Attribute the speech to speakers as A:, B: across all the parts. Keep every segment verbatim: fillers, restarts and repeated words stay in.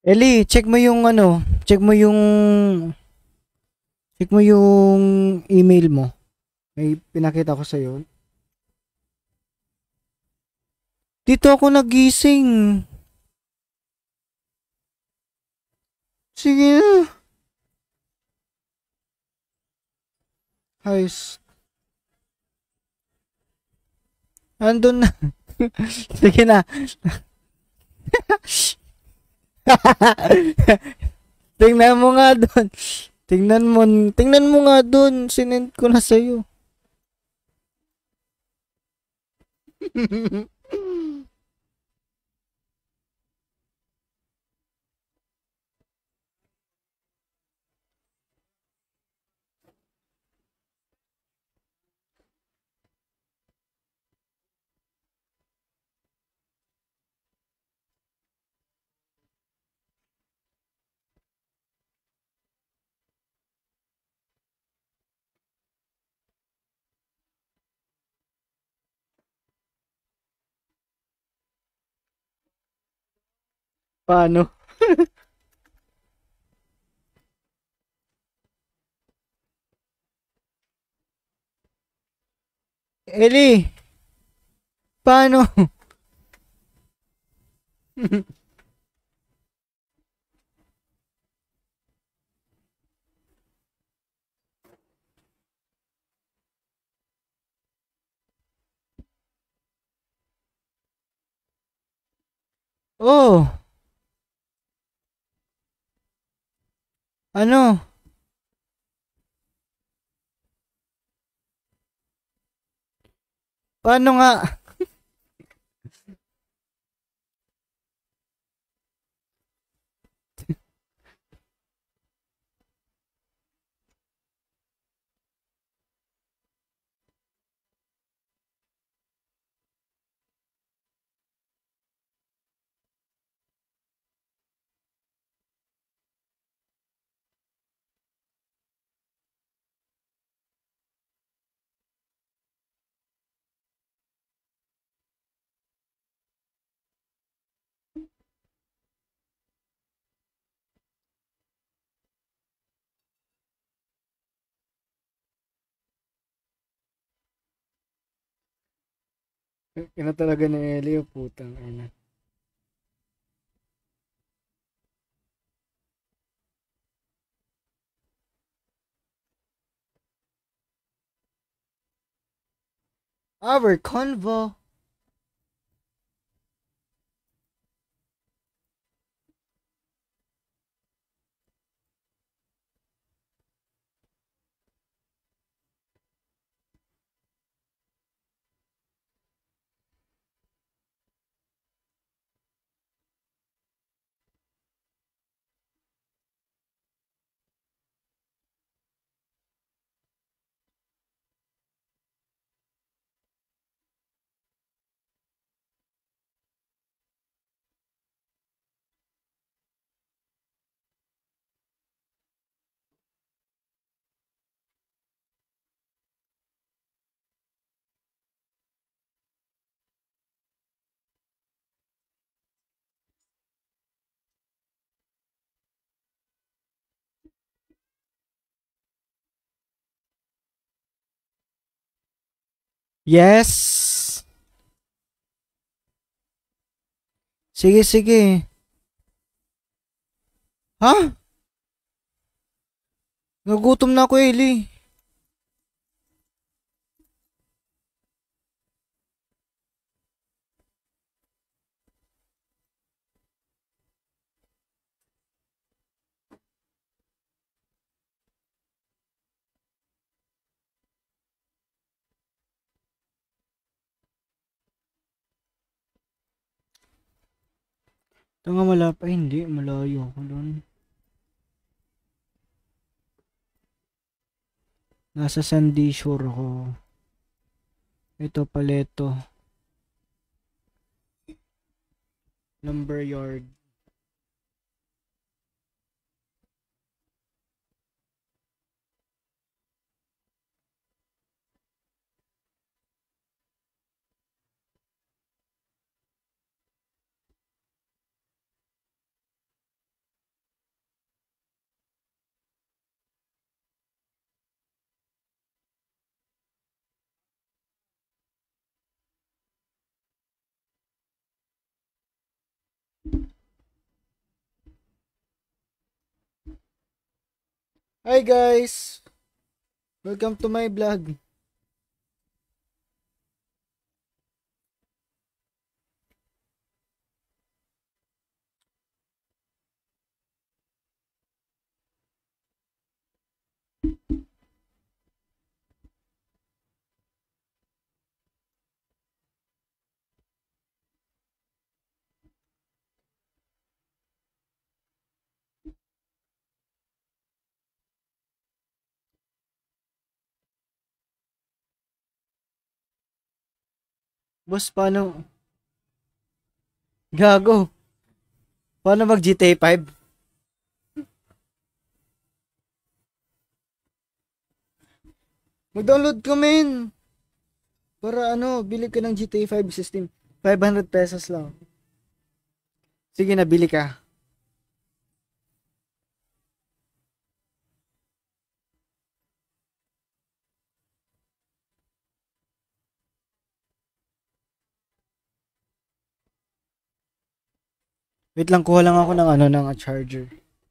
A: Eli, check mo yung ano, check mo yung check mo yung email mo. May pinakita ko sa iyo. Dito ako nagising. Sige na. Ayos. Andun na. Sige na. Tingnan mo nga doon. Tingnan mo, tingnan mo nga doon. Sinend ko na sa'yo. Paano? Eli, paano? Oh, ano? Paano nga? Ina talaga ni Eli, oh, putang ina. Our convo. Yes. Sige, sige. Ha? Nagutom na ako, Eli. Tanga malapa, hindi. Malayo ako doon. Nasa Sandy Shore ako. Ito paleto. Lumber yard. Hi guys! Welcome to my vlog. Boss, paano? Gago. Paano mag G T A five? Mag-download ka, men. Para ano, bili ka ng G T A five system. five hundred pesos lang. Sige na, bili ka. Wait lang, kuha lang ako ng ano, ng charger.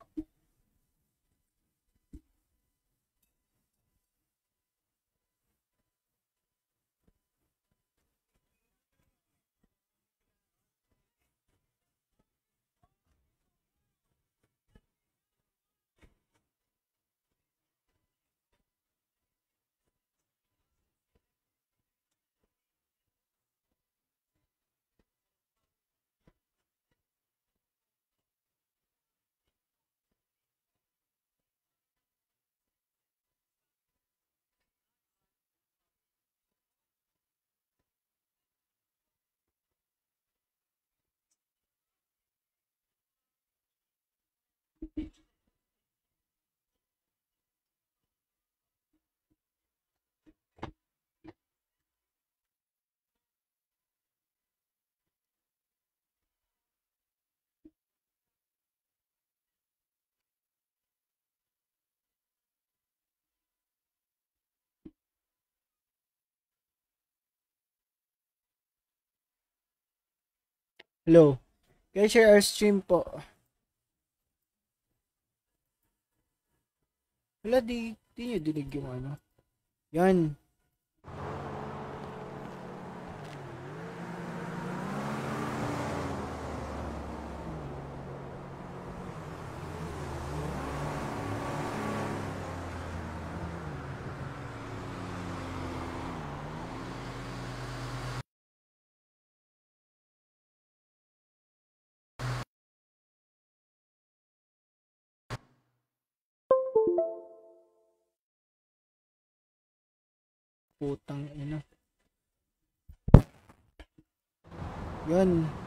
A: Hello. Kaya share our stream po. Wala, di, di nyo dinig yung ano. Yan. Putang ina. Yan.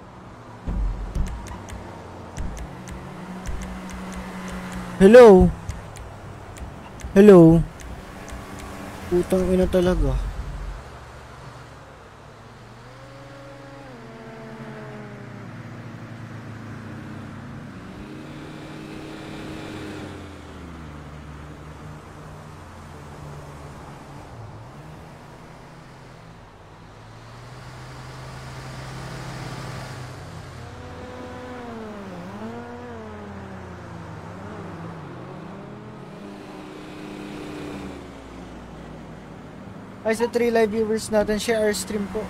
A: Hello. Hello. Putang ina talaga. Ay, sa three live viewers natin, share our stream po.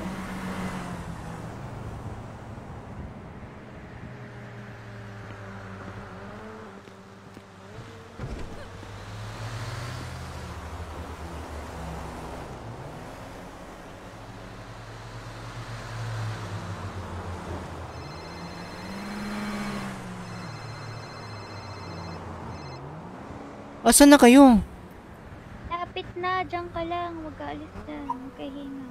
A: Asan na kayo?
B: Lapit na, dyan ka lang. Huwag ka alis dyan. Huwag ka hinga.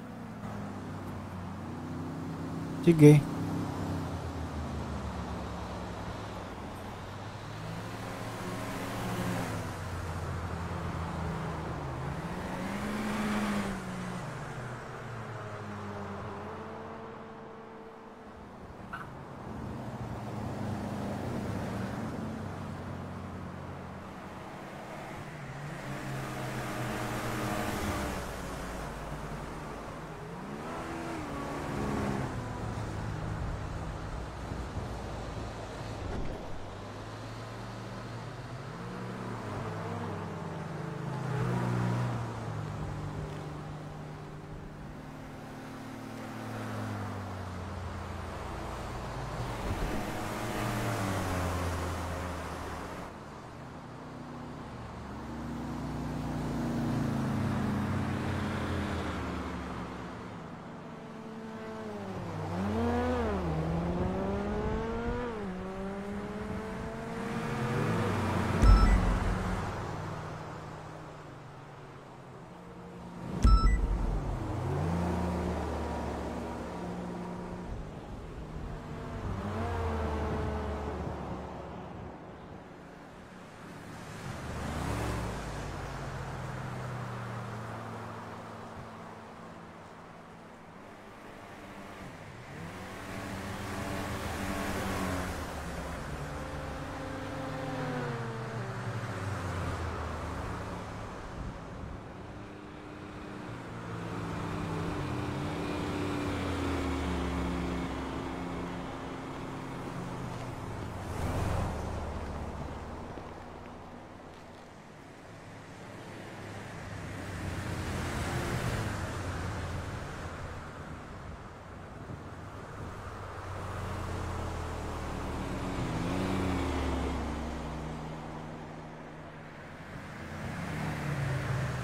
A: Sige.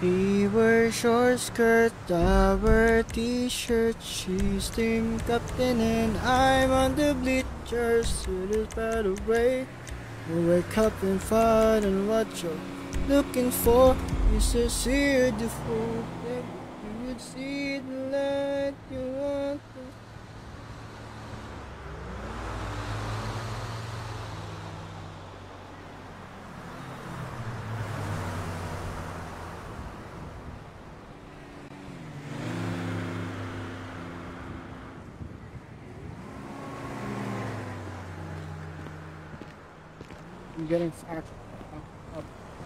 A: He wears short skirt, I wear t-shirt. She's team captain and I'm on the bleachers. It is by the way we wake up and fight, and what you're looking for is to see the fool. You would see the light you want to. I'm getting fucked up.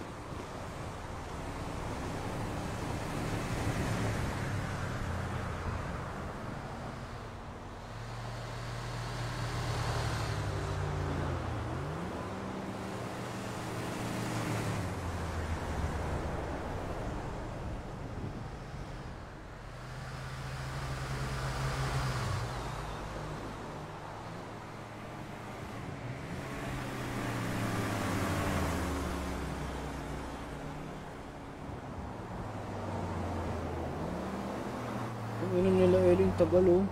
A: Ano nila Eling tagal oh.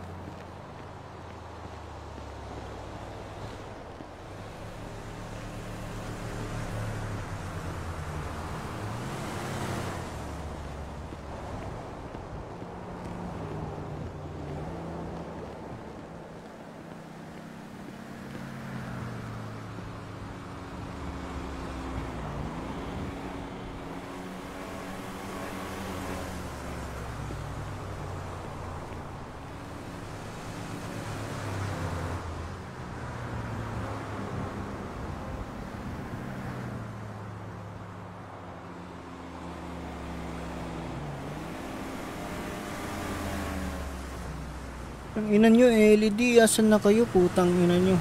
A: Ang ina nyo L E D, asan na kayo putang ina nyo?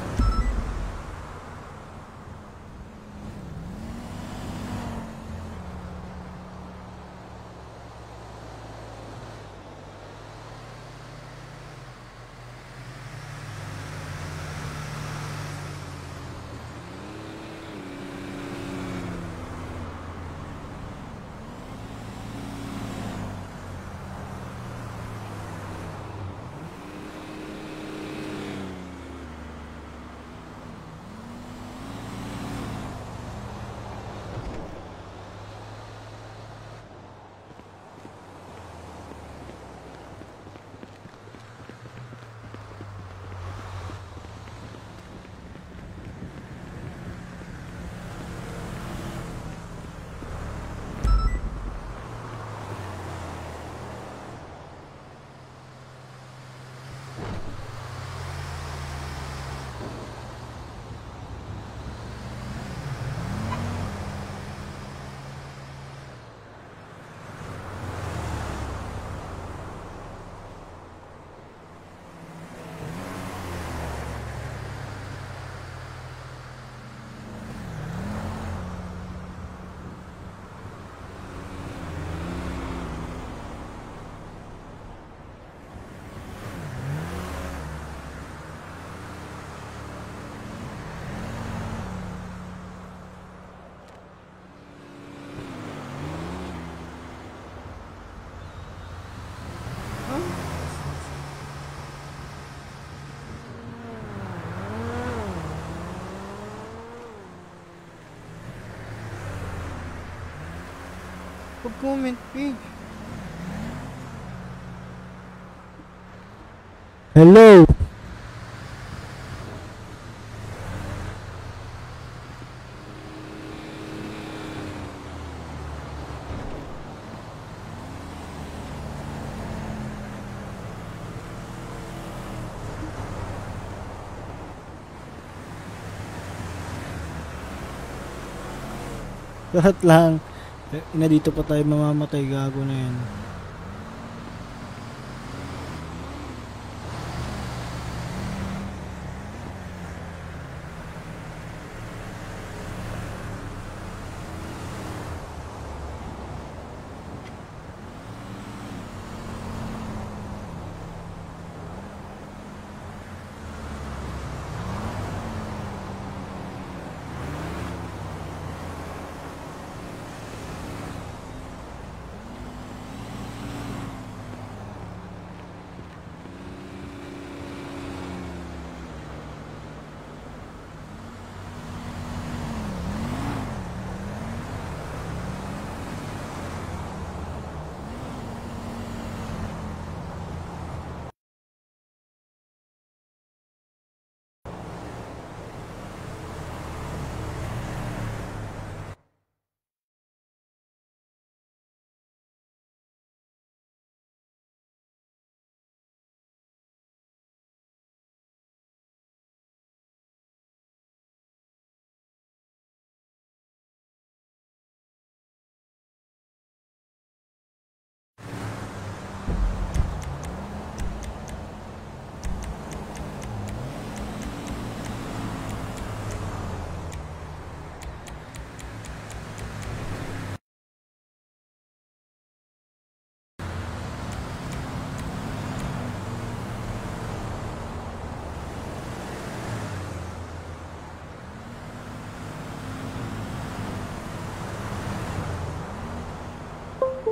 A: Pag-comment page. Hello. Lahat lang. Eh, ina dito pa tayo mamamatay, gago na yan.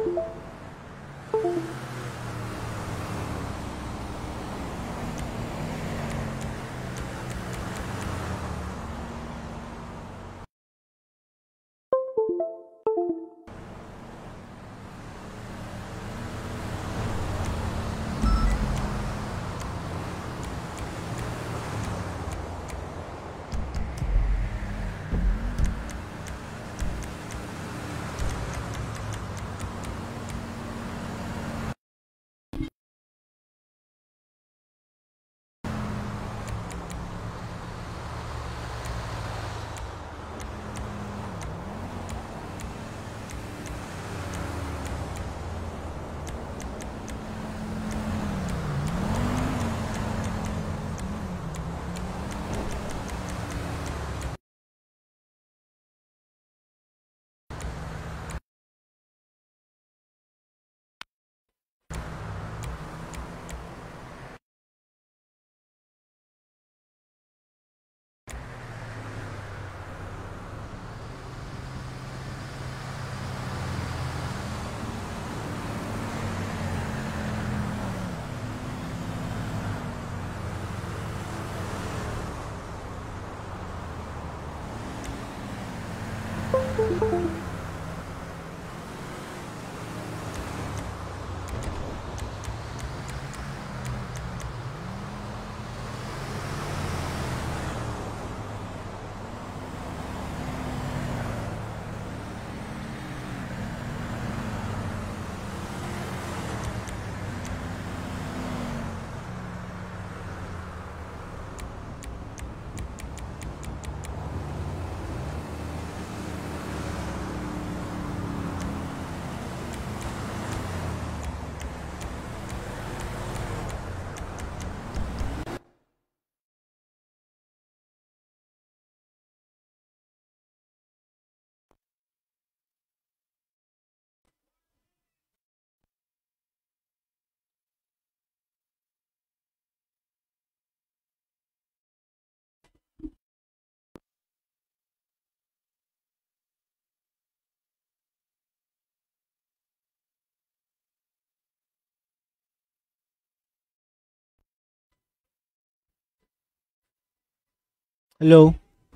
A: Hello?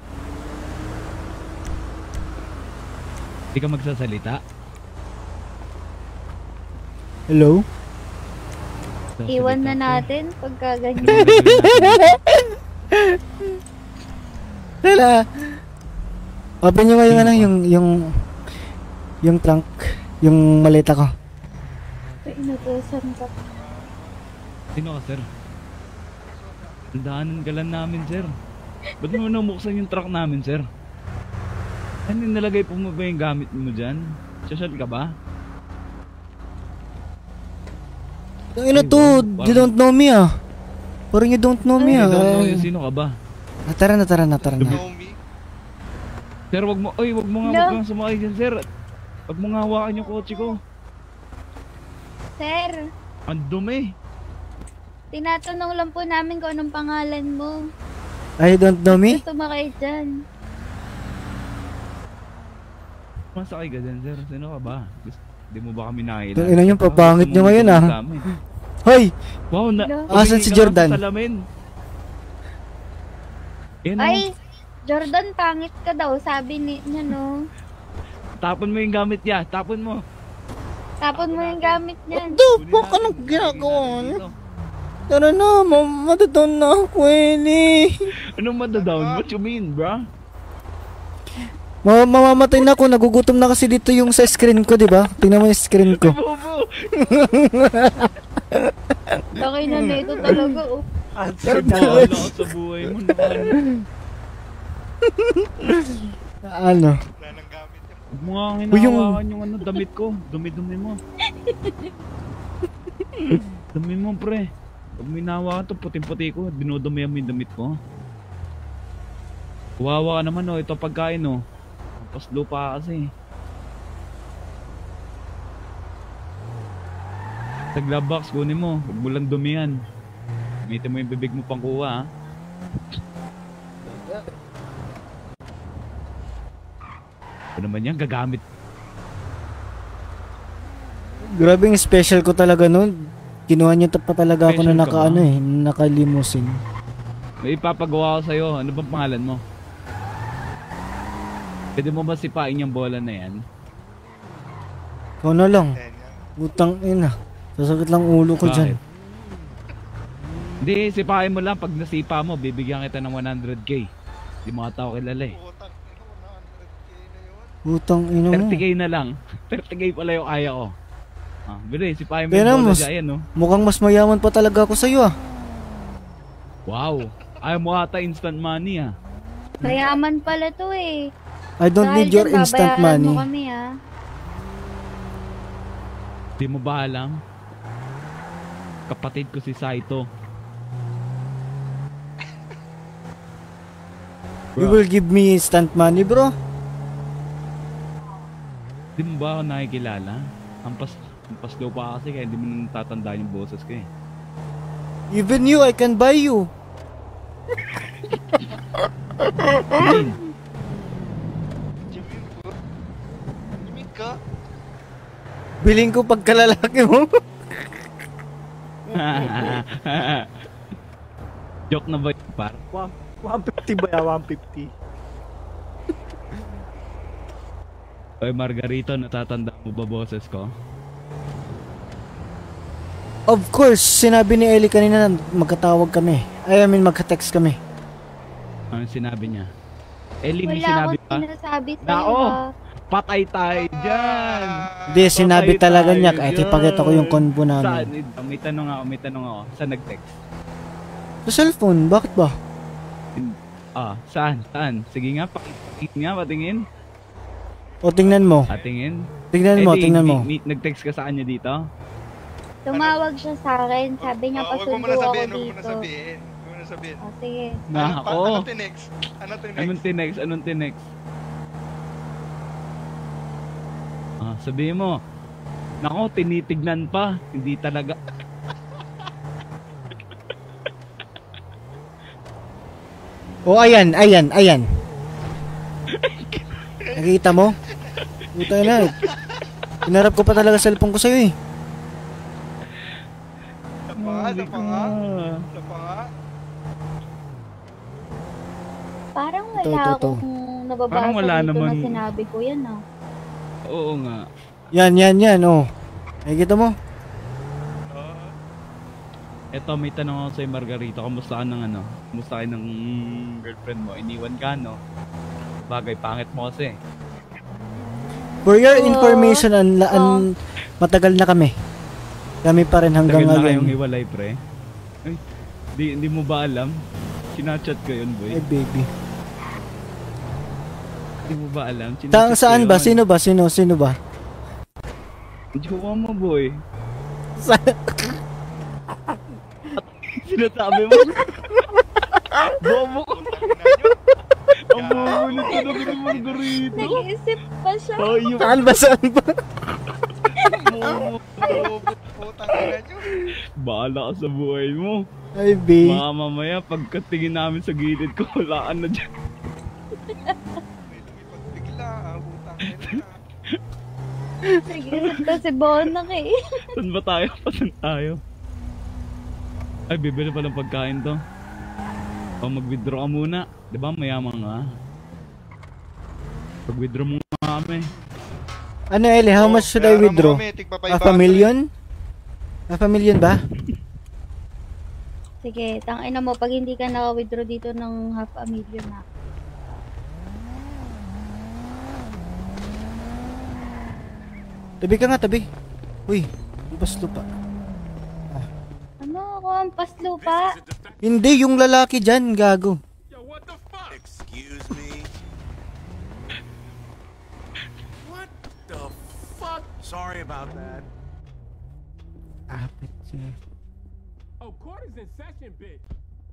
C: Hindi ka magsasalita?
A: Hello?
B: Iwan na
C: Sasalita
B: natin pagka
C: ka. Ano
B: ganyan.
C: ba gagawin natin?
A: Tala. Open nyo nga yung ano, yung, yung, yung trunk, yung maleta ko.
B: Inutusan ka.
C: Sino ka, sir? Tandaanan ka lang namin, sir. Ba't mo namuksan yung truck namin, sir? Ano yung nalagay po mo ba yung gamit mo dyan? Social ka ba?
A: Yung ina
C: Ay,
A: to,
C: wow,
A: you
C: parang-
A: don't know me ah. Parang you don't know me
C: I
A: ah.
C: don't know
A: Ay.
C: yung sino ka ba?
A: Ah, tara na, tara na, tara na.
C: Sir, wag mo, oy, wag mo nga
B: No.
C: wag kang sumakay dyan, sir. Wag mo nga hawakan yung kotse ko.
B: Sir,
C: Ang dumi.
B: tinatanong lang po namin kung anong pangalan mo.
A: Ay, you don't know me?
B: Gusto sumakay dyan.
C: Masakay ka dyan, sir. Sino ka ba? Gusto, di mo ba kami nakilala?
A: Yung ina nyo,
C: Baka
A: papangit
C: gusto
A: nyo
C: mong
A: ngayon,
C: tumulong
A: ah.
C: sa amin.
A: Hoy!
C: Wow, na,
B: Hello?
A: Asan
C: tumingin
A: si
C: ka nga
A: Jordan?
C: sa salamin. Yan, oh.
B: Ay, Jordan, pangit ka daw, sabi ni, niya no.
C: Tapon mo yung gamit niya. Tapon mo.
B: Tapon mo yung gamit niyan.
A: The
C: Kunin
A: fuck?
C: natin.
A: Anong ginagawa
C: Kunin natin
A: nyo?
C: dito.
A: Tara na, ma- matadown na ako eh.
C: Anong madadown? What you mean, bro?
A: Ma mamamatay na ako, nagugutom na kasi dito yung sa screen ko, di ba? Tingnan mo yung screen ko.
C: Bobo!
B: Takay na na ito talaga, oh.
C: Bahala ka sa buhay mo. Nakaano.
A: Ano?
C: Huwag mo nga
A: Uy, yung-
C: hinahawakan yung ano, damit ko. Dumi-dumi mo. Dumi mo, pre. Pag may hinahawakan to, puting-puti ko. Dinudumihan mo yung damit ko. Kawawa ka naman, oh. Ito pagkain, oh. Paslo pa kasi. Sa glove box, kunin mo. Huwag mo lang dumihan. Gamitin mo yung bibig mo pang kuha, ha. Ito naman yan, gagamit.
A: Grabe yung special ko talaga nun. Kinuha niyo pa talaga ako na
C: Special ka
A: naka
C: ba?
A: ano eh, naka-limousine.
C: May ipapagawa ko sa'yo. Ano bang pangalan mo? Pwede mo ba sipain yung bola na yan?
A: Ikaw na lang.
D: Ayan yan.
A: Utang ina. Sasakit lang ulo ko
C: Bakit?
A: dyan.
C: Hindi, sipain mo lang. Pag nasipa mo, bibigyan kita ng one hundred K. Hindi mga tao kilala eh.
D: Putang ina, one hundred K na yun.
A: Utang ina mo.
C: thirty K na lang. thirty K pala yung kaya ko. Ah, bili, sipain mo
A: Pero
C: yung bola
A: mas-
C: dyan, no?
A: Mukhang mas mayaman pa talaga ako sa'yo ah.
C: Wow. Ayaw mo ata instant money ah.
B: Mayaman pala to eh.
A: I don't
B: Dahil
A: need your
B: dyan,
A: instant
B: babayaran
A: money.
B: mo kami ah.
C: Di mo ba alam? Kapatid ko si Saito.
A: You will give me instant money, bro?
C: Di mo ba ako nakikilala? Ampas, ampas daw pa kasi kaya di mo nang tatandaan yung boses ko eh.
A: Even you, I can buy you.
C: Ayun.
D: Jimin po. Jimin ka?
A: Biling ko pagkalalaki mo.
C: Joke na ba yun, par?
E: one fifty ba yan? one fifty.
C: Oy Margarito, natatanda mo ba boses ko?
A: Of course, sinabi ni Ellie kanina na magkatawag kami. I mean, magka-text kami.
C: Ano sinabi niya? Ellie, may
B: Wala
C: sinabi
B: akong
C: pa?
B: sinasabi sa'yo
C: Nako!
B: ah.
C: Patay tayo dyan!
A: Hindi, sinabi
C: Patay
A: talaga
C: tayo
A: niya. Kahit
C: dyan.
A: ipakita ko yung convo
C: Saan?
A: namin.
C: May tanong ako, may tanong ako. Saan nag-text?
A: Sa cellphone, bakit ba?
C: Ah, saan? Saan? Sige nga, patingin nga, patingin.
A: O, tingnan mo.
C: Patingin.
A: Tingnan mo,
C: Ellie,
A: tingnan mo.
C: mi- mi- nag-text ka sa kanya dito?
B: Tumawag siya sa akin. Sabi niya
D: Oh, wag
B: pasundo
D: mo muna
B: ako
D: sabihin, wag mo muna
B: dito.
D: sabihin. Wag mo muna sabihin.
B: Oh, sige.
C: Na
D: Ano pa-
C: ako.
D: Ano tinext? Ano tinext?
C: Anong tinext? Anong tinext? Ah, sabihin mo. Nako, tinitignan pa. Hindi talaga.
A: O, ayan, ayan, ayan. Nakikita mo? Puta na. Pinarap ko pa talaga cellphone ko sa'yo eh.
D: Sa pa nga, sa pa nga. Sa pa nga.
B: Parang wala
A: Ito, ito, ito.
B: akong nababasa
C: Parang wala
B: dito
C: naman.
B: na sinabi ko yan ah.
C: Oo nga.
A: Yan, yan, yan, oh. Nakikita mo?
D: Oh,
C: Eto, may tanong ako sa'yo, Margarita. Kamusta ka ng ano? Kamusta ka ng girlfriend mo? Iniwan ka, no? Bagay, pangit mo kasi.
A: For your
B: Oo.
A: information, an, an, matagal na kami. Kami pa rin hanggang
C: Tagal na kayong
A: ngayon.
C: hiwalay, pre. Ay, di, hindi mo ba alam? Sinachat ko yun, boy.
A: Ay, baby.
C: Hindi mo ba alam?
A: Sa,
C: Sinachat
A: saan
C: ko
A: ba?
C: yun.
A: Sino ba? Sino? Sino ba?
C: Jowa mo, boy.
A: Sa,
C: Sinasabi mo. Bobo ko. Ang mamulit ko na ng Margarito.
B: Nag-iisip pa siya.
C: Hayop
A: saan ba? Saan ba?
C: mo.
D: Bobo, putang ina nyo.
C: Bahala ka sa buhay mo.
A: Ay, babe.
C: Baka mamaya, pagkatingin namin sa gilid ko, wala ka na dyan.
D: May lumipad bigla, ah, putang ina.
B: Nag-iisip kasi Bonak eh.
C: Saan ba tayo? Saan tayo? Ay, bibili pa ng pagkain to. O, mag-withdraw ka muna. Di ba, mayaman ka? Pag-withdraw mo nga kami.
A: Ano, Ellie? How much should I
D: Bayaran mo
A: withdraw?
D: kami, tigpa
A: Half a million? Half a million ba?
B: Sige, tangina mo pag hindi ka naka-withdraw dito ng half a million na.
A: Tabi ka nga, tabi. Uy, bas lupa.
B: Ano ako ang paslupa?
A: Hindi, yung lalaki dyan, gago.
F: Excuse me? What the fuck? Sorry about that.
A: Apit siya.
G: Oh, court is in session, bitch.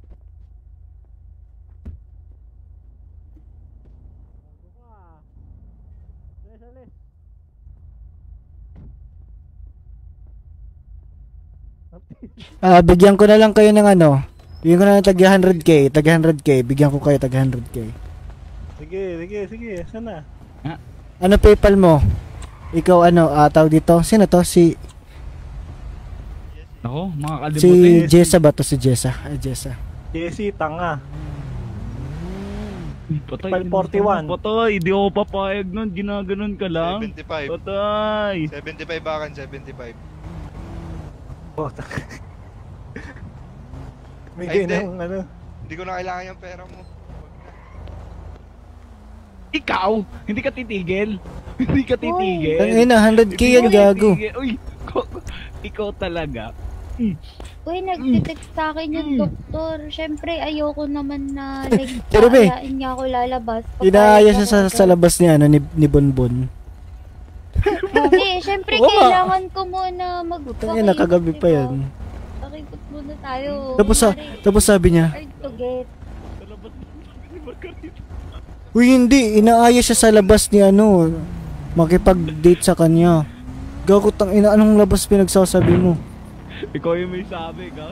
A: Ah, bigyan ko na lang kayo ng ano. Bigyan ko na ng tag one hundred K, tag one hundred K. Bigyan ko kayo tag one hundred K.
E: Sige, sige, sige. Sana.
A: Ano PayPal mo? Ikaw ano, ah, tawag dito? Sino to? Si
C: Ako, makakalimutin.
A: si Jessa ba to? Si Jessa. Ay, Jessa.
E: Jesse, tanga.
C: Uy, patay.
E: File forty-one.
C: Patay, di ako papayag nun. Ginaganon ka lang.
D: seventy-five.
C: Patay.
D: seventy-five bakan, seventy-five.
E: Bota. May
D: Ay, hindi.
E: ganang ano.
D: Hindi ko na kailangan yung pera mo.
C: Ikaw, hindi ka titigil. Hindi ka titigil.
A: Ang ina, one hundred K yan,
C: Hindi ka
A: gago.
C: titigil. Uy, ikaw, ikaw talaga. Mm.
B: Uy, nagtitext sa akin yung doktor. Siyempre, ayoko naman na like,
A: Pero, be,
B: aayain niya ako lalabas.
A: Inaaya siya
B: Papayag
A: sa,
B: ako
A: sa
B: agad.
A: labas ni, ano, ni, ni Bonbon.
B: Hindi, siyempre,
A: Oo nga.
B: kailangan ko muna mag
A: Putang ina, kagabi pa yan.
B: Pakikot muna tayo.
A: Tapos, sa,
B: Kunyari,
A: tapos sabi niya,
B: hard to get.
A: uy hindi, inaaya siya sa labas ni ano, makipag-date sa kanya. Gago tang ina, anong labas pinagsasabi mo?
C: Ikaw yung may sabi, ka.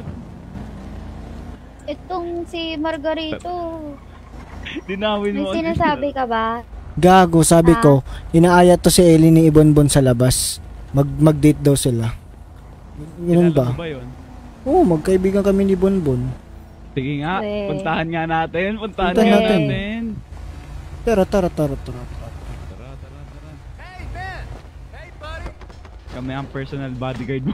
B: Itong si Margarito,
C: Dinawin
B: may
C: mo.
B: sinasabi ka ba?
A: Gago, sabi
B: Ah.
A: ko, inaaya to si Ellie ni Ibonbon sa labas. Mag mag-date daw sila. Ganun ba?
C: Kilala mo ba yun?
A: Oo, magkaibigan kami ni Bonbon.
C: Sige nga,
B: Weh.
C: puntahan nga natin. Puntahan
A: Puntahan
C: nga
A: natin.
C: natin.
A: Tara, tara, tara, tara.
C: Tara, tara, tara. Hey, man! Hey, buddy! Kami ang personal bodyguard mo.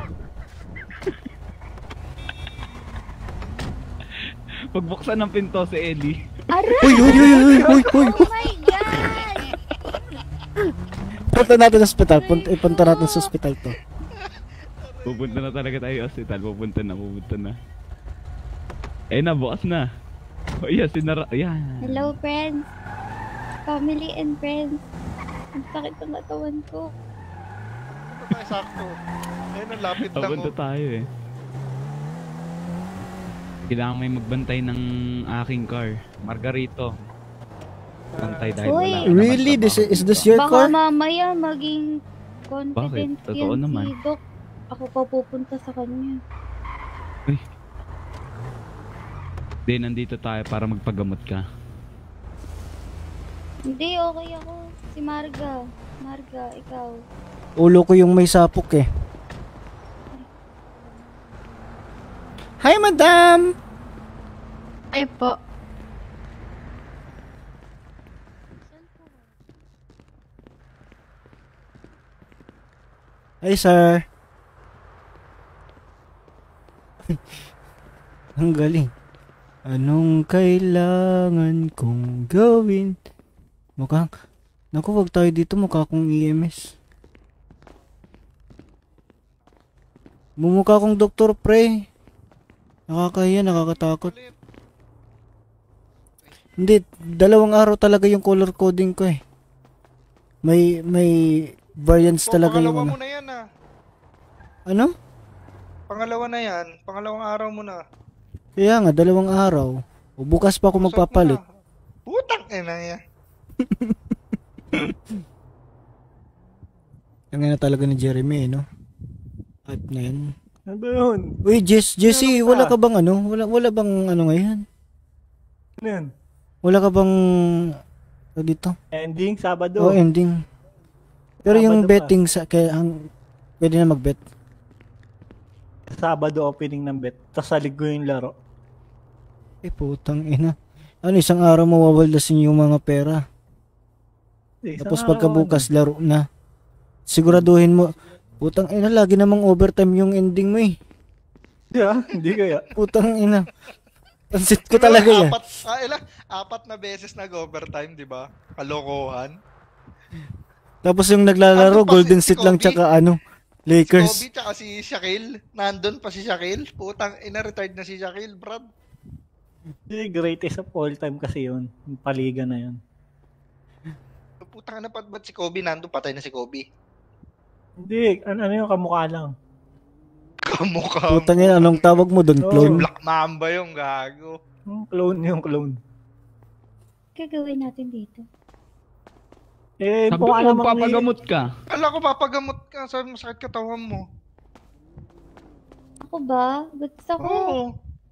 C: Pagbuksan ng pinto si Ellie.
B: Aray!
A: Uy, uy, uy, uy, uy, uy.
B: Oh my God!
A: Punta natin sa ospital. Punta, ipunta natin sa ospital to.
C: Pupunta na talaga tayo sa hospital. Pupunta na, pupunta na. Eh na, bukas na. Oh, yeah, sinara. Ayan.
B: Hello, friends. Family and friends. Ang sakit ng katawan ko.
D: Ito tayo sakto. Ayun, ang lapit lang.
C: Papunta
D: Oh.
C: tayo eh. Kailangan may magbantay ng aking car. Margarito. Bantay dahil
B: Uy.
C: wala ka naman
A: Really? This
C: trabaho.
A: is this your
B: Baka
A: car?
B: mamaya maging confident
C: Bakit? Totoo
B: yan
C: naman.
B: si Doc. Ako pa pupunta sa kanya.
C: Di, nandito tayo para magpagamot ka.
B: Hindi, okay ako. Si Marga. Marga, ikaw.
A: Ulo ko yung may sapok eh. Hi, madam!
H: Ay po.
A: Hi, sir. Ang galing. Anong kailangan kong gawin? Mukhang... Naku, wag tayo dito. Mukha akong E M S. Mumukha akong Doktor Pre. Nakakahiya, nakakatakot. Hindi, dalawang araw talaga yung color coding ko eh. May, may variance
D: Oh,
A: talaga yung
D: pangalawa
A: ano.
D: mo na yan ah.
A: Ano?
D: Pangalawa na yan. Pangalawang araw mo na.
A: Kaya nga, dalawang araw. O bukas pa ako
D: Usap mo
A: magpapalit.
D: na. Putang ina yan.
A: Ang na talaga ni Jeremy, eh, no? At na yan.
E: Ano ba yun?
A: Uy, Jess, Jessie,
E: Ano ka?
A: wala ka bang ano? Wala, wala bang ano ngayon?
E: Ano yun?
A: Wala ka bang... Ano dito?
E: Ending, Sabado.
A: O, ending. Pero yung
E: Sabado pa.
A: betting sa... Kaya, ang, pwede na mag-bet.
E: Sabado opening ng bet. Tapos sa linggo yung laro.
A: Eh, putang ina. Ano, isang araw mawawaldasin yung mga pera.
E: Eh, isang
A: Tapos
E: araw,
A: pagkabukas, laro na. Siguraduhin mo, putang ina, lagi namang overtime yung ending mo eh.
E: ano. Yeah, hindi kaya.
A: Putang ina. Pansit ko
D: Di ba,
A: talaga yan.
D: Apat, ah, ilang, apat na beses nag-overtime, di ba? Kalokohan.
A: Tapos yung naglalaro,
D: Ano pa
A: Golden
D: si- si
A: State lang
D: Kobe?
A: tsaka ano,
D: Si
A: Lakers.
D: Kobe tsaka si Shaquille. Nandun pa si Shaquille. Putang ina, retired na si Shaquille, brad.
E: Hindi, greatest of all time kasi yun. Yung paliga na yun.
D: Putang ina, ba't ba't si Kobe nandun? Patay na si Kobe.
E: Hindi, ano, ano yung kamukha lang.
D: Kamukha
A: Putang ina, anong tawag mo doon,
E: Oo.
A: clone?
D: Black Mamba yung gago.
E: Yung clone, yung clone.
B: Gagawin natin dito.
E: Eh,
C: Sabi
E: kung
C: ko,
E: alam mo
C: papagamot ka.
D: Kala ko papagamot ka. Sabi mo sakit katawan mo.
B: Ako ba? Ba't ako?
D: Oo.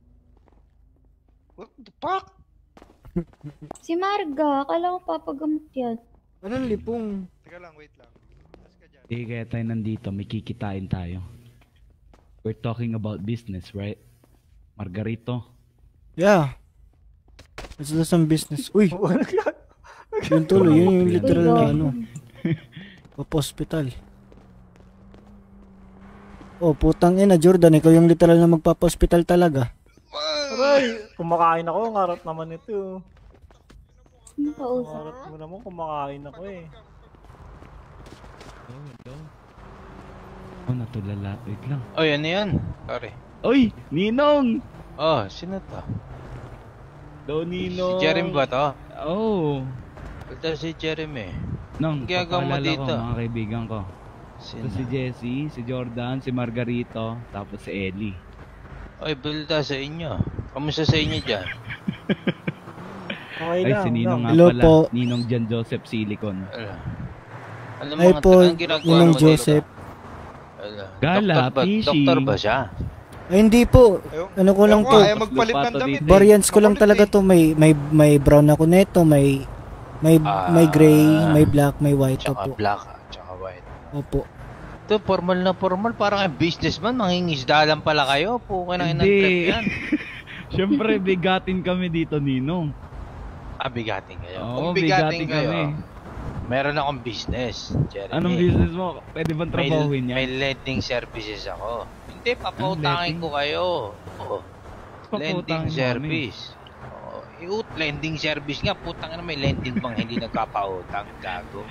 D: What the fuck?
B: Si Marga, akala ko papagamot yan.
A: Anong lipong?
D: Teka lang, wait lang. Tapos ka dyan.
C: Eh, kaya tayo nandito, may kikitain tayo. We're talking about business, right? Margarito.
A: Yeah. Let's do some business. Uy! Yun tuloy, yun yung literal na ano. Papa-hospital. Oh, putang ina, Jordan, ikaw yung literal na magpapa-hospital talaga.
E: Aray, kumakain ako, ang harap naman ito.
B: Sino ka
E: Ang
B: usap?
E: harap mo naman, kumakain ako eh.
C: Oh, hello. Oh, natulala. Wait lang.
I: Oh, yan yan. Sorry.
C: Oy! Ninong!
I: Oh, sino to?
C: Do, Ninong!
I: Si Jeremy ba to?
C: Oh!
I: Ito si Jeremy.
C: Nang,
I: Ang ginagawa mo
C: papaalala
I: dito?
C: ko, mga kaibigan ko.
I: Sino?
C: Ito si Jessie, si Jordan, si Margarito, tapos si Ellie.
I: Oy, balita sa inyo. Kamusta sa inyo dyan?
E: Okay
C: Ay,
E: lang.
C: si Ninong
E: no?
C: nga
A: Hello
C: pala.
A: po.
C: Ninong Jan Joseph Silicon.
I: Ala. Alam
A: Ay
I: mga
A: po,
I: anong ginagawa
A: Ninong
I: mo dito?
A: Joseph.
I: Ala.
C: Gala,
I: doktor ba,
C: fishing.
I: doktor ba siya?
A: Ay, hindi po. Ano ko lang
D: Ewan
A: po.
D: ko, ayaw magpalit ng
C: Lupato
D: damit.
C: dito.
D: eh.
A: Variants ko lang
D: Makulit
A: talaga
D: eh.
A: to. May may may brown ako neto, may may
I: Ah.
A: may gray, may black, may white.
I: Tsaka
A: Opo.
I: black, ah, tsaka white.
A: Opo.
I: Ito, formal na formal. Parang kayong businessman. Mangingisda lang pala kayo. Puka na inang
C: Hindi.
I: trip yan.
C: Siyempre, bigatin kami dito, Ninong.
I: Ah, bigating kayo.
C: Oo,
I: Kung bigating
C: bigatin
I: kayo,
C: kami.
I: meron akong business, Jeremy.
C: Anong business mo? Pwede bang
I: May,
C: trabahuin yan?
I: may lending services ako. Hindi, papautangin
C: lending?
I: ko kayo. Oo.
C: Papautangin
I: Lending
C: mo
I: service. Oo. Iut, lending service nga. Putang na may lending bang hindi nagpapautang. Gago.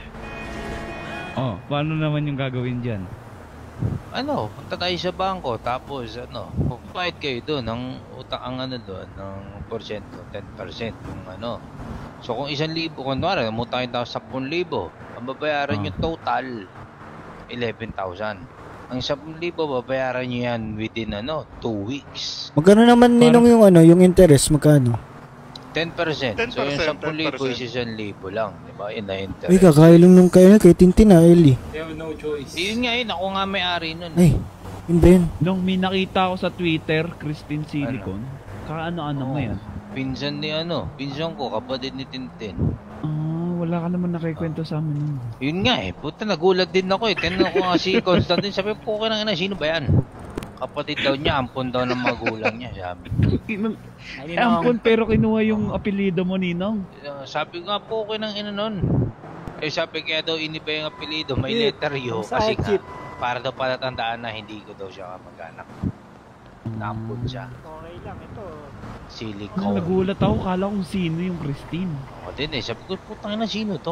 C: Oh, paano naman yung gagawin dyan?
I: Ano, punta tayo sa bangko. Tapos, ano, magbayad kayo doon ng utang, ang ano doon, ng porsyento, ten percent yung ano. So, kung isang libo, kunwari, umutangin tayo sapun libo, ang babayaran
C: Ah.
I: nyo total, eleven thousand. Ang sapun libo, babayaran nyo yan within, ano, two weeks.
A: Magkano naman ninong yung ano, yung interest magkano?
I: ten percent. So, yung
D: ten percent,
I: sapun libo
D: ten
I: is
D: percent.
I: isang libo lang. Diba? Yun na
A: Ay,
I: interest.
A: kakaya lang nung kaya kay Tintin na, Ellie.
I: Yun nga yun, ako nga may-ari nun.
A: Ay, yun ba yun?
C: Nung may nakita ko sa Twitter, Christine Silicon, kaano-ano mo
I: Oo.
C: yan?
I: Pinsan ni ano, pinsan ko, kapatid ni Tintin.
C: Ah, wala ka naman nakikwento sa amin nun.
I: Yun nga eh, puta nagulat din ako eh. Tinanong ko nga si Constantine, sabi ko, okay na ina, sino ba yan? Kapatid daw niya, ampon daw ng magulang niya, sabi.
C: Eh, ampun, pero kinuha yung apelido mo, Ninong.
I: Uh, sabi ko nga po, okay ng ina nun. Eh sabi kaya daw iniba yung apelido, may
E: Chip.
I: letter yo,
E: Sa
I: kasi nga,
E: chip.
I: para daw palatandaan na hindi ko daw siya kamag-anak. Naampun siya.
E: Okay lang ito.
C: Ano,
I: Silicone.
C: nagulat ako, kala kong sino yung Christine.
I: Ako din eh, sabi ko, putang ina, sino to?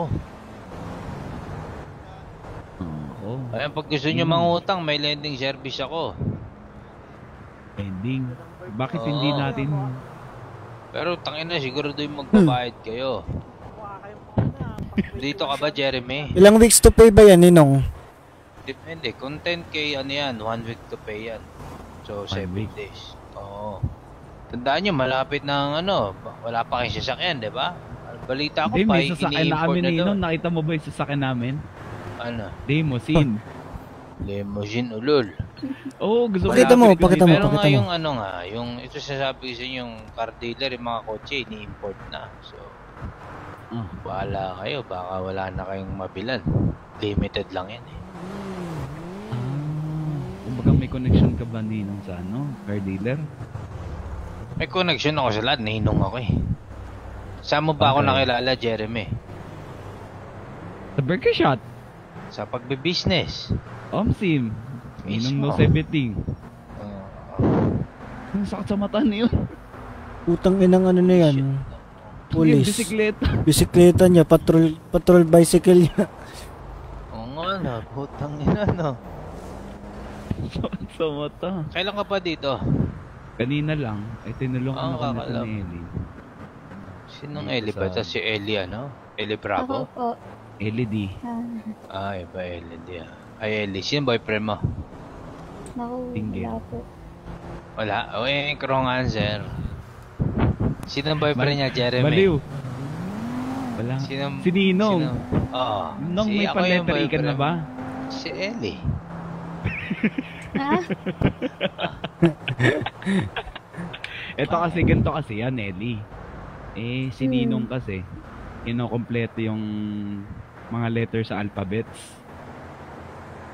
C: Oo.
I: Ayan, pag gusto nyo
C: Hmm.
I: mangutang, may lending service ako.
C: Ending. Bakit hindi
I: Oo.
C: natin...
I: Pero tangina, siguro doon magbabayad kayo. Dito ka ba, Jeremy?
A: Ilang weeks to pay ba yan, ninong?
I: Depende. Kung ten K, ano yan, one week to pay yan. So,
C: One
I: seven
C: week.
I: days. Oo. Tandaan nyo, malapit ng ano, wala pa kayong sasakyan, di ba? Balita ko
C: Hindi,
I: pa,
C: may sasakyan na
I: ini-import
C: kami,
I: na doon.
C: Ninong. Nakita mo ba yung sasakyan namin?
I: Ano?
C: Limousine.
I: Limousine ulol.
C: Oo, gusto
A: Pakita mo,
C: malapit
A: pakita
C: kami,
A: mo,
I: Pero
A: pakita
I: nga
A: mo.
I: yung ano nga, yung ito sasabi ko sa inyo, yung car dealer, yung mga kotse, ini-import na. So,
C: Ah.
I: bahala kayo, baka wala na kayong mabilan. Limited lang yan eh.
C: Ah, kumbaga may connection ka ba, Ninong, sa ano? Car dealer?
I: May connection ako sa lahat, ninong ako eh. Saan mo ba ako
C: Okay.
I: nakilala, Jeremy?
C: Sa Burger Shot.
I: Sa pagbe-business.
C: Omsim. Ninong no
I: Mismo.
C: seventeen.
I: Uh,
C: Ang sakit sa mata niyo.
A: Utang inang ano na yan.
C: Yung
A: Police.
C: bisikleta.
A: Bisikleta niya, patrol patrol bicycle niya.
I: Oo nga na, putang ina no.
C: Sakit sa mata.
I: Kailan ka pa dito?
C: Kanina lang, ay tinulungan
I: Ah,
C: ako na
I: kakala-
C: ni Ellie.
I: Sinong
C: Dito
I: Ellie ba?
C: sa-
I: Ta si Ellie ano? Ellie
B: Ako
I: Bravo?
B: po.
C: L E D.
B: Ah,
I: Ah, iba Ellie di ah. Ay Ellie, sino boyfriend mo?
B: naku,
C: Tingin.
B: wala po.
I: Wala. O eh, wrong answer. Sino ang boyfriend niya, Jeremy?
C: Baliw. Wala.
I: Sino-
C: Si Ninong.
I: Sino? Oo.
C: Nung
I: Si-
C: may
I: ako yung
C: pa-letter ikan na
I: boyfriend.
C: ba?
I: Si Ellie.
B: Ha?
C: Ito kasi, ganito kasi yan, Ellie. Eh, si
B: Hmm.
C: Ninong kasi, kinukompleto yung mga letter sa alphabets.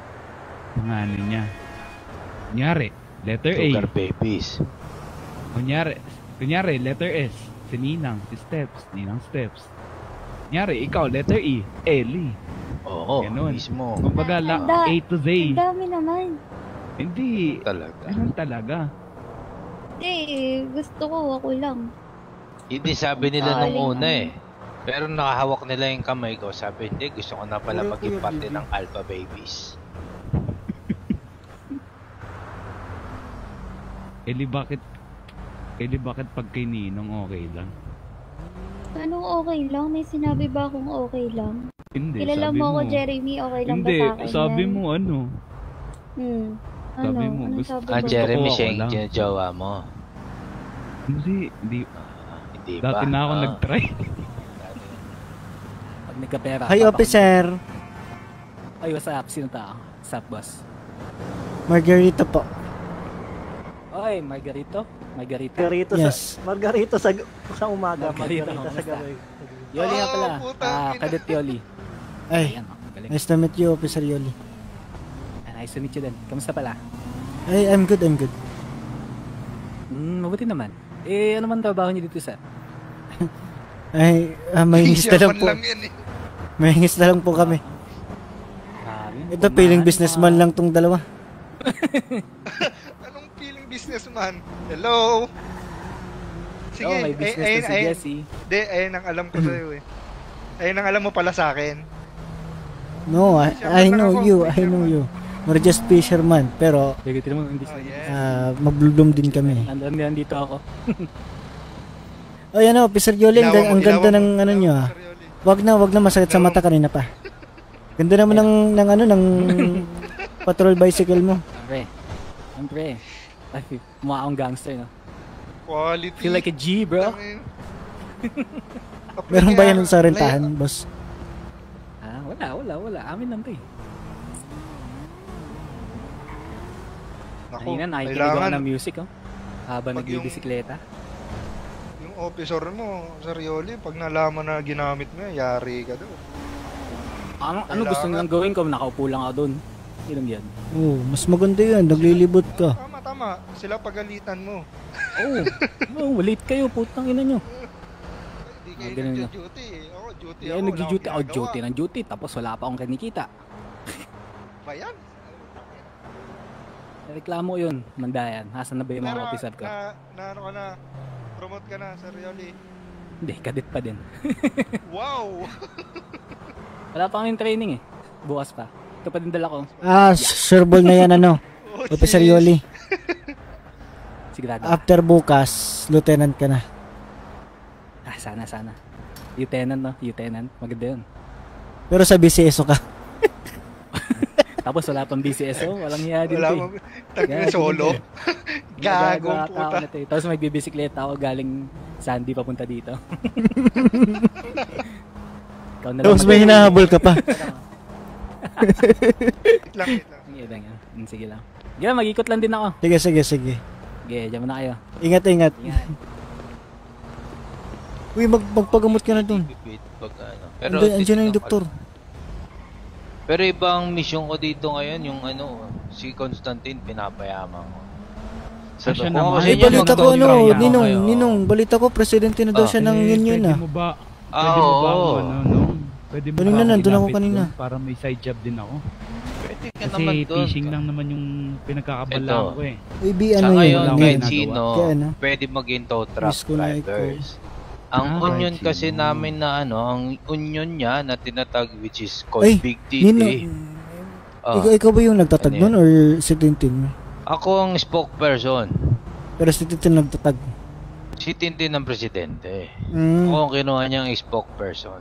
C: Mga ano niya. Kunyari, letter A.
I: Sugar babies.
C: Kunyari, kunyari, letter S. Si Ninang, si Steps, Ninang Steps. Kunyari, ikaw, letter E. Ellie.
I: Oo,
C: Ganun.
I: mismo.
C: Kumbaga, la,
B: Da-
C: A to Z.
B: Ang dami naman.
C: Hindi.
I: Talaga.
C: Ganun talaga.
B: Eh, gusto ko ako lang.
I: Hindi sabi nila
B: Ah,
I: nung
B: alin
I: una
B: naman.
I: eh. Pero nakahawak nila yung kamay ko. Sabi, hindi, gusto ko na pala
A: Puro
I: maging
A: kuya
I: parte
A: baby.
I: ng Alpha Babies.
C: Ellie, bakit? Ellie, bakit pag kay Ninong okay lang?
B: Anong okay lang? May sinabi ba akong okay lang?
C: Hindi,
B: Kilala
C: sabi
B: mo ako,
C: mo.
B: Jeremy, okay lang
C: Hindi,
B: ba sa akin
C: sabi
B: yan?
C: mo ano?
B: Hmm. Ano?
C: Sabi mo,
B: Ano
C: gusto-
B: sabi
I: Ah,
B: mo?
I: Jeremy,
C: Ako,
I: siya
C: ako
I: yung
C: lang.
I: ginajowa mo.
C: Hindi, hindi.
I: Ah, hindi ba?
C: Dati na ako
I: Ah.
C: nag-try.
J: Pag nagkapera.
A: Hi,
J: papakita.
A: officer.
J: Ay, what's up? Sino tao? What's up, boss?
A: Margarita po.
J: Oy, Margarito? Margarita?
E: Margarito
A: Yes.
E: sa Margarito sa sa umaga,
J: Margarito,
E: Margarita sa
J: kamusta?
E: gabi.
J: Yoli nga pala.
D: Oh, putang
J: Ah,
D: ina.
J: Cadet Yoli.
A: Ay,
J: Ayan, oh, galing.
A: nice to meet you, Officer Yoli.
J: Ah, nice to meet you din. Kamusta pala?
A: Ay, I'm good, I'm good.
J: Hmm, mabuti naman. Eh, ano man trabaho niyo dito, sir?
A: Ay, ah, mahingis na lang
D: Yaman
A: po.
D: lang yan eh.
A: Mahingis na lang po kami.
J: Grabe.
A: Ito, piling businessman lang tong dalawa.
D: Anong feeling businessman? Hello? Sige,
J: Oh, may business
D: ay,
J: to si
D: ay,
J: Jesse.
D: Hindi, ayun ang alam ko sa'yo eh. Ayun ang alam mo pala sa akin.
A: No, I, I know you, I know you. We're just fisherman, pero
J: Sige, tira mo, hindi
D: Oh,
J: siya.
D: yeah.
A: ah, mabludom din kami.
J: Nandun yan dito ako.
A: Oh, yan o, Officer Yoli, ang,
D: Ilawan mo,
A: ang ganda
D: ilawan
A: ng
D: mo,
A: ano
D: ilawan
A: nyo
D: mo,
A: ah.
D: Sir Yoli.
A: Wag na, wag na masakit sa mata kanina pa. Ganda naman ng, ng ano, ng patrol bicycle mo.
J: Siyempre. Siyempre. Ay, mukha akong gangster, no?
D: Quality.
J: Feel like a G, bro.
D: Tangin.
A: Meron ba yan sa
D: Lay-
A: rentahan, boss?
J: Ah, wala, wala, wala. Amin lang to eh.
D: Naku,
J: Kanina nakikinig
D: kailangan
J: ako ng music, oh. Habang
D: Pag yung-
J: nagbibisikleta.
D: yung officer mo, Sir Yoli, pag nalaman na ginamit mo yan, yari ka daw.
J: Ano, ano gusto nilang gawin ko? Nakaupo lang ako doon. Inom yan.
A: Oh, mas maganda yan, naglilibot ka.
D: Tama, tama. Sila pagalitan mo.
J: Oo. Oh, late kayo. Putang ina nyo.
D: Hindi kayo
J: Ah, ganun na.
D: nagjo-duty eh. Ako, duty
J: Kaya
D: ako. wala
J: nag-duty
D: akong
J: ako.
D: ginagawa.
J: Duty ng duty. Tapos wala pa akong kinikita.
D: Ba yan?
J: Reklamo ko yun. Mandayan. Hasan na ba yung mga
D: Pero,
J: officer ko?
D: Na, na, ano ka na, promote ka na, Sir Yoli.
J: Hindi, kadit pa din.
D: Wow!
J: Wala pa kaming training eh. Bukas pa. Ito pa din dala ko.
A: Ah, sure ball na yan, ano,
D: Oh,
A: Officer
D: jeez.
A: Yoli.
J: Sigurado.
A: After bukas, lieutenant ka na.
J: Ah, sana, sana. Lieutenant, no? Lieutenant. Maganda yun.
A: Pero sa B C S O ka.
J: Tapos wala pang B C S O. Walang hiya din
D: Wala
J: to
D: mo,
J: eh.
D: tag
J: Gago
D: solo.
J: din eh.
D: Gagong
J: Gagawa ka ako
D: puta.
J: na to eh. Tapos magbibisikleta ako galing Sandy papunta dito. Ikaw na lang.
A: Tapos may hinahabol ka pa.
D: Wait lang, wait lang.
J: Sige lang yan. Hmm, sige lang. Sige lang, mag-ikot lang din ako.
A: Sige, sige, sige.
J: Sige, dyan muna kayo.
A: Ingat, ingat.
J: Ingat.
A: Uy, mag magpagamot ka na dun.
I: Wait, pag ano.
A: Andun, andyan na yung
I: titignan ko
A: doktor.
I: lang. Pero ibang mission ko dito ngayon, yung ano, si Constantine, pinapayaman ko.
C: Ah, siya
I: kung
C: naman.
I: ako sa
A: Ay,
I: inyo,
A: balita ko,
I: mag-go
A: ano,
I: kayo,
A: Ninong,
I: kayo.
A: Ninong, balita ko, presidente na daw
I: Ah.
A: siya ng
C: Eh,
A: union,
C: pwede
A: ah.
C: mo ba,
I: Ah,
C: pwede mo ba ako,
I: oo.
C: ano, no? Pwede mo
A: Kanina,
C: ba ako
A: nandun ako
C: ilapit
A: kanina.
C: dun para may side job din ako?
I: Pwede ka
C: Kasi
I: naman doon.
C: fishing lang naman yung pinagkakabalaan
I: Ito.
C: ko eh.
A: Uy, B,
I: Sa
A: ano yun?
I: ngayon,
A: Ano
I: kahit
A: yun?
I: sino,
A: Kaya ano?
I: pwede maging tow truck
A: Miss ko na
I: drivers. Ang
C: Ah,
I: union
C: kahit
I: kasi
C: sino.
I: namin na ano, ang union niya na tinatag which is called
A: Ay,
I: Big
A: Nino,
I: Titi. Ah,
A: ikaw, ikaw ba yung nagtatag
I: Ano
A: nun or si Tintin?
I: ako ang spokesperson.
A: Pero si Tintin nagtatag.
I: Si Tintin ang presidente.
A: Mm.
I: Ako ang kinuha niyang spokesperson.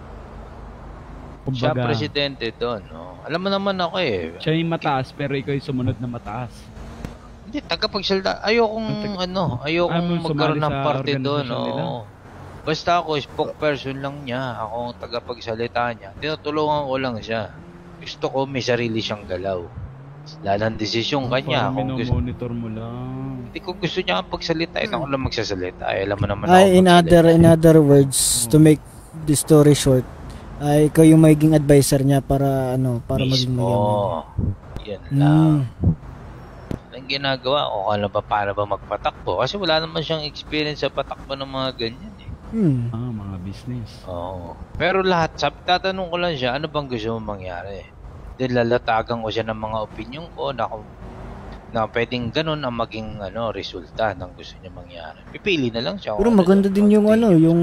I: Siya
C: Kumbaga,
I: presidente doon. No? Alam mo naman ako eh.
C: siya yung mataas pero ikaw yung sumunod na mataas.
I: Hindi, tagapagsalita. Ayokong
C: Tag-
I: ano,
C: Ayaw
I: ayokong
C: mo
I: magkaroon
C: sumali
I: ng
C: sa
I: party doon.
C: organisasyon nila?
I: No? Basta ako, spokesperson lang niya. Ako ang tagapagsalita niya. Tinutulungan ko lang siya. Gusto ko may sarili siyang galaw. Lalang desisyon kanya.
C: Parang
I: Kung gusto,
C: minomonitor mo lang.
I: hindi ko gusto niya pagsalita. Ito ako lang magsasalita. Ay, alam mo naman
A: Ay, in
I: magsalita.
A: other, in other words, to make the story short, ay ikaw yung magiging advisor niya para ano, para maging
I: Mismo.
A: mayaman.
I: Yan lang.
A: Mm.
I: Ang ginagawa, o kala ba para ba magpatakbo? Kasi wala naman siyang experience sa patakbo ng mga ganyan eh.
A: Hmm.
C: Ah, mga business.
I: Oo. Pero lahat, sabi, tatanong ko lang siya, ano bang gusto mong mangyari? Then lalatagan ko siya ng mga opinion ko na kung na pwedeng ganun ang maging ano resulta ng gusto niya mangyari. Pipili na lang siya.
A: Pero maganda din yung ano, yung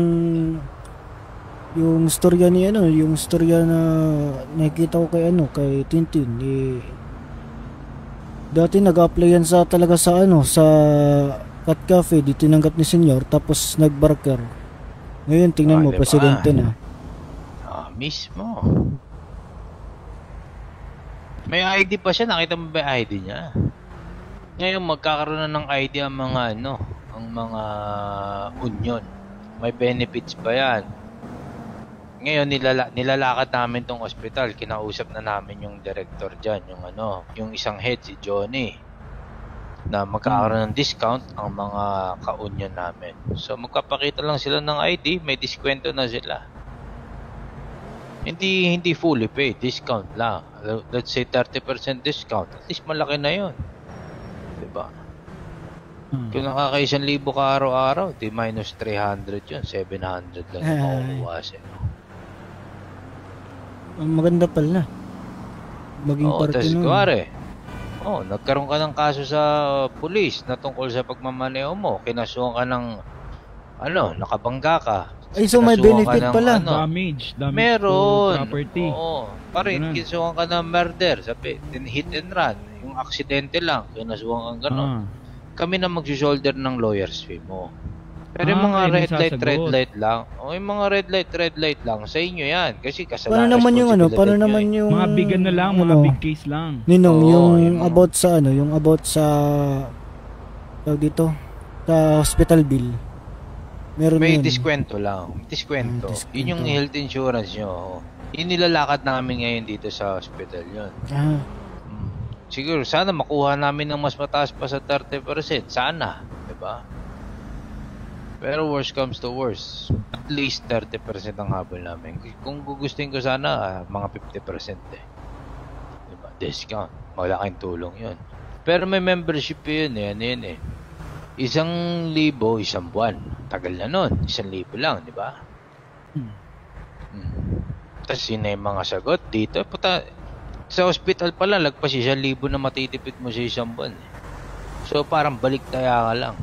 A: yung storya ni ano, yung storya na nakikita ko kay ano, kay Tintin. Eh, dati nag-apply yan sa talaga sa ano, sa Cat Cafe, di tinanggap ni Senyor, tapos nag-barker. Ngayon, tingnan
I: Ah,
A: mo,
I: diba?
A: presidente na.
I: Ah, mismo. May I D pa siya, nakita mo ba yung I D niya? Ngayon magkakaroon na ng I D ang mga ano, ang mga union. May benefits pa yan. Ngayon nilala nilalakad namin tong ospital, kinausap na namin yung director diyan, yung ano, yung isang head si Johnny na magkakaroon ng discount ang mga ka-union namin. So magpapakita lang sila ng I D, may diskwento na sila. Hindi hindi fully paid, discount lang. Let's say thirty percent discount. At least malaki na 'yon. Diba? Hmm. Kung nakaka-isang libo ka araw-araw, di minus three hundred yun, seven hundred lang yung makukuwasin.
A: Maganda pala. Maging
I: Oo,
A: parte
I: tas
A: nun.
I: kuwari, oh, nagkaroon ka ng kaso sa pulis na tungkol sa pagmamaneo mo, kinasuhan ka ng, ano, nakabangga ka.
A: Ay, so may
I: kinasuhan
A: benefit
I: ka ng,
A: pala.
I: Ano,
C: Damage, damage
I: meron.
C: to property.
I: Oo, pa rin, kinasuhan ka ng murder, sabi, hit and run. Yung aksidente lang, kinasuhan ka gano'n.
C: Ah.
I: Kami na mag-shoulder ng lawyer's fee mo. Pero yung
C: Ah,
I: mga
C: kayo
I: red light,
C: nasasagot.
I: red light lang, o yung mga red light, red light lang, sa inyo yan. Kasi
A: Paano
I: kasalanan,
A: naman yung ano, paano
I: responsibilidad
A: naman
I: nyo eh.
A: yung
C: Mga bigan na lang, mga
A: ano,
C: big case lang.
A: Ninong,
I: Oo,
A: yung
I: yung mga-
A: about sa ano, yung about sa tawag dito, sa hospital bill. Meron
I: May
A: yun.
I: diskwento lang. Diskwento.
A: Ah, diskwento.
I: Yun yung health insurance nyo. Yung nilalakad namin ngayon dito sa hospital yun.
A: Ah,
I: Hmm. Siguro, sana makuha namin ng mas mataas pa sa thirty percent. Sana. Diba? Pero worst comes to worst. At least thirty percent ang habol namin. Kung gugustuhin ko sana, ah, mga fifty percent eh. Diba? Discount. Malaking tulong yun. Pero may membership yun eh. Ano yun eh. Isang libo, isang buwan. Tagal na nun. Isang libo lang, di ba? Hmm. Hmm. Tapos yun na yung mga sagot dito. Puta, sa hospital pala, lagpas isang libo na matitipid mo sa isang buwan. Eh. So parang balik taya ka lang.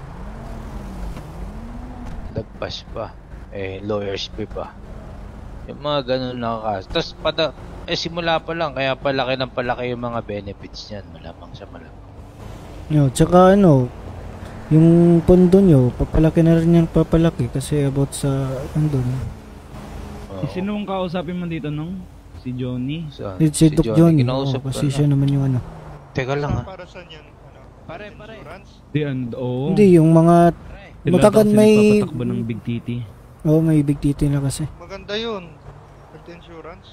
I: Lagpas pa. Eh, lawyer's fee pa. Yung mga ganun na kaso. Tapos pada, eh simula pa lang, kaya palaki ng palaki yung mga benefits niyan. Malamang sa malamang.
A: no, tsaka ano, yung pondo nyo, papalaki na rin yan papalaki kasi about sa andun.
I: Oo.
C: Si sino mong kausapin mo dito nung? Si Johnny?
I: So,
A: Si, si Doc Johnny, oh,
I: kinausap ko
A: kasi
I: na.
A: siya naman yung ano.
I: Teka lang ha.
D: Para saan yan? Ano?
I: Pare, pare.
D: Insurance?
C: Di, and, oo.
A: Hindi, yung mga
C: Sila
A: magkakan
C: kasi
A: may,
C: nagpapatakbo ng big titi.
A: oh, may big titi na kasi.
D: Maganda yun. Health insurance.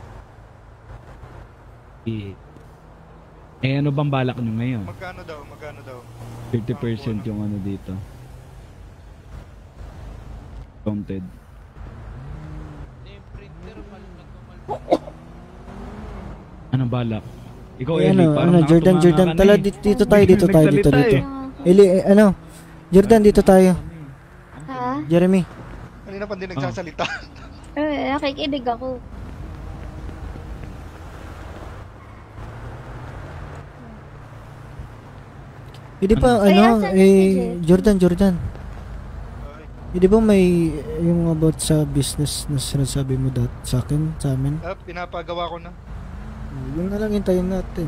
C: Eh, eh, ano bang balak nyo ngayon?
D: Magkano daw? Magkano daw?
C: thirty percent yung ano dito. Counted. Anong balak? Ikaw,
A: Eh,
C: Eli,
A: ano,
C: parang
A: ano, Jordan,
C: nakatunganga
A: Jordan,
C: ka na
A: tala
C: eh.
A: dito, dito tayo, dito tayo, dito,
C: Nagsalita
A: dito.
C: eh.
A: Eli, eh, ano, Jordan, dito tayo.
B: Ha?
A: Jeremy.
D: Kanina pa din nagsasalita.
B: Eh, nakikinig ako.
A: Hindi pa,
B: Ay,
A: ano,
B: asan si
A: eh,
B: Jeff?
A: Jordan, Jordan. Hindi ba may, yung about sa business na sinasabi mo dat sa akin, sa amin?
D: Ah, pinapagawa ko na.
A: Yun na lang hintayin natin.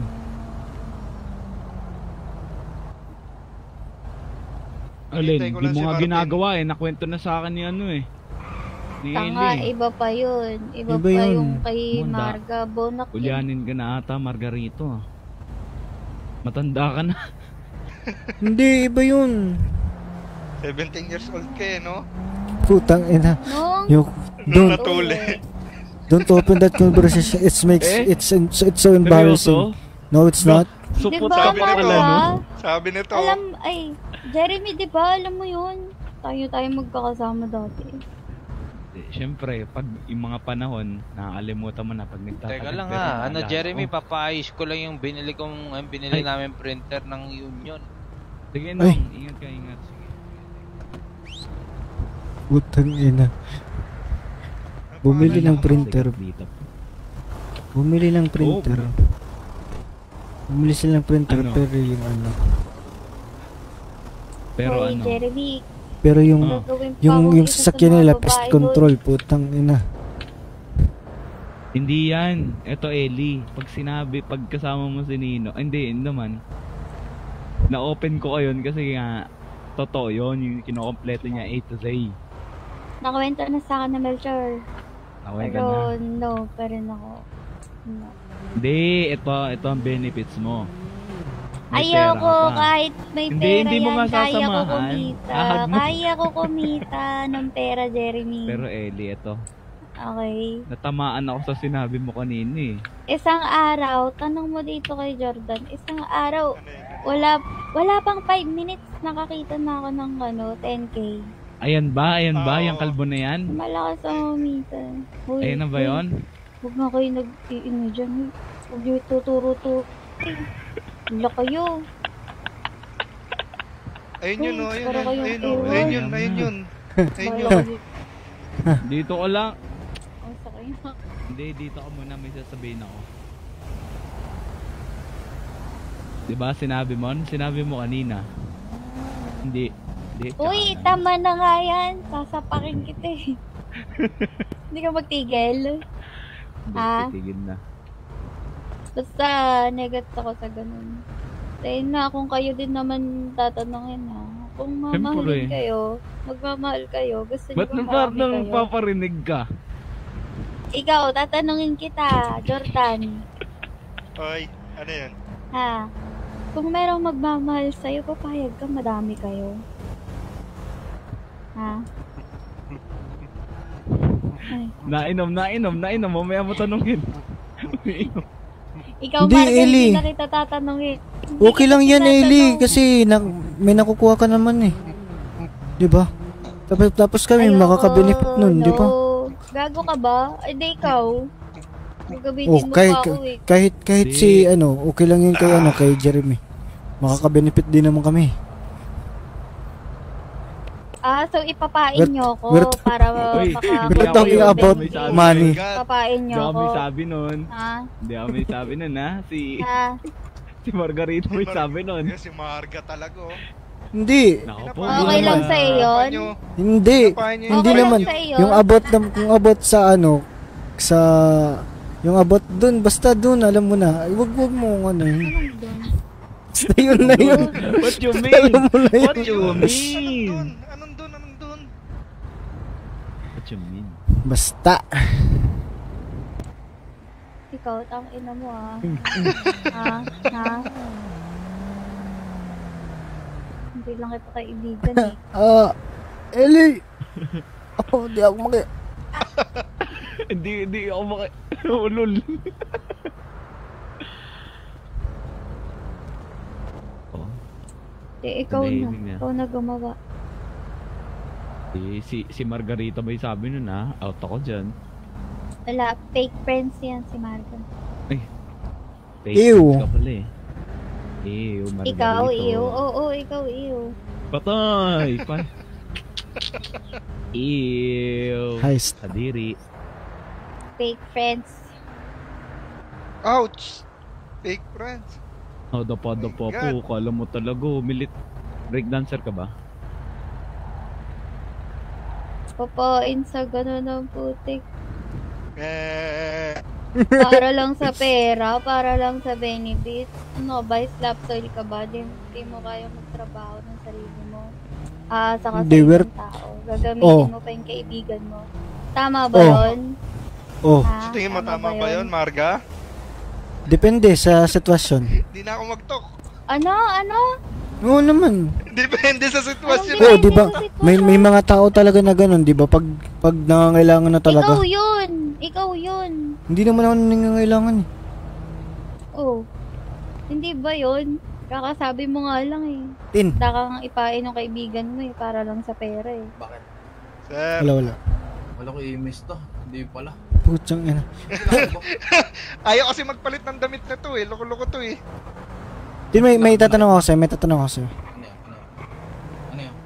C: Alin,
D: Hintay ko
C: di
D: lang
C: mo
D: si
C: nga
D: Marvin.
C: ginagawa eh. Nakwento na sa akin ni ano eh. Ni
B: Tanga,
C: Eli.
B: iba pa yun. Iba,
A: Iba
B: pa
A: yun.
B: yung kay
C: Munda.
B: Marga. Bonak yun.
C: Ulyanin ka na ata, Margarito. ah. Matanda ka na.
A: Hindi, iba yun.
D: seventeen years old ka eh, no?
A: Putang ina.
B: Nung?
A: Yung,
D: Nung
A: don't,
D: natuli.
A: don't open that conversation. It makes,
C: Eh?
A: it's, it's, it's so embarrassing. No, it's not.
C: So,
B: Di
C: puta
B: ba,
C: ka pala, no?
B: Marga?
D: Sabi nito,
B: Alam, ay, Jeremy, di ba? Alam mo yun? Tayo tayo magkakasama dati.
C: Eh, Siyempre, pag yung mga panahon, nakakalimutan mo na pag nagtatagad.
I: Teka lang
C: pero
I: ha, ano
C: naalala
I: Jeremy,
C: ko.
I: papaayos ko lang yung binili kong, ang binili
C: Ay.
I: namin printer ng Union.
C: Sige
A: Ay.
C: nung, ingat ka, ingat. Sige.
A: Putang ina. Bumili ng printer.
C: Dito.
A: Bumili ng printer. Bumili sila ng printer
C: Ano?
A: pero yung ano.
C: Pero
B: Hoy,
C: ano,
B: Jeremy,
A: Pero yung
C: Ah.
B: gagawin pa
A: yung
B: akong
A: yung
B: isa sa
A: sasakyan
B: mga
A: nila
B: babae
A: pest
B: doon.
A: control, putang ina.
C: hindi yan. Ito, Ellie. Pag sinabi, pag kasama mo si Nino, ah, hindi, hindi naman. Na-open ko kayon kasi nga, totoo yun, yung kinokompleto niya A to Z.
B: Nakwento na sa akin na Melchor.
C: Away ka
B: Pero
C: na.
B: no, pa rin ako. No.
C: Hindi, ito, ito ang benefits mo. May pera
B: Ayoko,
C: ka pa.
B: kahit may
C: Hindi,
B: pera
C: hindi mo
B: yan,
C: nga
B: kaya ko
C: sasamahan.
B: kumita.
C: Ahag mo.
B: Kaya ko kumita ng pera, Jeremy.
C: Pero Ellie, ito.
B: Okay.
C: Natamaan ako sa sinabi mo kanina eh.
B: Isang araw, tanong mo dito kay Jordan, isang araw, wala wala pang five minutes, nakakita na ako ng ano, ten K.
C: Ayan ba? Ayan ba?
D: Oo.
C: Yung kalbo na yan?
B: Malakas ang kumita. Uy,
C: Ayan na ba
B: uy,
C: yun?
B: Huwag na kayo nag-iino dyan. uy. Huwag nyo tuturo-turo. Wala kayo.
D: Ayun yun, oh, ayun,
B: Para
D: ayun,
B: kayong
D: ayun, oh,
B: ewan.
D: ayun yun, ayun yun. Ayun
B: Wala
D: yun.
B: kayo.
C: Dito ko lang.
B: Ang sakay na.
C: Hindi, dito ka muna. May sasabihin ako. Diba sinabi mo? Sinabi mo kanina. Hindi. Hindi. tsaka
B: Uy,
C: na.
B: tama na nga yan. Sasapakin kita eh. Hindi ka magtigil.
C: Hindi,
B: Ah?
C: titigil na.
B: Basta, negat ako sa ganun. Dahil na, kung kayo din naman tatanungin ha. Kung mamahalin
C: Siyempre.
B: kayo, magmamahal kayo, gusto nyo
C: Ba't
B: ba
C: na
B: marami
C: parang
B: kayo?
C: paparinig ka?
B: Ikaw, tatanungin kita, Jordan.
D: Oy, ano yun?
B: Ha? Kung merong magmamahal sa'yo, papayag ka, madami kayo. Ha? Ay.
C: Nainom, nainom, nainom. Mamaya mo tanungin.
B: Ikaw,
A: Hindi,
B: Marga,
A: Eli.
B: hindi na kita tatanungin. Hindi
A: Okay lang
B: kita
A: yan, Eli,
B: tinatanong.
A: kasi na, may nakukuha ka naman eh. 'Di ba? Tapos tapos kami
B: Ayoko,
A: makaka-benefit nun, 'di ba?
B: no. Gago ka ba? Ay, di ikaw. Gagamitin
A: Oh,
B: mo
A: kahit
B: pa ako eh.
A: kahit kahit
C: Di.
A: si ano, okay lang yun kay ano, kay Jeremy. Makaka-benefit din naman kami.
B: Ah, so ipapain
A: We're-
B: nyo ako
A: we're-
B: para
C: Uy,
B: maka...
C: hindi
A: We're
C: ako
A: talking
C: yun.
A: about
C: May sabi.
A: money.
D: God.
B: Papain
C: Hindi
B: nyo
C: ako
B: ako.
C: may sabi nun.
B: Ha?
C: Hindi ako may sabi nun ha. Si,
B: Ha?
C: si Margarita may sabi nun.
D: Kasi si Marga talaga, oh.
A: Hindi.
C: Nako po.
D: Pinapain
B: Okay
D: nyo
B: lang
D: naman.
B: sa iyo
D: Pinapain
B: yun?
D: nyo.
A: Hindi.
D: Pinapain nyo.
A: Hindi
B: Okay lang
A: naman.
B: sa iyo?
A: Yung about na, yung about sa ano, sa yung about dun, basta dun, alam mo na. Ay, wag wag mo ano. yun.
B: Anong doon?
A: Basta yun na yun.
C: What you
A: Basta
C: mean?
A: alam mo na yun.
C: What you
D: Anong
C: mean?
D: dun? Anong dun? Anong dun?
C: What you mean?
A: Basta.
B: Ikaw, tang ina mo ah. Ha? Ha? Hindi lang kita kaibigan eh.
A: Ah, Eli. Oh, di ako maki.
C: Hindi, hindi ako maki... Ulol. Oh,
B: Di, ikaw na.
C: Tumahimik na.
B: Ikaw na gumawa.
C: si, si, si Margarita may sabi nun ha. Out ako dyan.
B: Wala, fake friends yan si Marga.
C: Fake
A: Ew.
C: friends ka pala eh. Ew, Margarito.
B: Ikaw, iyo. Oo, ikaw, iyo.
C: Patay! Pa... Ew.
A: Heist.
C: Kadiri.
B: Fake friends.
D: Ouch! Fake friends.
C: Oh, dapa-dapa
D: Oh my
C: po. Kala mo talaga. Milit. Breakdancer ka ba?
B: Papain sa gano'n ng putik.
D: Eh,
B: Para lang sa pera, para lang sa benefits. Ano ba, slap soil ka ba? Di, di mo kaya magtrabaho ng sarili mo. Ah, saka sa
A: Hindi, we're-
B: ibang tao. Gagamitin
A: Oh.
B: mo pa yung kaibigan mo. Tama ba
A: Oh.
B: yun?
A: Oh,
B: Ha?
D: sa tingin mo tama ba yun, Marga?
A: depende sa sitwasyon.
D: Di na ako mag-talk.
B: Ano? Ano?
A: Oo naman.
D: Depende sa sitwasyon.
A: Oo,
B: Depende
A: di ba?
B: sa sitwasyon.
A: May may mga tao talaga na ganun, di ba? Pag pag nangangailangan na talaga.
B: Ikaw yun! Ikaw yun!
A: Hindi naman ako nangangailangan. eh.
B: Oh. Hindi ba yun? Kakasabi mo nga lang eh.
A: Tin.
B: Handa kang ipain ng kaibigan mo eh, para lang sa pera eh.
D: Sir,
A: Wala wala.
K: Akala ko i-miss to. Hindi pala.
A: Putsang ina.
D: Ayaw kasi magpalit ng damit na to eh. Loko-loko to eh.
A: Di, may, may tatanong ako sa'yo, may tatanong ako sa'yo.
K: Ano yan? Ano yan? Ano yan?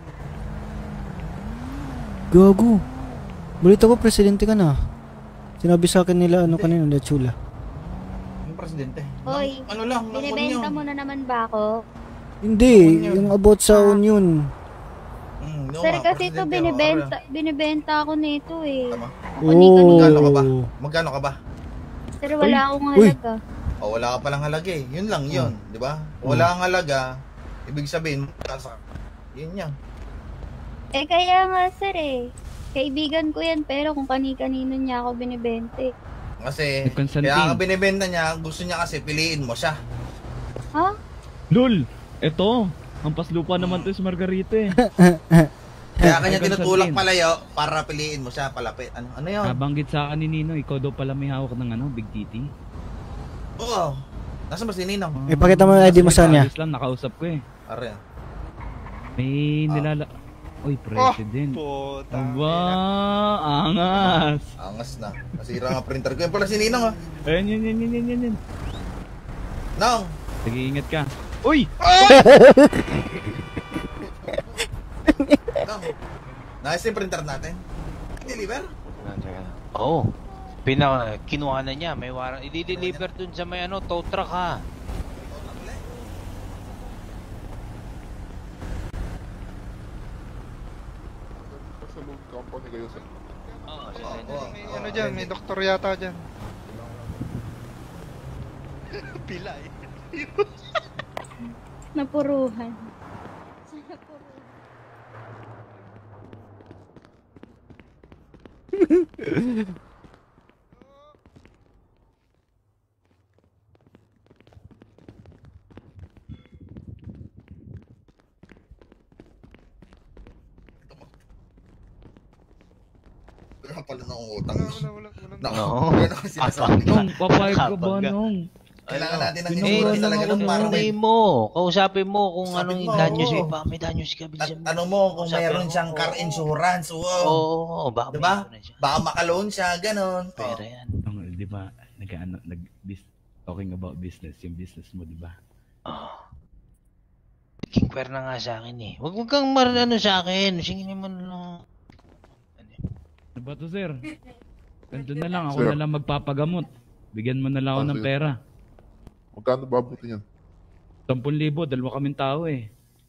A: Gago. Balita ko, presidente ka na. Sinabi sa akin nila, ano kanina, La Chula.
K: Yung presidente.
B: Hoy,
K: Ano lang, ng
B: binibenta
K: union.
B: mo na naman ba ako?
A: Hindi, yung about sa union.
K: Mm, no,
B: Sir,
K: nga,
B: kasi ito
K: presidente,
B: binibenta,
K: oh,
B: binibenta ako nito eh.
K: Tama.
B: Kani-kanino.
K: Magkano ka ba? Magkano ka ba?
B: Sir, wala
A: Uy,
B: akong
A: uy.
B: halaga.
K: O, wala ka palang halaga eh. Yun lang yun, di ba?
A: Oh.
K: Wala kang halaga, ibig sabihin, kasa. Yun yan.
B: Eh kaya nga sir eh. Kaibigan ko yan pero kung kani-kanino niya ako binibente.
K: Kasi,
C: Eh, Constantine.
K: kaya ka binibenta niya, gusto niya kasi piliin mo siya.
B: Ha?
C: Lul! Eto! Ang paslupa naman to si Margarita eh.
K: Kaya kanya
C: Ay,
K: tinutulak
C: Constantine.
K: palayo para piliin mo siya, palapit. Ano, ano yun?
C: Nabanggit sa akin ni Nino, ikaw daw pala may hawak ng ano, Big Titi.
K: Oo. Nasaan ba si Ninong?
A: Eh, pakita mo yung I D mo sa kanya.
C: Ayos lang, nakausap ko eh.
K: Are.
C: May nilala... Uy, president.
D: Oh, putang
C: Aba, angas.
K: Angas na. Nasira nga printer ko. Yan pala si Ninong ah.
C: Ayun, yun, yun, yun, yun, yun, yun.
K: Nong!
C: Sige, ingat ka. Uy!
K: Nong! Nais yung printer natin. Deliver?
I: Oo. Oh, pina kinuha na niya, may warang i-deliver dun sa may ano, tow truck ha.
L: Sa load company kayo sa...
I: Oo,
K: Oo,
I: sila
K: oo.
D: May ano dyan, may doktor yata dyan. Pila eh.
B: Napuruhan.
K: Wala pala ng utang.
D: Wala, wala, wala. wala.
K: Nako.
I: Oo.
K: Yan ang sinasabi ko.
C: Nung, papayag ka ba
I: Kapag-
C: nung?
K: Kailangan natin ng
C: Pinunguran
K: insurance
C: lang
K: talaga
C: ako
K: nung para may...
I: Kausapin mo, kausapin mo kung
K: Kausapin
I: anong
K: mo,
I: danyos
K: oo.
I: eh, baka may danyos ka
K: At
I: bilisan mo.
K: ano mo, kung
I: Kausapin
K: mayroon
I: mo,
K: siyang car
I: oo.
K: insurance, wow.
I: Oo, oo, baka may
K: Diba?
I: insurance siya.
K: Baka maka-loan siya, ganon.
I: Pera yan.
C: Nung, di ba, nag-ano, nag bis talking about business, yung business mo, di ba?
I: Oh. King Quer na nga sa akin eh. Huwag huwag kang marano sa akin. Singin mo na lang.
C: Ano ba to, sir? Ganito na lang, ako
L: Sir.
C: na lang magpapagamot. Bigyan mo na lang ako
L: Ah,
C: ng
L: sir.
C: pera.
L: Magkano babuti yan?
C: Sampung libo, dalawa kaming tao eh.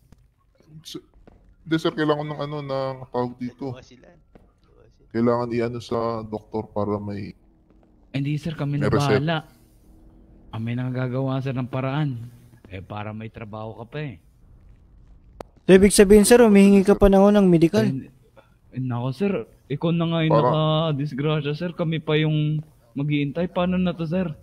L: S- Hindi sir, kailangan ng ano na tawag dito. Kailangan i-ano sa doktor para may...
C: Hindi sir, kami
L: May
C: na
L: resep-
C: bahala. Kami na gagawa sir ng paraan. Eh para may trabaho ka pa eh.
A: So, ibig sabihin, sir, humihingi ka pa na ako ng medical.
C: Eh, eh, nako sir, ikaw na nga yung
L: Para-
C: naka-disgrasya sir. Kami pa yung mag-iintay. Paano na to sir?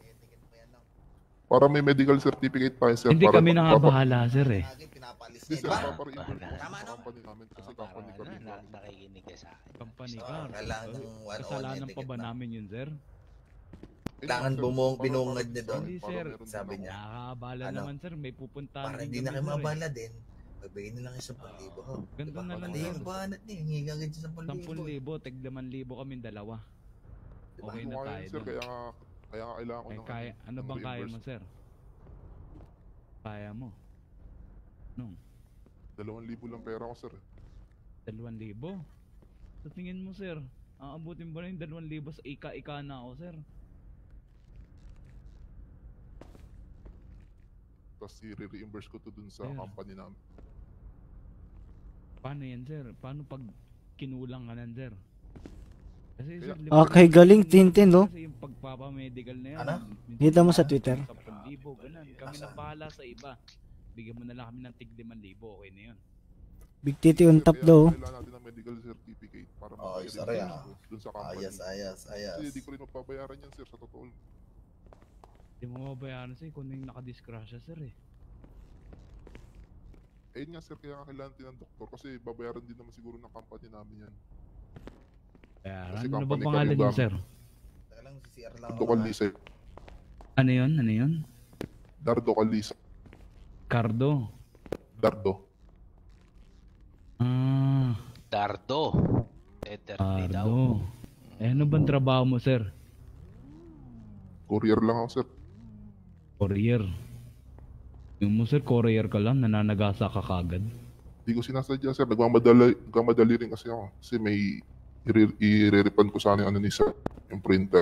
L: Para may medical certificate pa sir.
C: Hindi
L: para
C: kami na nga
L: papa-
C: bahala sir eh.
K: Pinapalis
L: Hindi
K: niya,
L: sir,
K: diba?
L: papareimburse
I: Bahala.
K: Tama, no?
L: company namin kasi company kami.
I: Na, nakikinig ka sa akin.
C: Company
K: Oo,
C: ka.
K: kailangan ng one-on-one
C: Kasalanan pa
K: etiquette
C: ba
K: na.
C: namin yun sir?
K: Kailangan
L: Sir,
K: bumung-
L: para-
K: binungad
L: para-
K: niya doon.
C: Hindi,
L: para
C: sir.
L: meron din
K: Sabi
L: ako.
K: niya.
C: Nakakabala
K: Ano?
C: naman sir. May pupuntahan
K: Para
C: din
K: hindi
C: kami,
K: na kayo
C: sir, eh.
K: mabala din. Pagbigyan nila kayo sa pang-libo. ho.
C: Ganito
K: Diba?
C: na lang,
K: Hindi
C: sir.
K: yung banat niya. Hingi ka agad sa
C: Sampung
K: pang-libo.
C: libo, tig laman libo kaming dalawa.
K: Diba?
C: Okay
L: Kung
C: na
L: kaya
C: tayo
L: yun, sir,
C: dun.
L: kaya nga, kaya nga kailangan ko
C: Eh,
L: ng
C: kaya, ano
L: ng
C: bang kaya mo
L: reimburse.
C: sir? Kaya mo? Nung?
L: Dalawang libo lang pera ko sir.
C: Dalawang libo? Sa tingin mo sir, aabutin ba na yung dalawang libo sa ika-ika na ako sir?
L: Tapos i-reimburse ko to dun sa
C: Sir.
L: company namin.
C: Paano yan sir? Paano pag kinulang ka nan sir? Kasi sir,
L: Kaya-
C: di ba-
A: Okay, galing, Tintin, no?
C: Kasi yung pagpapamedical na yan.
K: Ano?
C: minsan
A: Kita mo sa Twitter?
C: sampung libo, ganun. Kami na bahala sa iba. Bigyan mo na lang kami ng tig limang libo, okay na yun.
A: Big Titi on top
L: Kaya
A: daw.
L: kailangan natin ng medical certificate para
K: Oh,
L: ma-reimburse
K: sorry, ah.
L: ko dun sa company.
K: Ayas, ayas, ayas.
L: Kasi hindi ko rin mapabayaran yan sir sa totoo.
C: Hindi mo mabayaran sir kung yung nakadisgrasya sir eh.
L: Eh yun nga sir, kaya nga kailangan din ng doktor kasi babayaran din naman siguro ng company namin yan.
C: Bayaran?
L: Kasi
C: Ano ba
L: company
C: pangalan
L: kami
C: niyo
L: ba?
C: sir?
K: Teka lang, C C R lang ako.
L: Dardo Calisa.
C: Ano yun? Ano yun?
L: Dardo Calisa.
C: Cardo.
L: Dardo.
C: Ah,
I: Dardo. Eternity daw.
C: Cardo. Eh, ano bang trabaho mo, sir?
L: Courier lang ako, sir.
C: Courier. Yung mo, sir, courier ka lang, nananagasa ka kagad.
L: Hindi ko sinasadya, sir. Nagmamadali, nagmamadali rin kasi ako. Kasi may i- i-refund ko sana yung ano ni sir, yung printer.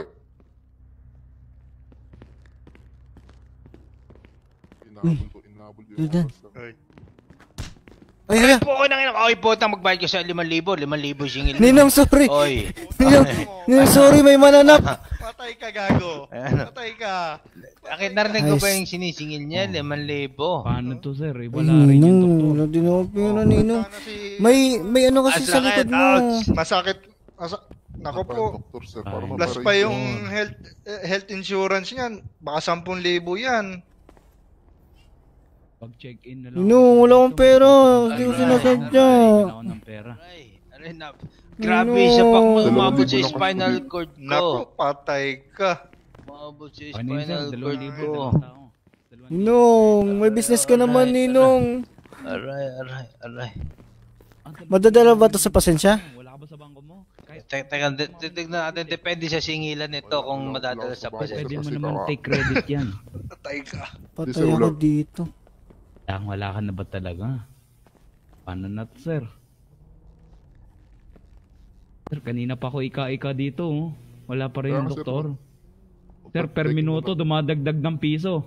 L: Inahabol ko, inahabol ko yung
A: Jordan.
L: oras, sir.
A: Ay, hala.
I: Po ko nang ina. Oy, puta, magbayad ka sa limang libo. limang libo singil.
A: Ninong, sorry.
I: Oy.
A: Ninong, Ninong, sorry, may mananap.
D: Patay ka, gago.
I: Ano?
D: Patay ka.
I: Bakit narinig ko
A: Ayos.
I: ba yung sinisingil niya? limang libo.
C: Paano to, sir? Eh,
A: Ay,
C: wala rin yung
A: Ninong,
C: doktor.
A: wala din ako pera, Ninong.
D: Sana si...
A: May, may ano kasi
I: Ang
A: sa
I: sakit,
A: likod mo.
I: ouch.
D: Masakit. Masa... Nako po.
L: Doktor, sir, para
C: Ay.
D: Plus
L: maparay
D: pa
L: ko.
D: yung health eh, health insurance niyan. Baka sampung libo yan.
C: Pag-check-in na lang.
A: Ninong, wala akong pera. Hindi ko
I: Aray.
A: sinasadya.
C: Kailangan ako ng pera.
I: Aray, aray na. Grabe siya pa
L: Dalawang
I: umabot
L: libo
I: sa
L: lang
I: spinal
L: kasi.
I: cord
D: Nako,
I: ko.
D: patay ka.
I: Umabot sa
C: Ano yun, sir?
I: spinal
C: Dalawang
I: cord
C: libo,
I: ko.
C: dalawang tao. Dalawang libo.
A: Ninong, may business ka naman,
I: Aray,
A: Ninong.
I: Aray, aray, aray.
A: Madadala ba to sa pasensya?
C: Wala ka ba sa bangko mo? Kahit
I: Te- Teka, de- de- tignan natin. Depende sa singilan nito
L: Wala,
I: kung
L: wala,
I: madadala
L: wala
I: sa
L: ako sa
I: pasensya.
C: pwede mo
L: kasi
C: naman
L: baka-
C: take credit yan.
D: Patay ka.
A: Patay
L: sir,
A: ako
L: wala.
A: dito.
C: Ang wala ka na ba talaga? Paano na to, sir? Sir, kanina pa ako ika-ika dito. Oh. Wala pa rin
L: Kaya
C: yung
L: nga, sir,
C: doktor.
L: Pag-
C: Sir, per
L: check in
C: minuto
L: muna-
C: dumadagdag ng piso.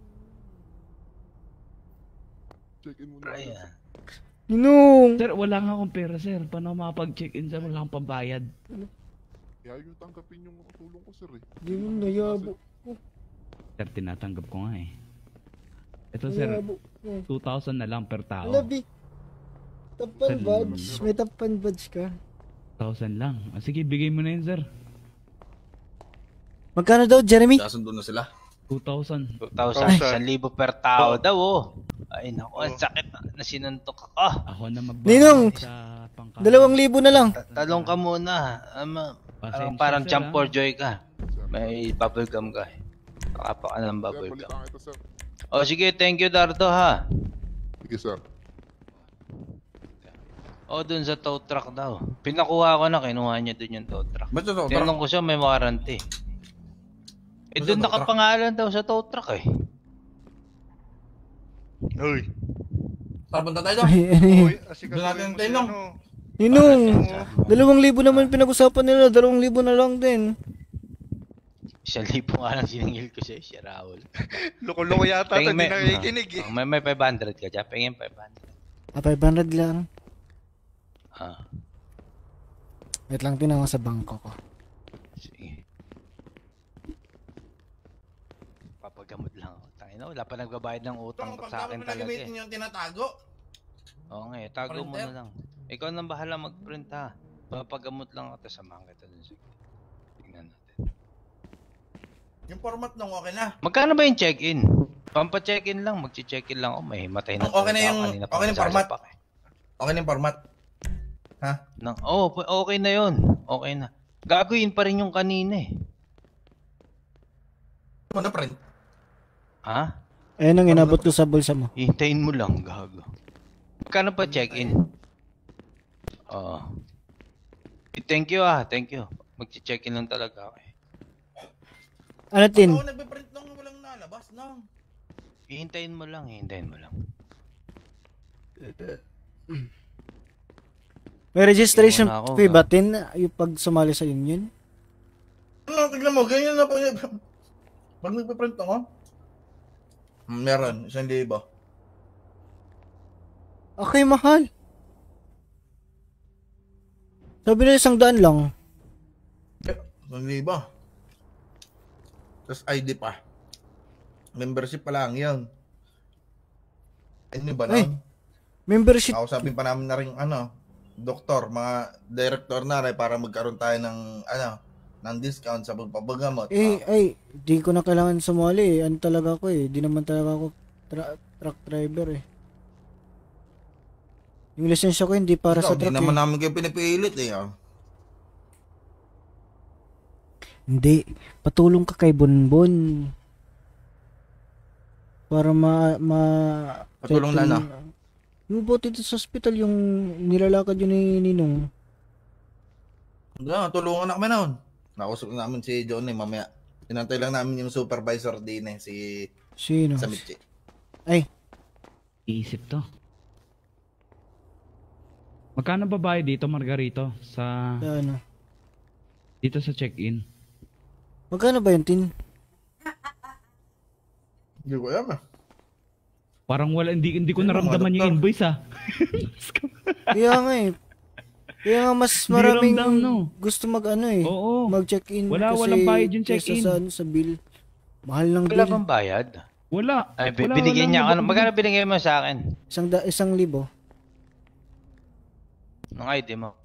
L: Check in muna.
I: Aray,
L: agad,
I: ah.
L: sir.
A: Ninong.
C: Sir, wala nga akong pera, sir. Paano makapag-check-in, sir? Wala akong pambayad.
L: Kaya yung tanggapin yung tulong ko, sir, eh.
A: Hindi mo nayabo.
C: Sir, tinatanggap ko nga eh. Ito, sir,
A: Nayabo.
C: two thousand na lang per tao.
A: Labi. Tapan
C: Sir,
A: badge. May tapan badge ka.
C: two thousand lang. Ah, sige, bigay mo na yun, sir.
A: Magkano daw, Jeremy?
K: Nasundo na sila.
C: two thousand.
I: two thousand, one libo per tao daw, oh. Ay, naku, ang sakit na, na sinuntok ako.
C: Ako na magbabayad
A: Ninong,
C: sa pangkain.
A: Dalawang libo na lang.
I: Ta- Talong ka muna. Ama,
C: Pasensya,
I: parang
C: sir,
I: jump
C: ah.
I: for joy ka. May bubblegum ka. eh. Nakapa ka ng
L: Sir,
I: bubblegum.
L: balitaan kita, sir.
I: O sige, thank you, Dardo, ha.
L: Sige, sir.
I: O, dun sa tow truck daw. Pinakuha ko na, kinuha niya dun yung tow truck.
K: Ba't sa tow truck?
I: Tinanong ko siya, may warranty. Eh,
K: Ba't sa
I: dun
K: tow truck?
I: nakapangalan daw sa tow truck, eh.
D: Uy.
K: Tara, punta tayo doon.
A: Ay, ay.
D: Uy, asikasuhin
K: Doon natin
D: mo si
K: tayo,
D: ano.
A: Ninong, dalawang libo naman pinag-usapan nila. Dalawang libo na lang din.
I: Isang libo nga lang siningil ko siya, siya Raul.
D: Loko-loko yata ito,
I: Pengin
D: hindi
I: may-
D: nakikinig eh.
I: Oh, may, may five hundred ka dyan, pengin five hundred.
A: Ah, five hundred lang.
I: Ah,
A: Wait lang, tinawag sa bangko ko.
I: sige. Papagamot lang ako. Tangina, wala pa nagbabayad ng utang
K: Ito,
I: sa akin
K: pagkabot na
I: talaga
K: gamitin
I: eh.
K: yung tinatago.
I: Oo nga eh, tago mo
K: Printer?
I: na lang. Ikaw nang bahala mag-print ha. Papagamot lang ako, samahan kita dun sa... Tingnan natin.
K: Yung format nung okay na.
I: Magkano ba yung check-in? Pampa-check-in lang, mag-check-in lang ako. May matay na
K: Okay na
I: talaga
K: yung-
I: ako kanina pa
K: okay na yung format.
I: nagsasapak eh.
K: Okay na yung format. Ha?
I: Nang, oh, p- okay na yun. Okay na. Gagawin pa rin yung kanina eh.
K: Ano na print?
I: Ha?
A: Ayun ang inabot ko sa bulsa mo.
I: Hintayin mo lang, gago. Magkano pa check-in? Oo. Eh, thank you ah, thank you. Mag-check-in lang talaga ako eh.
A: Ano, Tin?
K: Ako nagbe-print nung walang nalabas, no?
I: Hihintayin mo lang, hihintayin mo lang.
A: May registration
I: Tingnan ako,
A: fee ba,
I: ga-
A: Tin? Yung pag sumali sa union?
K: Ano, tignan mo, ganyan na po. Pag nagbe-print ako, meron, isang libo.
A: Okay, mahal. Sabi nila isang daan lang.
K: Isang libo. Tapos I D pa. Membership pa lang yun. Ano ba
A: Ay,
K: nun?
A: membership.
K: Kausapin pa namin na rin, ano, doktor, mga director na rin para magkaroon tayo ng, ano, ng discount sa pagpapagamot.
A: Eh, ay, di ko na kailangan sumali eh. Ano talaga ako eh. Di naman talaga ako tra- truck driver eh. Yung lisensya ko hindi para
K: Ikaw,
A: sa
K: di
A: truck
K: naman
A: eh.
K: namin kayo pinipilit eh. Oh.
A: Hindi. Patulong ka kay Bonbon. Para ma... ma
K: Patulong na ano?
A: Yung bote dito sa hospital, yung nilalakad yun ni Ninong.
K: Doon, tulungan na kami noon. Nakausap namin si Johnny mamaya. Inantay lang namin yung supervisor din eh, si
A: Sino?
K: Samitchi.
A: Ay.
C: Iisip to. Magkano babae dito, Margarito? Sa...
A: Sa ano?
C: Dito sa check-in.
A: Magkano ba yun, Tin?
K: Hindi ko alam ah.
C: Parang wala, hindi, hindi ko
K: Ano,
C: naramdaman
K: mga
C: yung invoice ah.
A: Kaya nga eh. Kaya nga mas
C: Hindi
A: maraming
C: ramdam, no?
A: gusto mag ano eh.
C: Oo.
A: Mag-check-in.
C: Wala,
A: kasi
C: walang bayad yung
A: kesa
C: check-in.
A: Sa, ano, sa bill. Mahal ng
I: Wala
A: bill.
I: bang bayad?
C: Wala.
I: Ay,
C: Wala,
I: binigyan
C: wala,
I: niya
C: wala.
I: ka. Magkano binigay mo sa akin?
A: Isang, da, isang libo.
I: Ng I D mo.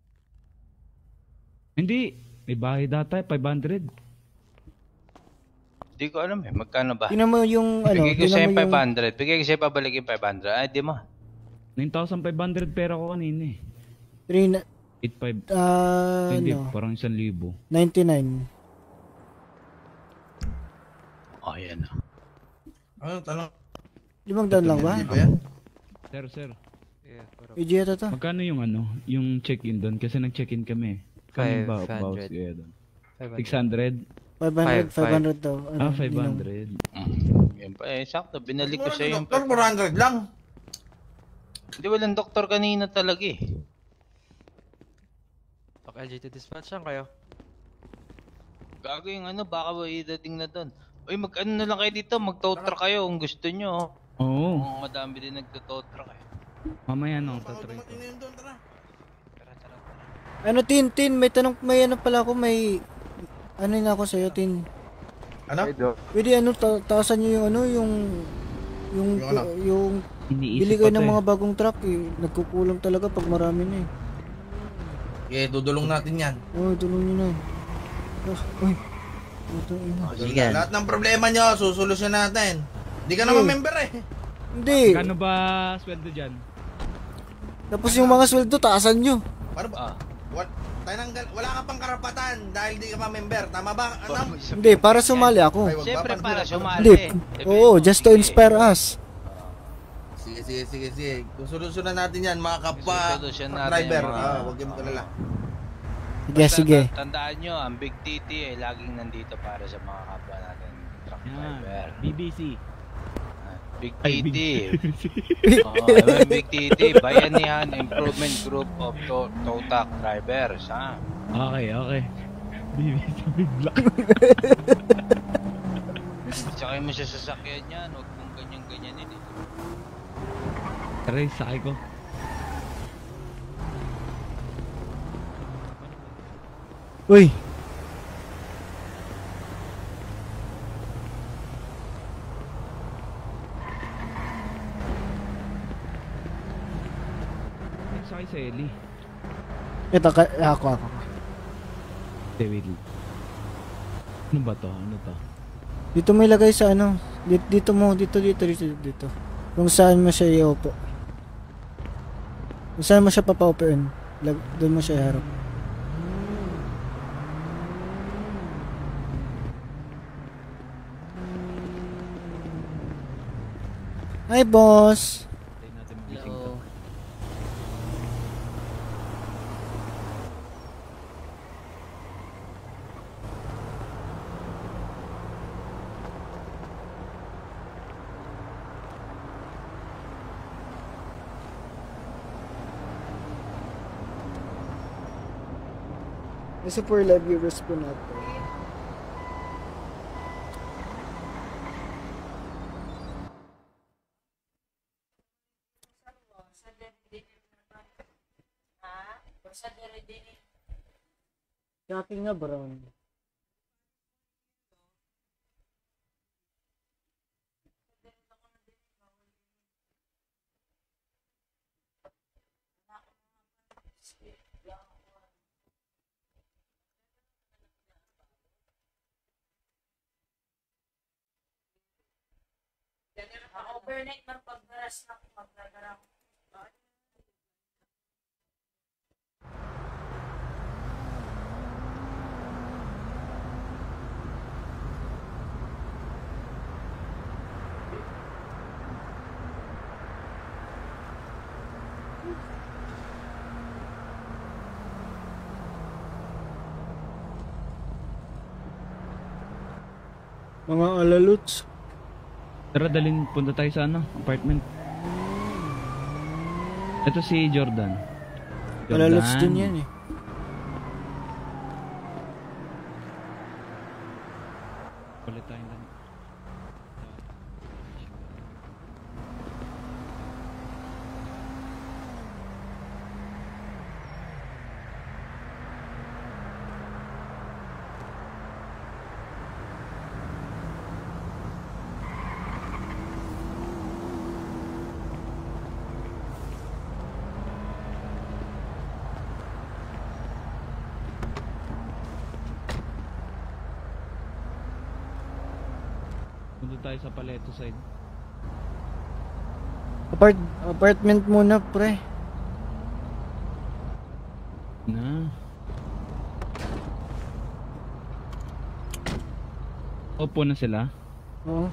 C: Hindi. May bahay data, five hundred.
I: Hindi ko alam eh. Magkano ba?
A: Tingnan mo yung ano.
I: Bigay ko
A: tingnan
I: sa'yo
A: mo
I: yung five hundred. Bigay ko sa'yo pabalik yung five hundred. Ay, di mo.
C: nine thousand five hundred pera ko kanina eh.
A: Three na,
C: eight five.
A: ah,
C: Hindi,
A: ano,
C: parang isang libo.
A: ninety-nine.
I: Oh, yan.
K: Ano, tanong?
A: Limang daan lang ba?
K: Hindi ba yan?
C: Sir, sir.
A: E G yata to.
C: Magkano yung ano? Yung check-in doon? Kasi nag-check-in kami. Kami ba? Bawas kaya doon. six hundred?
A: five hundred, five hundred daw. Ano,
C: Ah, five
A: yun lang.
C: hundred.
I: Yan pa eh. Sakto. Binalik ko sa'yo yung...
K: Doktor, four hundred lang.
I: Hindi, walang doktor kanina talaga eh.
M: Pak L G T dispatch lang kayo.
I: Gago yung ano, baka ba idating na doon. Uy, mag-ano na lang kayo dito, mag-totra kayo kung gusto nyo.
C: Oo.
I: Kung madami din nagtototra kayo.
C: Mamaya no, tatry ko.
A: Ano, Tin, Tin, may tanong, may ano pala ako, may, ano na ako sa'yo, Tin.
K: Ano?
A: Pwede ano, ta taasan nyo yung ano, yung, yung,
K: Yung ano?
A: yung,
C: Iniisip
A: bili
C: ko
A: kayo
C: to
A: ng
C: eh.
A: mga bagong truck eh. Nagkukulang talaga pag marami na eh.
K: Okay, dudulong natin yan.
A: Oh, tulong nyo na. Ah, uy. Ito, ina.
K: Sige. Lahat ng problema nyo, susolusyon natin. Hindi ka naman
A: Hmm.
K: member eh.
A: Hindi.
C: Magkano ba sweldo dyan?
A: Tapos yung mga sweldo, taasan nyo.
K: Paano ba? Wal tananggal, wala ka pang karapatan dahil di ka pa member. Tama ba? Ano?
A: Hindi, para sumali ako.
K: Ay, wag ba?
I: Siyempre
K: Paano
I: para
K: ba?
I: sumali.
A: Hindi. Oo, just to inspire us.
K: Sige, sige, sige, sige. Susolusyonan natin yan, mga kapwa
I: Susolusyon
K: truck
I: natin
K: driver.
I: yung mga-
K: Ah, huwag kayong magalala.
A: Sige,
I: Basta
A: sige.
I: ta- Tandaan nyo, ang Big Titi eh, laging nandito para sa mga kapwa natin truck driver.
C: B B C.
I: Big
C: Ay,
I: Titi.
C: Big-
I: Oo, may Big Titi. Bayanihan Improvement Group of to Tow Truck Drivers. Ha?
C: Okay, okay. B B C Big Black.
I: Sakay mo sa sasakyan yan. Huwag mong ganyan-ganyan eh.
C: Tara, sakay ko.
A: Uy.
C: Sakay sa Ellie.
A: Ito, ka ako, ako.
C: Hindi, wait. Ano ba to? Ano to?
A: Dito mo ilagay sa ano. Dito, dito mo, dito, dito, dito, dito. Kung saan mo siya iupo. Kung saan mo siya papaupuin. Lag- Doon mo siya iharap. Hi, boss.
M: Hello.
A: May super live viewers po natin. Shocking nga, brown.
N: Overnight ng pagdaras ng pagdaras.
A: Mga alaluts.
C: Tara, dalhin, punta tayo sa ano, apartment. Ito si Jordan.
A: Alaluts din yan eh.
C: Palit tayo lang. Punta tayo sa Paleto side.
A: Apart apartment muna, pre.
C: Na. Opo na sila.
A: Oo.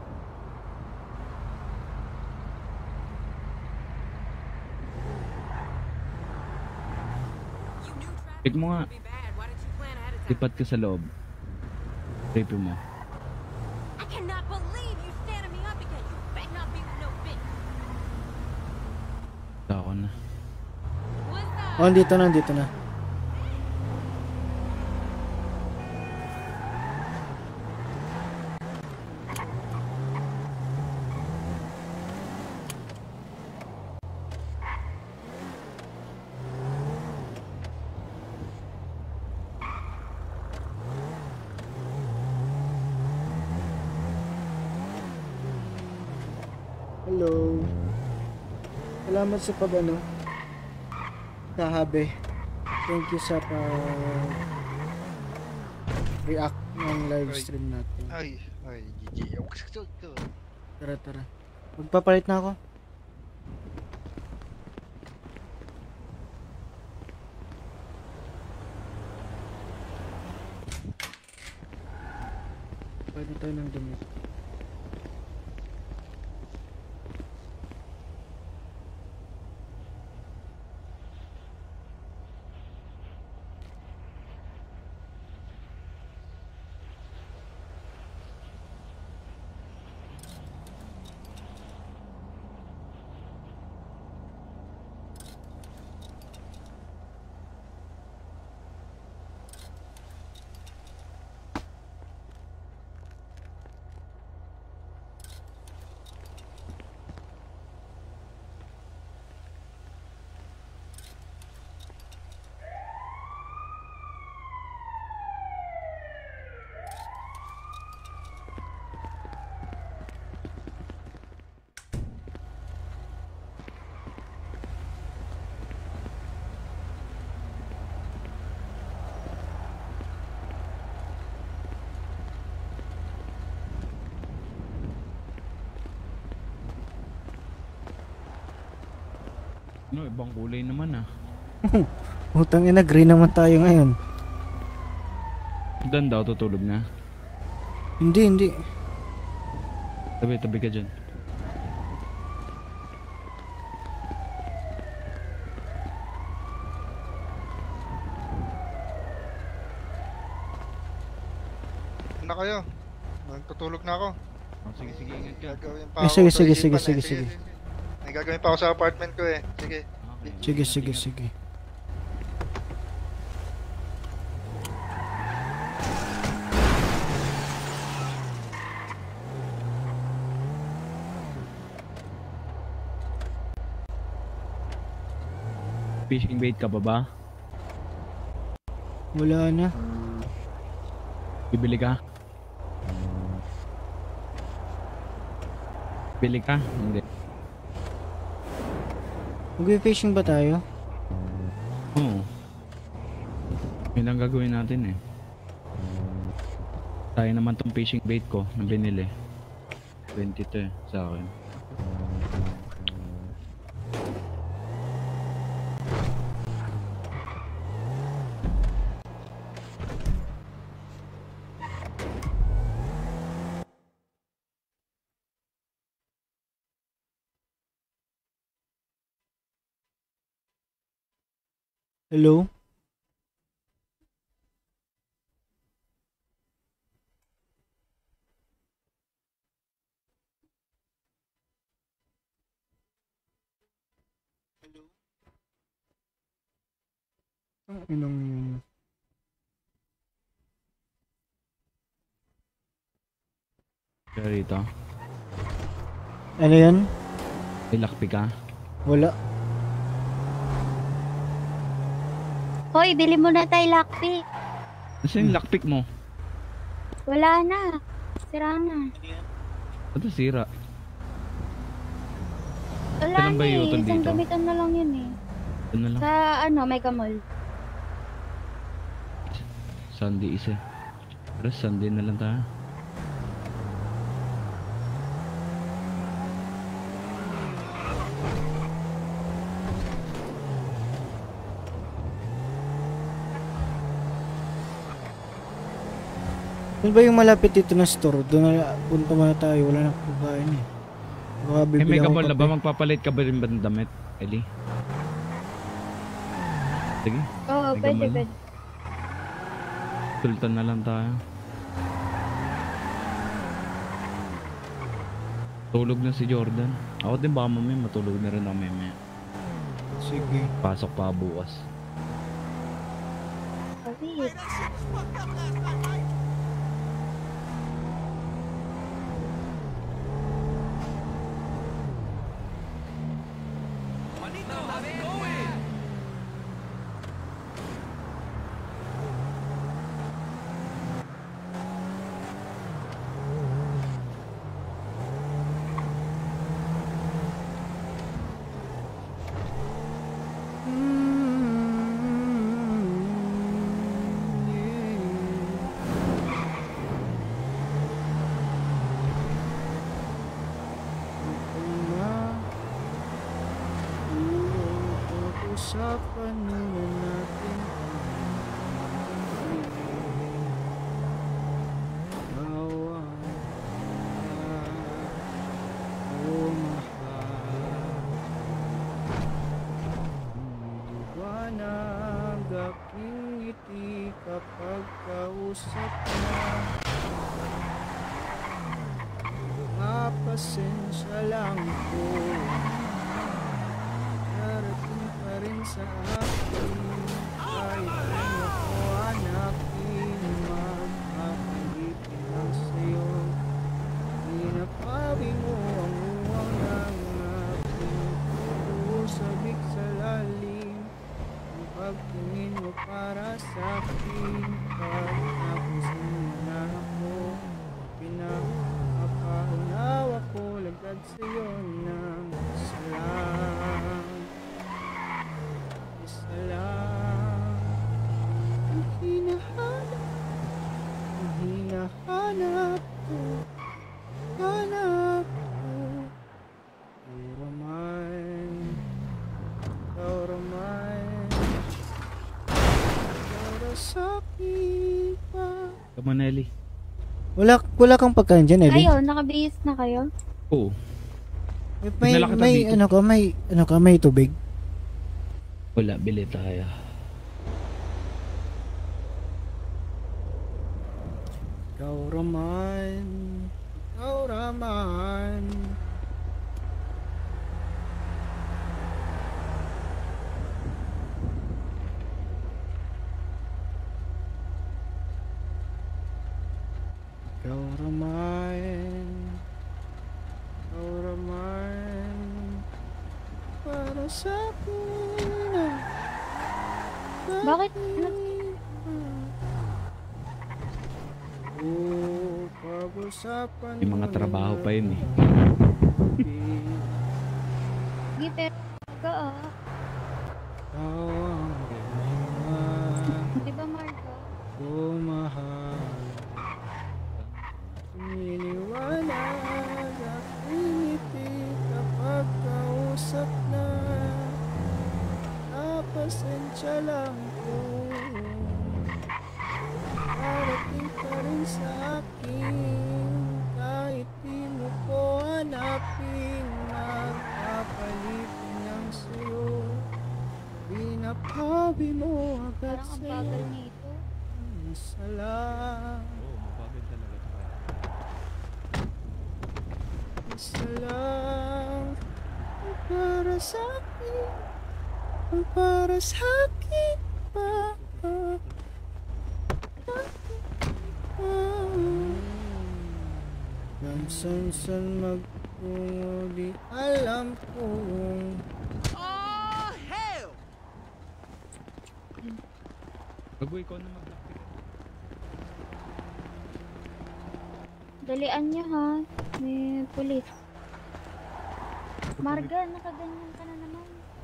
C: Pick mo nga. Lipat ka sa loob. Tape mo.
O: I cannot believe you standing me up again. You better not be with no bitch.
C: Ako na.
A: Oh, dito na, dito na. Hello. Salamat sa pag ano. Kahabe. Thank you sa pag react ng live stream natin.
D: Ay, ay, G G.
A: Tara, tara. Magpapalit na ako. Pwede tayo ng damit.
C: No, ibang kulay naman ah.
A: Utang ina, green naman tayo ngayon.
C: Dan daw, tutulog na.
A: Hindi, hindi.
C: Tabi, tabi ka dyan.
D: Na kayo. Magtutulog na ako.
C: Oh, sige, sige, ingat ka.
D: Gagawin pa
A: Eh,
D: ako
A: sige,
D: sa
A: sige,
D: isipan
A: sige,
D: eh.
A: sige, sige.
D: May gagawin pa ako sa apartment ko eh. Sige.
A: Sige, sige, sige.
C: Fishing bait ka pa ba?
A: Wala na.
C: Bibili ka? Bili ka? Hindi.
A: Mag-fishing ba tayo?
C: Oo. Yun ang gagawin natin eh. Tayo naman tong fishing bait ko na binili. twenty to eh, sa akin.
A: Hello? Ang inong yun.
C: Kaya rito.
A: Ano yun?
C: May lakpi ka?
A: Wala.
B: Hoy, bili mo na tayo lockpick.
C: Nasaan yung lockpick mo?
B: Wala na. Sira na.
C: Ano sira?
B: Wala
C: Kailan
B: na
C: ba
B: eh.
C: iutol
B: Isang
C: dito?
B: gamitan na lang yun eh.
C: Ano lang?
B: Sa ano, Mega Mall.
C: Sunday isa. Pero Sunday na lang tayo.
A: Ano ba yung malapit dito na store? Doon na punta muna tayo. Wala na pagkain eh. Baka
C: Eh,
A: bibili
C: Mega
A: ako
C: Mall na
A: kape.
C: ba? Magpapalit ka ba rin ba ng damit, Ellie? Sige.
B: Oo,
C: Mega
B: pwede,
C: Mall na.
B: pwede.
C: Sultan na lang tayo. Tulog na si Jordan. Ako din baka mamaya matulog na rin ako mamaya.
A: Sige.
C: Pasok pa bukas.
B: Pawis.
A: Usapan muna natin bawa o mahal liwanag aking ngiti kapag kausap na mapasensya lang po darating pa rin sa akin kahit ano ko hanapin magpapalipin lang sa'yo pinapawi mo ang uwang ng aking usabik sa lalim ang pagtingin mo para sa akin pagtapos mo na ako pinapaunawa ko lagad sa'yo ng salam salam ang hinahanap ang hinahanap ko hanap ko ikaw raman ikaw raman para sa'kin pa.
C: Come on, Ellie.
A: Wala, wala kang pagkain dyan, Ellie?
B: Kayo, nakabihis na kayo?
C: Oo.
A: May,
C: Dinala kita
A: may
C: dito.
A: ano ka, may, ano ka, may tubig?
C: Wala, bili tayo.
A: Ikaw raman, ikaw raman. Ikaw raman, ikaw raman, para sa akin.
B: Bakit?
A: Oh, pag-usapan
C: May mga trabaho pa yun eh.
B: Sige, pero ka ah.
A: Tawang ginawa
B: Di ba, Marco?
A: ko mahal. Niniwalag aking ngiti kapag kausap na napasensya lang ko darating pa rin sa akin kahit di mo ko hanapin magpapalipin lang sa'yo pinapawi mo agad
B: Parang ang
A: sa'yo
B: bagal nito.
A: salam
C: Oo, mabagal talaga.
A: salam para sa akin Ang para sa akin pa. Nansan-san magtungo, di alam kung
F: Oh, hell!
C: Bago ikaw na mag-lockpick.
B: Dalian niya ha. May pulis. Marga, nakaganyan ka na naman.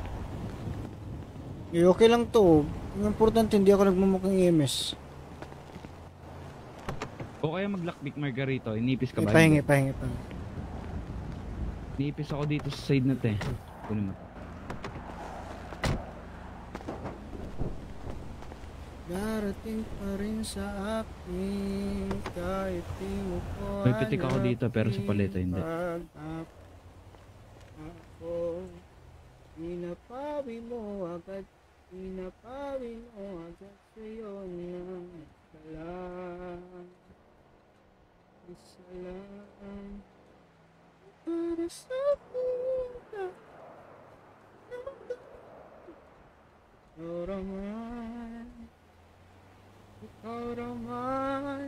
A: Eh, okay lang to. Ang importante, hindi ako nagmumukhang E M S.
C: O kaya mag-lockpick Margarito, inipis ka
A: Eh,
C: ba?
A: pahingi,
C: Hindi.
A: pahingi, pahingi.
C: Inipis ako dito sa side na te. Kunin mo.
A: Darating pa rin sa akin kahit di mo ko
C: May pitik ako dito pero sa paleta hindi.
A: Pag ako pinapawi mo agad, pinapawi mo agad sa'yo ng salam. Salam para sa akin ka. Ikaw naman, ikaw naman.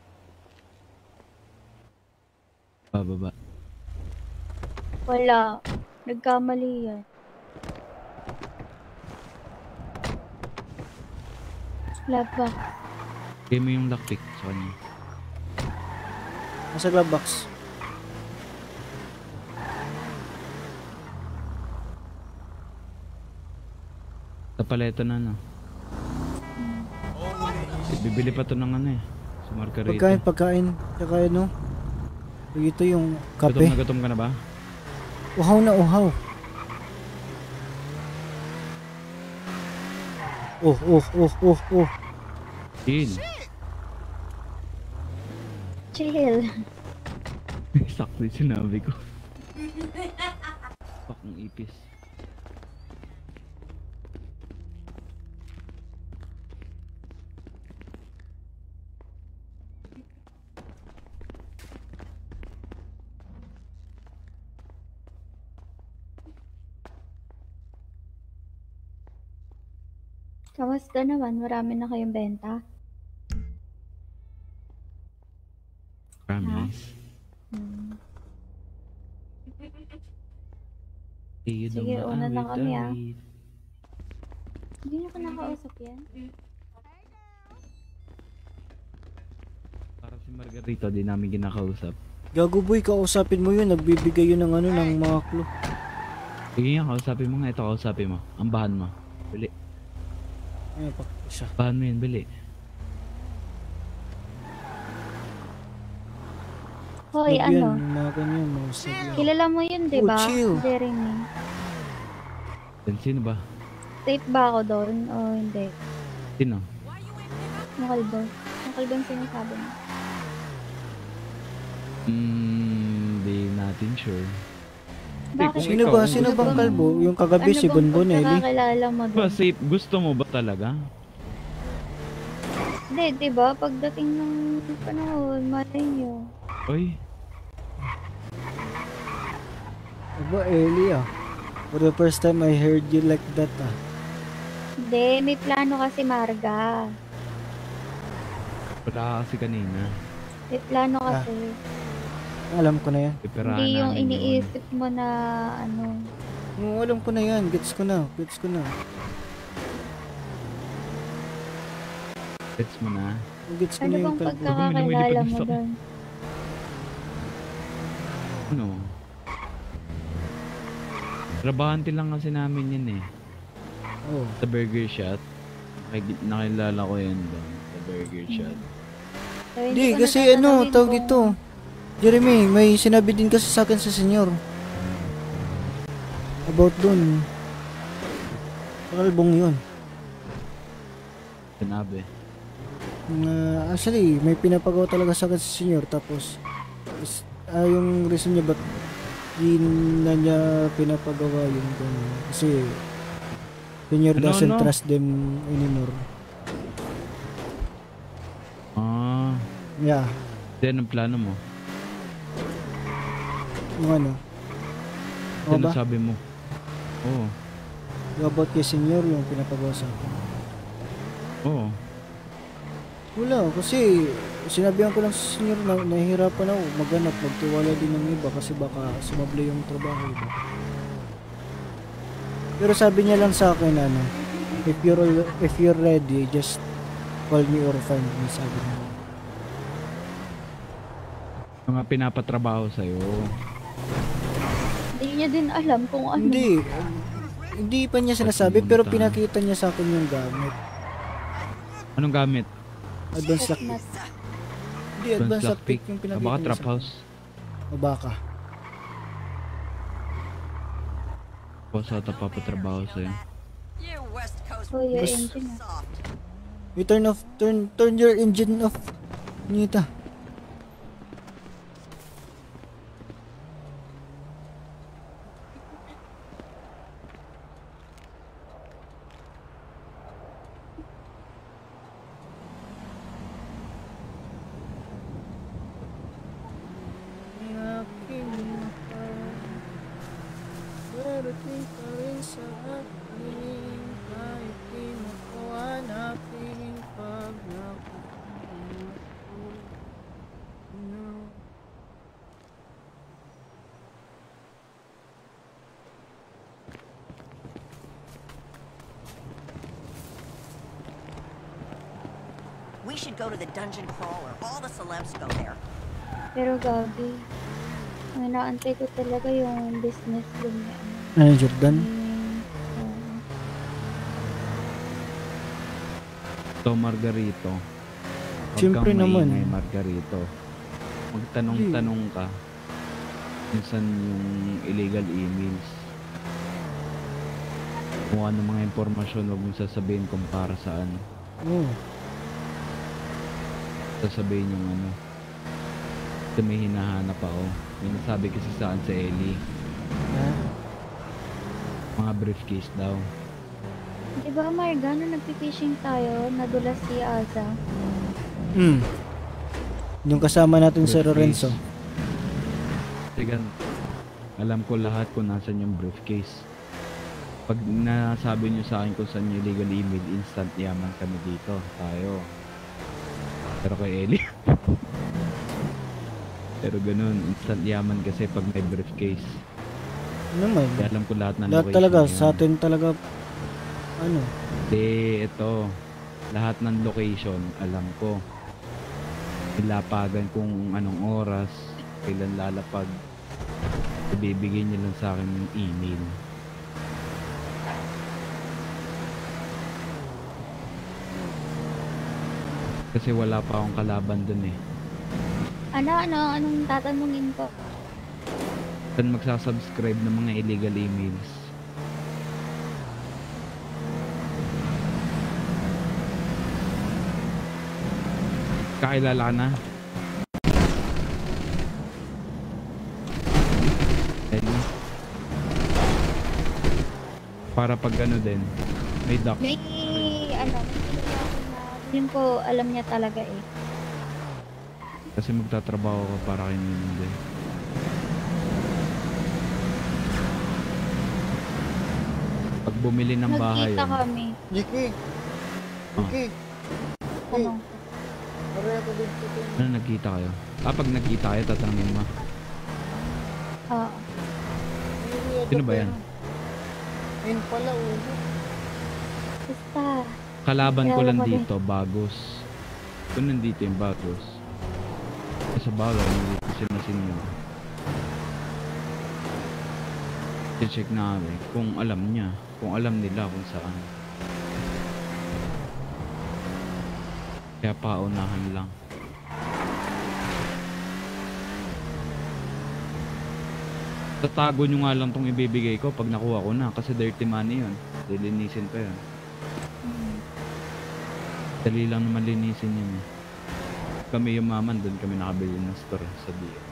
C: Bababa.
B: Wala. Nagkamali yan. Lab box.
C: Game mo yung lockpick sa kanya.
A: Nasa glove box.
C: Sa paleta na no. Bibili pa to ng ano eh. Sa Margarita.
A: Pagkain, pagkain. Tsaka ano. Ito yung
C: Gutom
A: kape.
C: na gutom ka na ba?
A: Uhaw na uhaw. Oh, oh, oh, oh, oh.
C: Chill.
B: Chill.
C: Sakto yung sinabi ko. Fuck ang ipis.
B: Kamusta naman? Marami na kayong benta?
C: Promise.
B: Hmm.
C: Sige,
B: Sige, una na kami ah. Hindi niyo ko nakausap yan?
C: Para si Margarito, di namin ginakausap.
A: Gago boy, kausapin mo yun. Nagbibigay yun ng ano, ng mga clue.
C: Sige nga, kausapin mo nga. Ito, kausapin mo. Ambahan mo. Bili.
A: Ayun pa, isa.
C: Ambahan mo yun, bili.
B: Hoy,
A: Wag
B: ano?
A: yan, mga ganyan, mga sabi.
B: Kilala mo yun, di
A: Oh,
B: ba?
A: chill.
B: Jeremy.
C: Then, sino ba?
B: Safe ba ako doon o hindi?
C: Sino?
B: Yung kalbo. Yung kalbo yung sinasabi mo.
C: Hmm, di natin sure.
B: Bakit?
A: Sino ba? Sino bang kalbo? Yung kagabi si Bonbon,
B: Ano
A: Eli.
B: bang pagkakakilala mo
C: Ba,
B: doon?
C: safe? Gusto mo ba talaga?
B: Hindi, di ba? Pagdating ng panahon, malay nyo.
C: Oy,
A: Aba, Eli ah. For the first time I heard you like that ah.
B: Hindi, may plano kasi Marga.
C: wala ka kasi kanina.
B: May plano
A: Ah.
B: kasi.
A: Alam ko na yan.
C: Pipirahan
B: Hindi yung
C: namin yun.
B: iniisip mo na ano.
A: Oo, alam ko na yan. Gets ko na. Gets ko na.
C: Gets mo na.
A: Gets ko
B: Ano
A: na yung
B: bang
A: kalbo.
B: pagkakakilala mo doon?
C: Ano? Trabahante lang kasi namin yun eh.
A: Oh.
C: Sa burger shop. Nakik- nakilala ko yun doon. Sa burger shop.
B: So,
A: Hindi,
B: ko
A: kasi
B: natatanungin
A: ano, tawag
B: kung-
A: dito. Jeremy, may sinabi din kasi sa akin sa senyor. About dun. Sa kalbong yun.
C: Sinabi.
A: Uh, actually, may pinapagawa talaga sa akin sa senyor. Tapos, is, ah, yung reason niya ba't di na niya pinapagawa yun. Ganun. Kasi, senyor
C: Ano,
A: doesn't
C: ano?
A: trust them anymore.
C: Ah.
A: Yeah.
C: Then, ang plano mo?
A: Yung ano.
C: Ano
A: ba?
C: sabi mo? Oo.
A: Yung about kay senior yung pinapag-usapan.
C: Oo.
A: Wala, kasi sinabihan ko lang sa senior na nahihirapan ako maghanap, magtiwala din ng iba kasi baka sumable yung trabaho iba. Pero sabi niya lang sa akin ano, if you're if you're ready, just call me or find me, sabi niya.
C: Mga pinapatrabaho sa'yo.
B: Hindi niya din alam kung ano.
A: Hindi. Hindi pa niya sinasabi pero pinakita niya sa akin yung gamit.
C: Anong gamit?
A: Advanced lockpick. Hindi, advanced lockpick yung pinakita
C: baka
A: niya
C: trap
A: sa akin.
C: house.
A: O baka.
C: Boss ata papatrabaho sa'yo.
B: Oh, your engine ah.
A: You turn off, turn, turn your engine off, Nita. Darating ka rin sa akin, kahit di mo ko hanapin pag nakukuha ko. No.
P: We should go to the dungeon crawler. All the celebs go there.
B: Pero Gabi, ang inaantay ko talaga yung business room niya.
A: Ano, Jordan?
C: Ito, Margarito. Huwag
A: Siyempre
C: kang
A: naman.
C: maingay, Margarito. Magtanong-tanong ka kung saan yung illegal emails. Kung ano mga impormasyon, huwag mong sasabihin kung para saan.
A: Oo.
C: Sasabihin yung ano. Kasi may hinahanap ako. May nasabi kasi saan si Ellie.
A: Ha?
C: Mga briefcase daw.
B: Diba, Marga, nung nagpipishing tayo, nadulas si Aza.
A: Hmm. Yung kasama natin si Lorenzo.
C: Sige, alam ko lahat kung nasan yung briefcase. Pag nasabi nyo sa akin kung saan yung illegal email, instant yaman kami dito. Tayo. Pero kay Ellie. Pero ganun, instant yaman kasi pag may briefcase.
A: Naman.
C: Kaya alam ko lahat ng
A: Lahat
C: location
A: talaga,
C: yun.
A: sa atin talaga, ano?
C: Hindi, ito. Lahat ng location, alam ko. Ilapagan kung anong oras, kailan lalapag. Ibibigay niya lang sa akin yung email. Kasi wala pa akong kalaban dun eh.
B: Ano, ano, anong tatanungin ko?
C: Saan magsasubscribe ng mga illegal emails? Kakilala ka na? Ellie? Para pag ano din, may doc.
B: May, ano, yun ko alam niya talaga eh.
C: Kasi magtatrabaho ka para kay Ninde. Pag bumili ng bahay
B: Nagkita
C: yun.
B: kami.
A: Jiki! Jiki!
B: Ano?
A: Pareha ko dito.
C: Ano nagkita kayo? Ah, pag nagkita kayo, tatanungin mo.
B: Oo.
C: Sino ba yan?
A: Ayun pala, ulo.
B: Basta.
C: Kalaban ko
B: Kilala
C: lang
B: ko din.
C: dito, Bagos. Kung nandito yung Bagos. Sa bagay, nandito si Masinyo. I-check namin kung alam niya. Kung alam nila kung saan. Kaya paunahan lang. Tatago nyo nga lang tong ibibigay ko pag nakuha ko na. Kasi dirty money yun. Lilinisin pa yun. Dali lang naman linisin yun eh. Kami yumaman, doon kami nakabili ng store sa D A.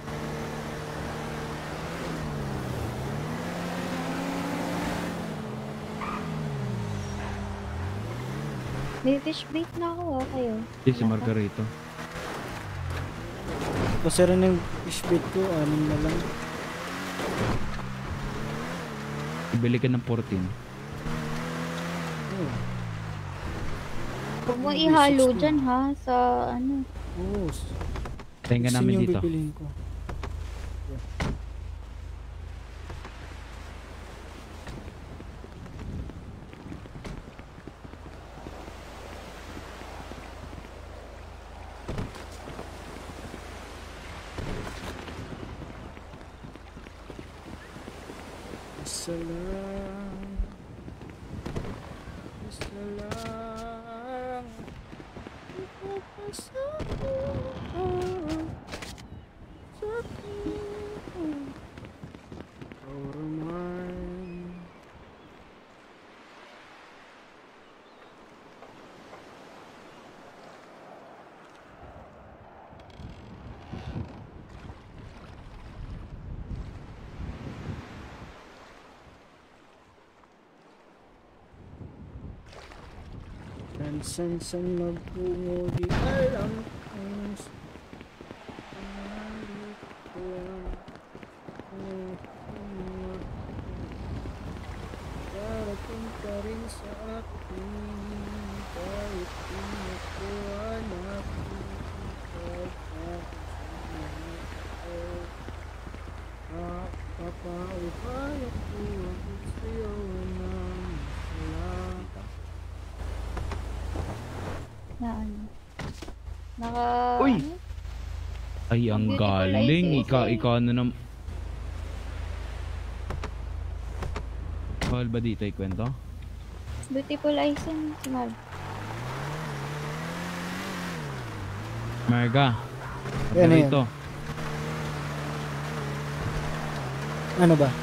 B: May fish bait na ako ah, kayo.
C: Hindi, si Margarito.
A: Kasi rin yung fish bait ko, anim na lang.
C: Ibili ka ng fourteen.
A: Oo.
B: Huwag mo ihalo dyan ha, sa ano.
A: Oo.
C: Tenga namin
A: yung
C: dito.
A: bibiliin ko. Isa lang, isa lang, ipapasa ko sa akin. Or mine. San-san magtungo di alam kung saan ko darating ka rin sa akin kahit pinukuha natin papaupay ako at sa'yo ng salamat.
B: Na ano. Naka...
C: Uy!
B: ano?
C: Ay, ang
B: Beautiful
C: galing.
B: eyes,
C: Ika,
B: eh.
C: ikaw na nam... Bawal ba dito ikwento?
B: Beautiful eyes yan, si Marv.
C: Marga.
A: Yan,
C: Ano
A: yan.
C: ito?
A: Ano ba?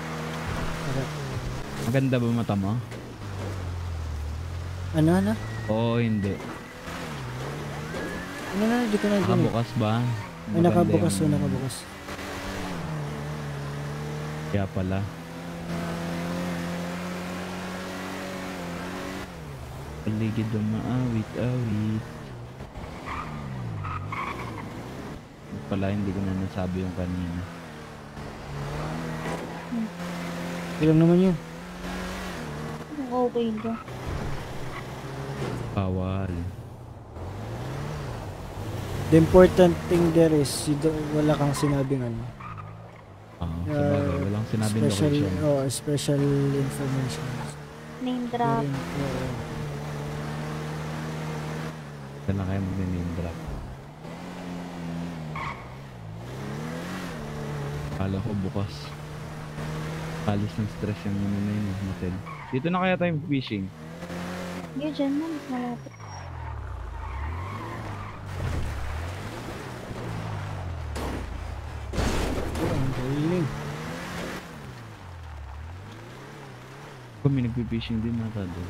C: Maganda ba mata mo?
A: Ano, ano?
C: Oo, hindi.
A: Ano na, di ko na dinig.
C: Nakabukas ba?
A: Ay, nakabukas, o nakabukas.
C: Kaya pala. Paligid ng maawit-awit. Pala, hindi ko na nasabi yung kanina.
A: Ilang naman yun?
B: Okay ka.
C: Bawal.
A: The important thing there is, you don't, wala kang sinabing ano.
C: Oo,
A: Uh,
C: sabagay. Walang sinabing
A: special,
C: location.
A: oh, special information.
B: Name drop.
A: Very, oo.
C: Saan lang kayo mag-name drop? Kala ko bukas. Alis ng stress yung ano na yun, hotel. Dito na kaya tayo fishing.
B: Hindi, dyan na. Mas malapit.
A: Oh, ang galing.
C: Kami nagpipishing din nata doon.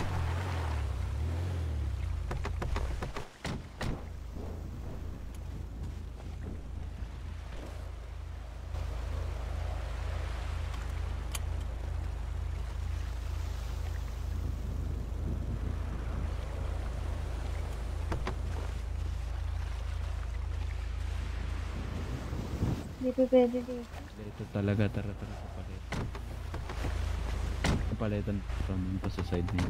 B: Hindi pa pwede dito.
C: Ito talaga, tara tara sa palet. Sa paletan from pa sa side niya.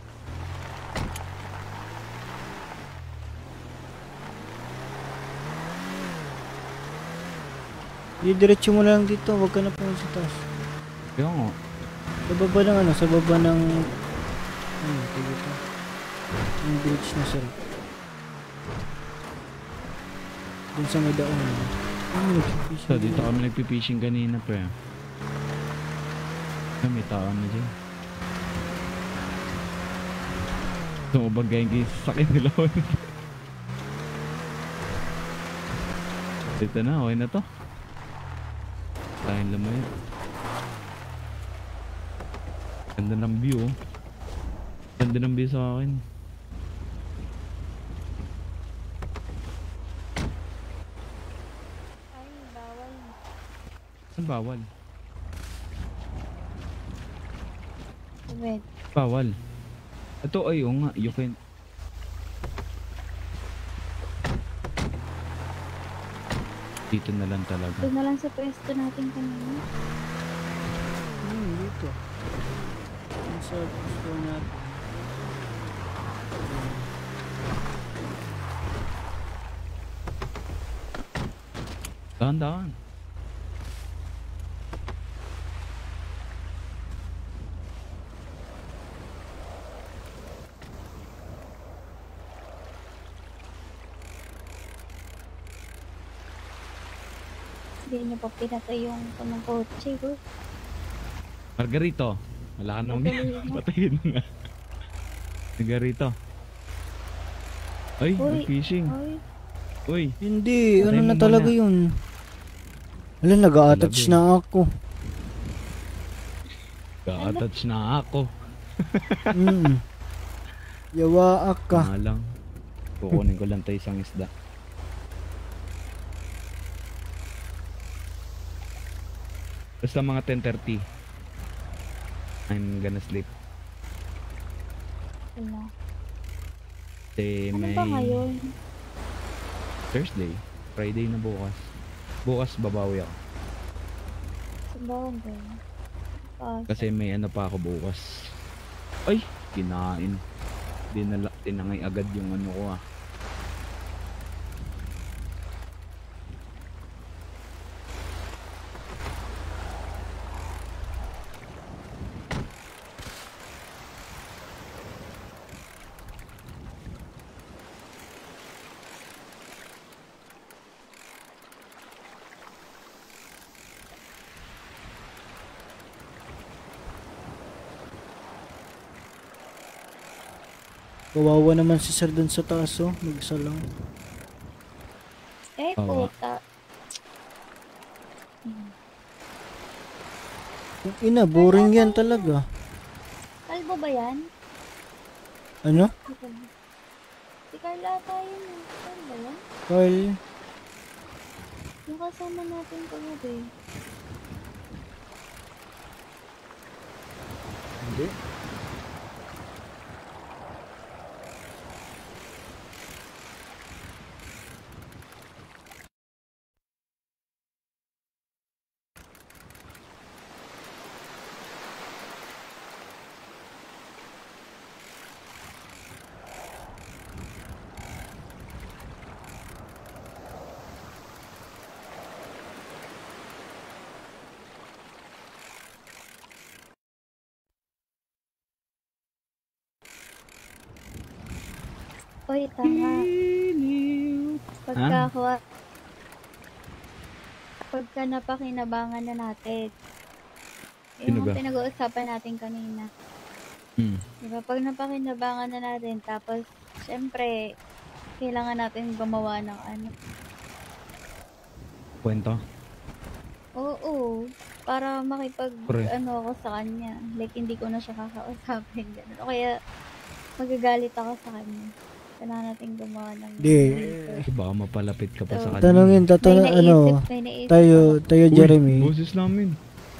A: Didiretso mo lang dito, huwag ka na pumunta sa taas.
C: Kaya nga.
A: Sa baba ng ano, sa baba ng... Ano, ito dito. Yung bridge na sarap. Dun sa may daon. Ano, nagpipishing.
C: So, dito kami nagpipishing kanina pa. Ay, may tao na dyan. Sumabagayin kayo sa sakin nila. Dito na, okay na to. Tayong lamay. Ganda ng view, oh. Ganda ng view sa akin.
B: Ay, bawal.
C: Saan bawal?
B: Wait.
C: Bawal. Ito ay, oo nga, you can... Dito na lang talaga.
B: Doon na lang sa pwesto natin kanina.
A: Hmm, dito. Yung sa gusto natin.
C: Dahan-dahan.
B: Hindi niyo pa pinatay yung punong kotse ko.
C: Margarito. Wala ka nang
B: Patayin mo.
C: patayin mo nga. Margarito. Ay,
B: Uy,
C: may fishing.
B: Ay,
C: Uy.
A: Hindi, ano
C: Patay
A: na
C: mo
A: talaga
C: muna.
A: yun. Wala, nag-a-attach
C: Talaga
A: na ako.
C: Ka-attach na ako.
A: Mm. Yawa ka.
C: Nga lang. Kukunin ko lang tayo isang isda. Basta mga ten thirty. I'm gonna sleep.
B: wala.
C: Kasi
B: Ano
C: may...
B: ba ngayon?
C: Thursday. Friday na bukas. Bukas babawi ako.
B: Sumbawan ba yun? Ah,
C: Kasi may ano pa ako bukas. Ay! Kinain. Dinala, tinangay agad yung ano ko ah.
A: Kawawa naman si Sir dun sa taas, oh. Mag-isa lang.
B: Eh,
C: Oo.
B: puta. Hmm.
A: Yung ina, boring yan talaga.
B: Kalbo ba yan?
A: Ano?
B: Si Carla tayo na. Carl ba yan?
A: Carl?
B: Yung kasama natin kagabi.
A: Hindi.
B: Uy, tama. Pagka, pagka napakinabangan na natin.
C: Sino
B: Yung
C: ba?
B: pinag-uusapan natin kanina.
C: Hmm.
B: Diba? Pag napakinabangan na natin, tapos, syempre, kailangan natin gumawa ng ano.
C: Kwento?
B: Oo. Para makipag,
C: Correct.
B: ano ako sa kanya. Like, hindi ko na siya kakausapin. Ganun. O kaya, magagalit ako sa kanya. Kailangan natin gumawa ng...
A: Di.
C: Kasi baka mapalapit ka pa
B: So,
C: sa kanya.
A: Tanungin, tatanong,
B: May
A: ano,
B: naisip, may naisip
A: tayo, tayo
C: Uy,
A: Jeremy.
C: boses namin.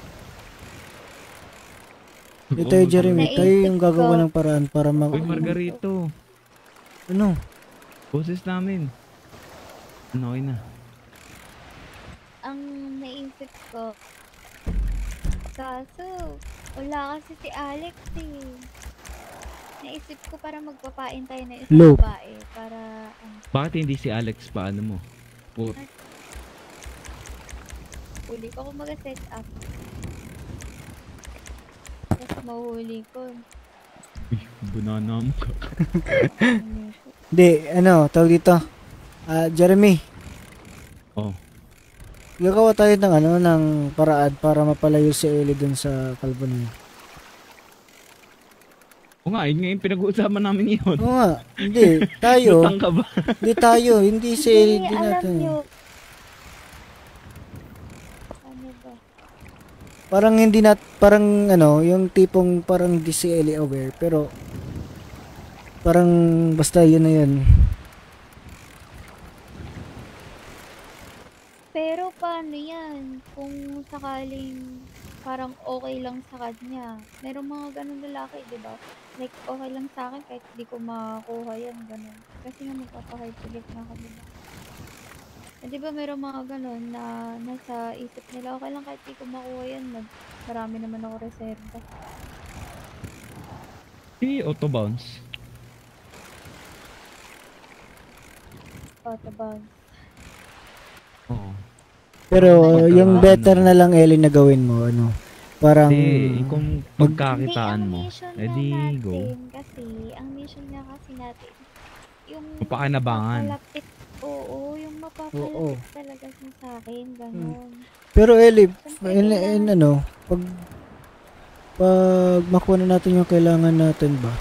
A: Di tayo Jeremy,
B: Naisip
A: tayo yung gagawa
B: ko.
A: ng paraan para mag...
C: Uy, Margarito.
A: Ano?
C: Boses namin. Ano, okay na.
B: Ang naisip ko, kaso, wala kasi si Alex eh. Naisip ko para magpapain tayo na isang
A: Loop.
B: babae para ano,
C: Bakit hindi si Alex paano mo? Put.
B: huli ko kung mag-set up. Tapos mahuli ko.
C: Uy, banana mo ka.
A: Di, ano, tawag dito. Ah, Jeremy.
C: Oh.
A: Gagawa tayo ng ano, ng paraan para mapalayo si Ellie dun sa kalbo na yun.
C: O nga, yun nga yung pinag-uusapan namin yun.
A: Oo nga, hindi, tayo.
C: Lutang ka ba?
A: Hindi tayo, hindi si Ellie
B: Hindi,
A: din
B: alam
A: natin.
B: nyo. Ano ba?
A: Parang hindi nat, parang ano, yung tipong parang hindi si Ellie aware, pero parang basta yun na yun.
B: Pero paano yan? Kung sakaling parang okay lang sa kanya. Merong mga ganun lalaki, di ba? Like, okay lang sa akin kahit di ko makakuha yan, ganun. Kasi nga magpapahipilit na ako, di ba? Eh, di ba merong mga ganun na nasa isip nila, okay lang kahit di ko makuha yan, mag marami naman ako reserva.
C: Si auto bounce.
B: Patabang.
C: Oo.
A: Pero
C: Magkakaroon
A: yung better
C: ng-
A: na lang, Ellie, na gawin mo, ano, parang...
C: Hindi, kung
A: mag-
C: pagkakitaan
B: Hindi,
C: mo,
B: ang mission
C: edi
B: nga
C: go.
B: natin kasi, ang mission nga kasi natin, yung
C: Mapakinabangan.
B: mapapalapit, oo, yung mapapalapit
A: Oo.
B: talaga siya sa akin, gano'n.
A: Pero Ellie,
B: Siyempre,
A: in, in,
B: kailangan-
A: ano, pag pag makuha na natin yung kailangan natin ba?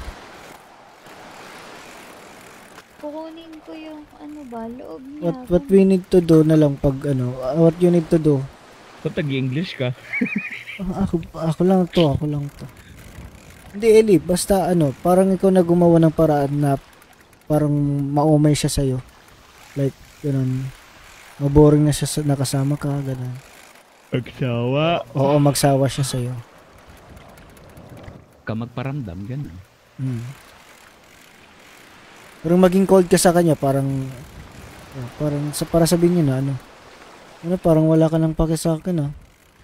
B: Kukunin ko yung ano ba, loob niya.
A: What what we need to do na lang pag ano, uh, what you need to do.
C: Kung tag-English ka.
A: Ah, ako ako lang to, ako lang to. Hindi Ellie, basta ano, parang ikaw na gumawa ng paraan na parang maumay siya sa'yo. Like, ganun. Maboring na siya sa nakasama ka, ganun.
C: Magsawa.
A: Oo, magsawa siya sa'yo.
C: Ka magparamdam, gano'n.
A: Hmm. Pero maging cold ka sa kanya, parang oh, parang sa para sabihin niya na ano. Ano, parang wala ka nang pake sa akin, ah.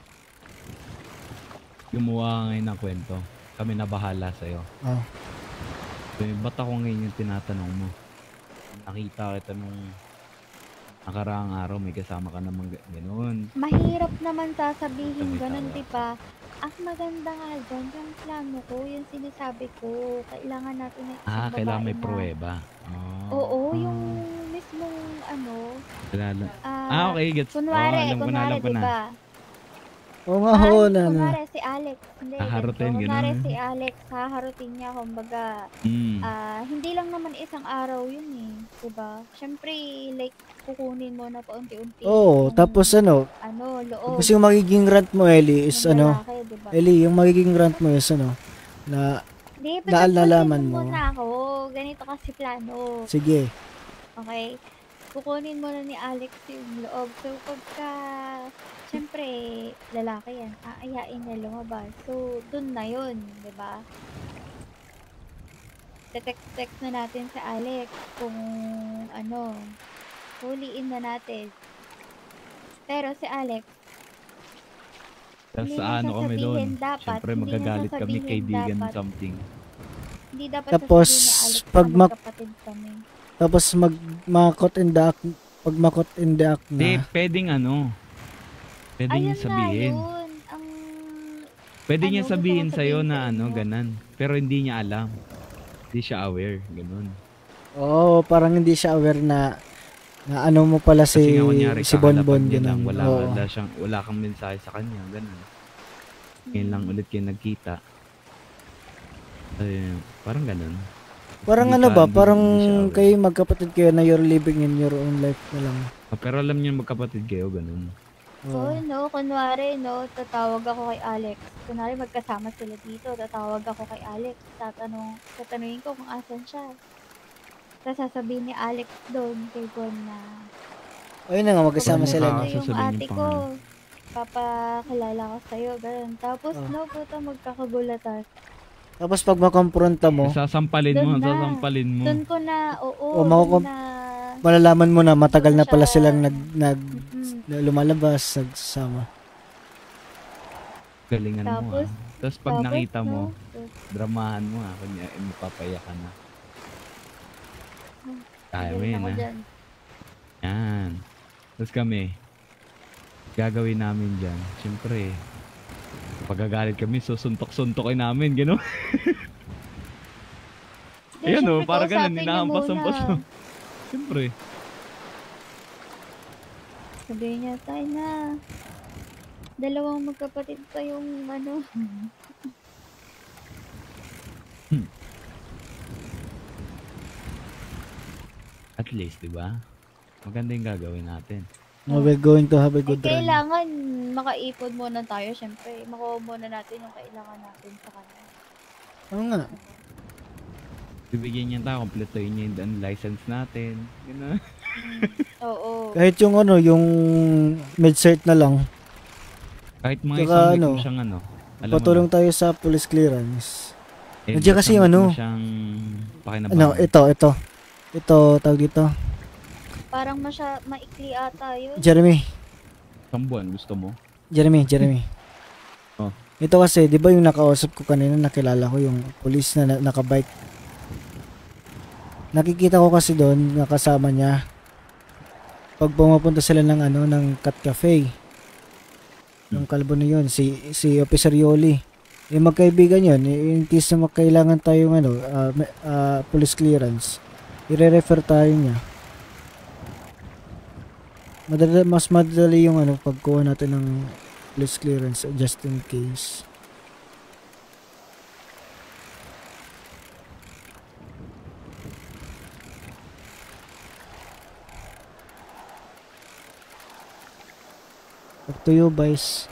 C: Gumawa ngayon ng kwento. Kami na bahala sa'yo.
A: Ah.
C: Eh, ba't ako ngayon yung tinatanong mo? Nakita kita nung nakaraang araw, may kasama ka namang ga- gano'n.
B: Mahirap naman sasabihin ganun, di ba? Ang maganda nga dyan, yung plano ko, yung sinasabi ko, kailangan natin ng isang
C: Ah, kailangan may
B: babae na-
C: pruweba. Oh.
B: Oo, yung mismong ano,
C: Kilala.
B: ah,
C: Ah, okay, gets.
B: kunwari,
C: Oh, alam ko na,
B: kunwari,
C: alam ko
B: di
C: na.
B: ba?
A: Oo nga, oo na na.
B: Kunwari si Alex, hindi,
C: Haharutin,
B: ganito. Kunwari
C: ganun.
B: si Alex, haharutin niya, kumbaga,
C: Mm.
B: ah, hindi lang naman isang araw yun eh, di ba? Siyempre, like, kukunin mo na paunti-unti.
A: Oo,
B: yung,
A: tapos ano,
B: ano, loob.
A: tapos yung magiging rant mo, Ellie, is
B: ng
A: ano,
B: lalaki, diba?
A: Ellie, yung magiging rant mo is ano, na,
B: Hindi,
A: na
B: patagpusin
A: nalaman
B: mo
A: mo.
B: muna ako. Ganito kasi plano.
A: Sige.
B: Okay? Kukunin mo na ni Alex yung loob. So, pagka, syempre, lalaki yan, aayain niya lumabas. So, dun na yun, di ba? Text-text na natin sa Alex kung, ano, huliin na natin. Pero si Alex,
C: Tapos
B: hindi
C: sa
B: niya
C: ano kami doon,
B: sasabihin dapat,
C: syempre
B: hindi niya
C: magagalit kami,
B: sasabihin
C: kaibigan
B: dapat.
C: something.
B: Hindi dapat
A: Tapos,
B: sasabihin ni Alex
A: pag
B: na
A: mak-
B: magkapatid kami.
A: Tapos mag makot in the act, pag makot in the act
C: Hindi,
A: na,
C: pwedeng ano, pwedeng
B: Ayun
C: niya sabihin.
B: nga yun. Ang,
C: Pwede
B: ano,
C: niya
B: gusto
C: sabihin
B: kong
C: sa'yo
B: sabihin
C: na
B: sa
C: ano,
B: inyo.
C: ganan. Pero hindi niya alam. Hindi siya aware, ganun.
A: oo, parang hindi siya aware na, na ano mo pala si,
C: Kasi nga kunyari,
A: si Bonbon,
C: kakalapan niya lang,
A: ganun.
C: wala,
A: Oo.
C: wala, siyang, wala kang mensahe sa kanya, ganun. Ngayon lang ulit kayo nagkita. Ayun, parang ganun.
A: Parang
C: Hindi
A: ano
C: ka-
A: ba,
C: hindi-
A: parang
C: hindi siya aware.
A: kayo magkapatid kayo na you're living in your own life na lang.
C: Ah, pero alam niya magkapatid kayo, ganun.
B: Oo, no, kunwari, no, tatawag ako kay Alex. Kunwari, magkasama sila dito, tatawag ako kay Alex. Tatanong, tatanungin ko kung asan siya. Tapos sasabihin ni Alex doon kay Bon na,
A: Ayun na nga, magkasama
C: Parang
A: sila.
C: mukha
A: no?
C: ka.
B: yung
C: sasabihin
B: ate
C: yung
B: ko,
C: pangalan.
B: papakilala ko sa'yo, ganun. Tapos,
A: Ah.
B: no, puta, magkakagulatan.
A: Tapos pag makompronta mo,
C: Sasampalin mo,
B: Doon na.
C: sasampalin mo.
B: Doon ko na, oo,
A: O, makukom-
B: doon na,
A: malalaman mo na matagal na
B: Doon
A: pala
B: siya-
A: silang nag, nag
B: Mm.
A: na lumalabas, nagsama.
C: Galingan mo
B: Tapos,
C: ah. Tapos pag
B: tapos,
C: nakita mo,
B: no, tapos,
C: dramahan mo ah. Kunya, eh, mapapaya ka na. Kaya mo
B: galing
C: yun
B: ako
C: ah.
B: dyan.
C: Yan. Tapos kami, gagawin namin dyan. Siyempre, pagkagalit kami, susuntok-suntokin namin, gano'n.
B: Hindi,
C: Ayan o,
B: syempre,
C: parang ganun,
B: kausapin niyo
C: hinahampas-hampas
B: muna.
C: mo. Siyempre.
B: Sabihin niya, tayo na. Dalawang magkapatid pa yung ano.
C: At least, di ba? Maganda yung gagawin natin.
A: No, we're going to have a
B: Eh,
A: good run.
B: kailangan makaipon muna tayo, syempre. Makuha muna natin yung kailangan natin sa kanya.
A: Oo nga.
C: Bibigyan niya tayo, kompletuhin niya yung yung license natin. Gano'n.
B: Oo.
A: Kahit yung ano, yung med-cert na lang.
C: Kahit mga
A: Tsaka
C: isang week
A: ano,
C: mo siyang ano. Alam mo
A: patulong
C: na,
A: tayo sa police clearance.
C: eh,
A: Nandiyan kasi yung
C: isang week
A: ano.
C: mo siyang pakinabangan.
A: Ano, ito, ito. Ito, tawag dito.
B: Parang masya, maikli ata yun.
A: Jeremy.
C: Isang buwan, gusto mo?
A: Jeremy, Jeremy.
C: Oh.
A: Ito kasi, di ba yung nakausap ko kanina, nakilala ko yung police na, na nakabike. Nakikita ko kasi doon, nakasama niya, pag pumapunta sila ng ano ng Cat Cafe. Yung kalbo na yun, si si Officer Yoli. Yung magkaibigan yun, in case na magkailangan tayong ano, uh, uh, police clearance, i-refer tayo niya. Madali, mas madali yung ano, pagkuha natin ng police clearance just in case. Up to you, boys.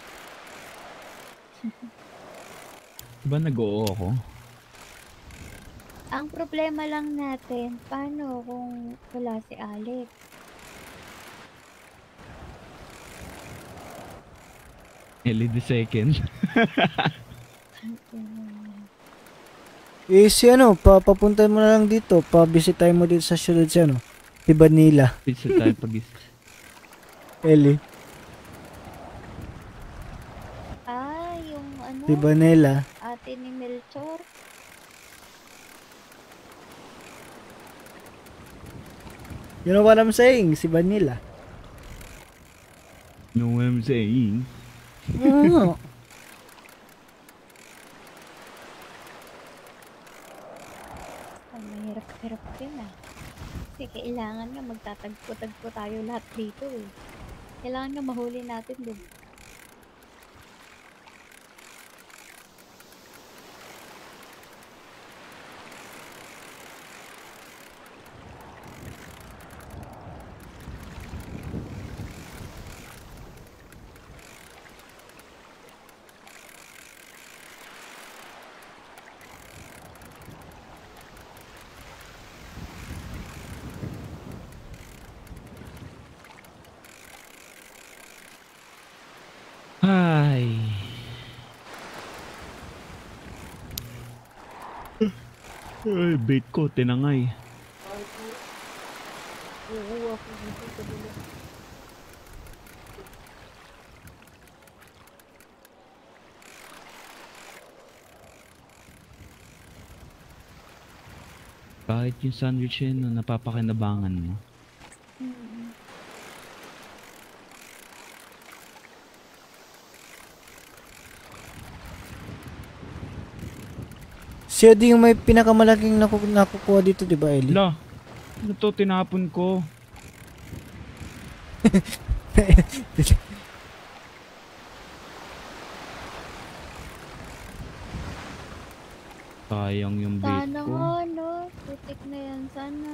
C: Diba nag-oo ako?
B: Ang problema lang natin, paano kung wala si Alex?
C: Ellie the second.
A: Eh, si ano, pa, papunta mo na lang dito, pa-visitahin mo dito sa syudad si ano, si Vanilla.
C: Visit tayo pag-is.
A: Ellie.
B: Ah, yung ano?
A: Si Vanilla.
B: Ate ni Melchor.
A: You know what I'm saying? Si Vanilla.
C: Know what I'm saying?
A: Oo.
B: Ang mahirap-hirap din ah. Kasi kailangan nga magtatagpo-tagpo tayo lahat dito eh. Kailangan nga mahuli natin din.
C: Ay. Ay, bait ko, tinangay.
B: Oo, ako dito sa dulo.
C: Kahit yung sandwich yun, no, napapakinabangan mo.
B: Mm.
A: Siya din yung may pinakamalaking naku nakukuha dito, di ba, Ellie?
C: La, ano to, tinapon ko. Sayang yung bait
B: Sana
C: ko.
B: nga, no? Putik na yan, sana.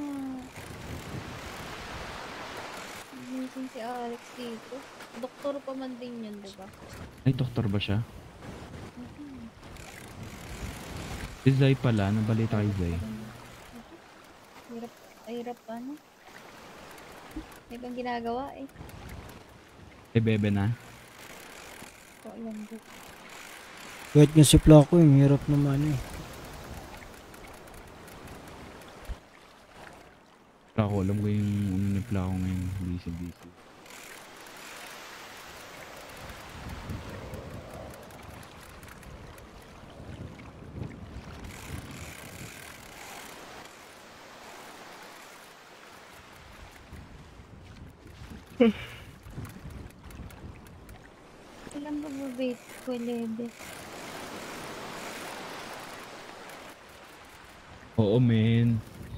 B: Gising si Alex dito. Doktor pa man din yun, diba?
C: Ay, doktor ba siya?
B: Mhm.
C: Si Zay pala, nabalita kay Zay.
B: Hirap, hirap ano? May bang ginagawa eh.
C: Eh, bebe na.
B: So, alam ko.
A: Kahit nga si Flaco, yung hirap naman eh.
C: Plako, alam ko yung ano ni Plako ngayon. Busy, busy.
B: Alam ba ba bait ko, Lebe?
C: Oo, men.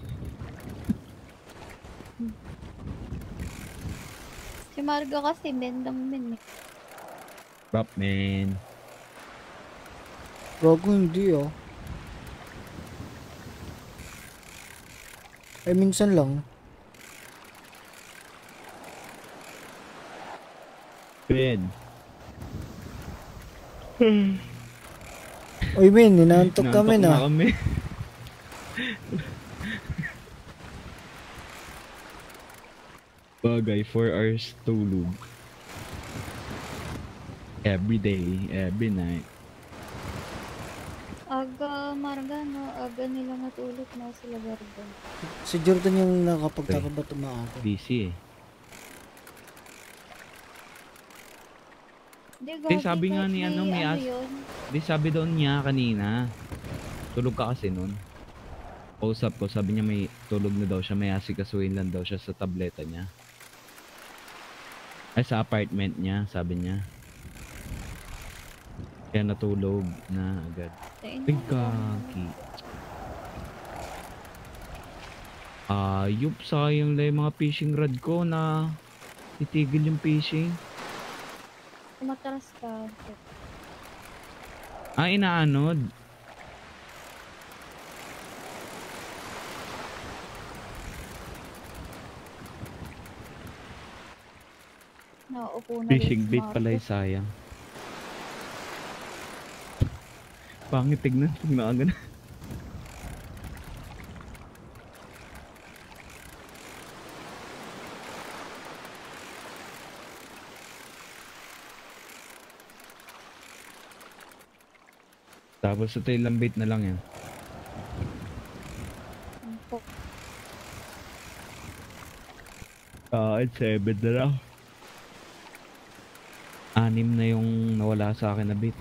B: Si Margo kasi bendang men eh.
C: Rap, men.
A: Bago hindi oh. Ay, minsan lang.
C: Ben.
A: Uy, men, inaantok kami na.
C: na kami. Bagay, four hours tulog. Every day, every night.
B: Aga, Marga, no? Aga nila matulog na sila Garden.
A: Si Jordan yung nakapagtaka ba tumaako?
C: Busy eh.
B: Di,
C: Di sabi nga ni ano, may as...
B: yun?
C: Di sabi doon niya kanina. Tulog ka kasi nun. Kausap ko, sabi niya may tulog na daw siya, may asikasuhin lang daw siya sa tableta niya. Ay, sa apartment niya, sabi niya. Kaya natulog na agad. Ay, kaki. Ayup, sayang lang yung mga fishing rod ko na titigil yung fishing.
B: Umatras ka.
C: Ah, inaanod.
B: Nauupo na
C: Fishing
B: rin si
C: bait pala
B: Marcos.
C: yung sayang. Pangit tignan pag naaga na. Tapos ito yung lambait na lang yan. Ah, it's seven na lang. Anim na yung nawala sa akin na bait.